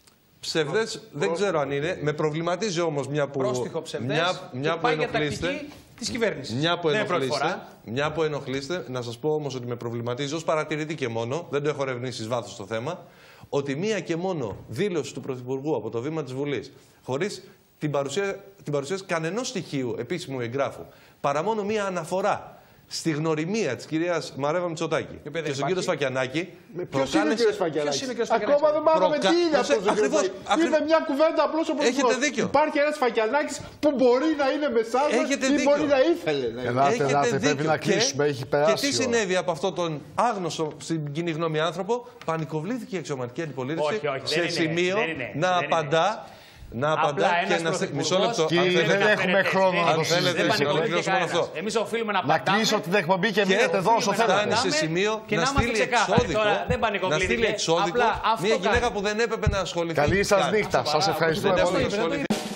Ψευδές δεν ξέρω αν είναι. Με προβληματίζει όμως μια που.
Πρόστιχο ψευδές.
Μια, μια
και
που
πάει
ενοχλείστε.
Για τακτική της κυβέρνησης.
Μια που
δεν
ενοχλείστε. Μια που ενοχλείστε. Να σας πω όμως ότι με προβληματίζει ως παρατηρητή και μόνο. Δεν το έχω ερευνήσει εις βάθος το θέμα. Ότι μία και μόνο δήλωση του Πρωθυπουργού από το βήμα της Βουλής, χωρίς την παρουσία, την παρουσίαση κανενός στοιχείου επίσημου εγγράφου, παρά μόνο μία αναφορά στη γνωριμία της κυρίας Μαρέβα Μητσοτάκη και στον κύριο Σφακιανάκη.
Ποιος είναι ο κύριος Σφακιανάκης? Ακόμα δεν μάθαμε τι είναι αυτός ο κύριος Σφακιανάκης. Είναι μια κουβέντα απλώς ο Πρωθυπουργός.
Έχετε δίκιο.
Υπάρχει ένας Σφακιανάκης που μπορεί να είναι μεσάζοντας ή μπορεί να ήθελε.
Ελάτε, ελάτε, πρέπει να κλείσουμε, έχει περάσει.
Και τι συνέβη από αυτόν τον άγνωστο στην κοινή γνώμη άνθρωπο? Πανικοβλήθηκε η αξιωματική αντιπολίτευση σε σημείο να απαντά. Να απαντά και να. Μισό λεπτό.
Κύριε, δεν έχουμε χρόνο να το
συζητήσουμε αυτό.
Εμείς οφείλουμε να απαντάμε.
Να κλείσω την εκπομπή και μείνετε εδώ όσο θέλετε.
Φτάνει σε σημείο να στείλει εξώδικο. Να στείλει εξώδικο μια γυναίκα που δεν έπρεπε να ασχοληθεί.
Καλή σας νύχτα. Σας ευχαριστώ πολύ.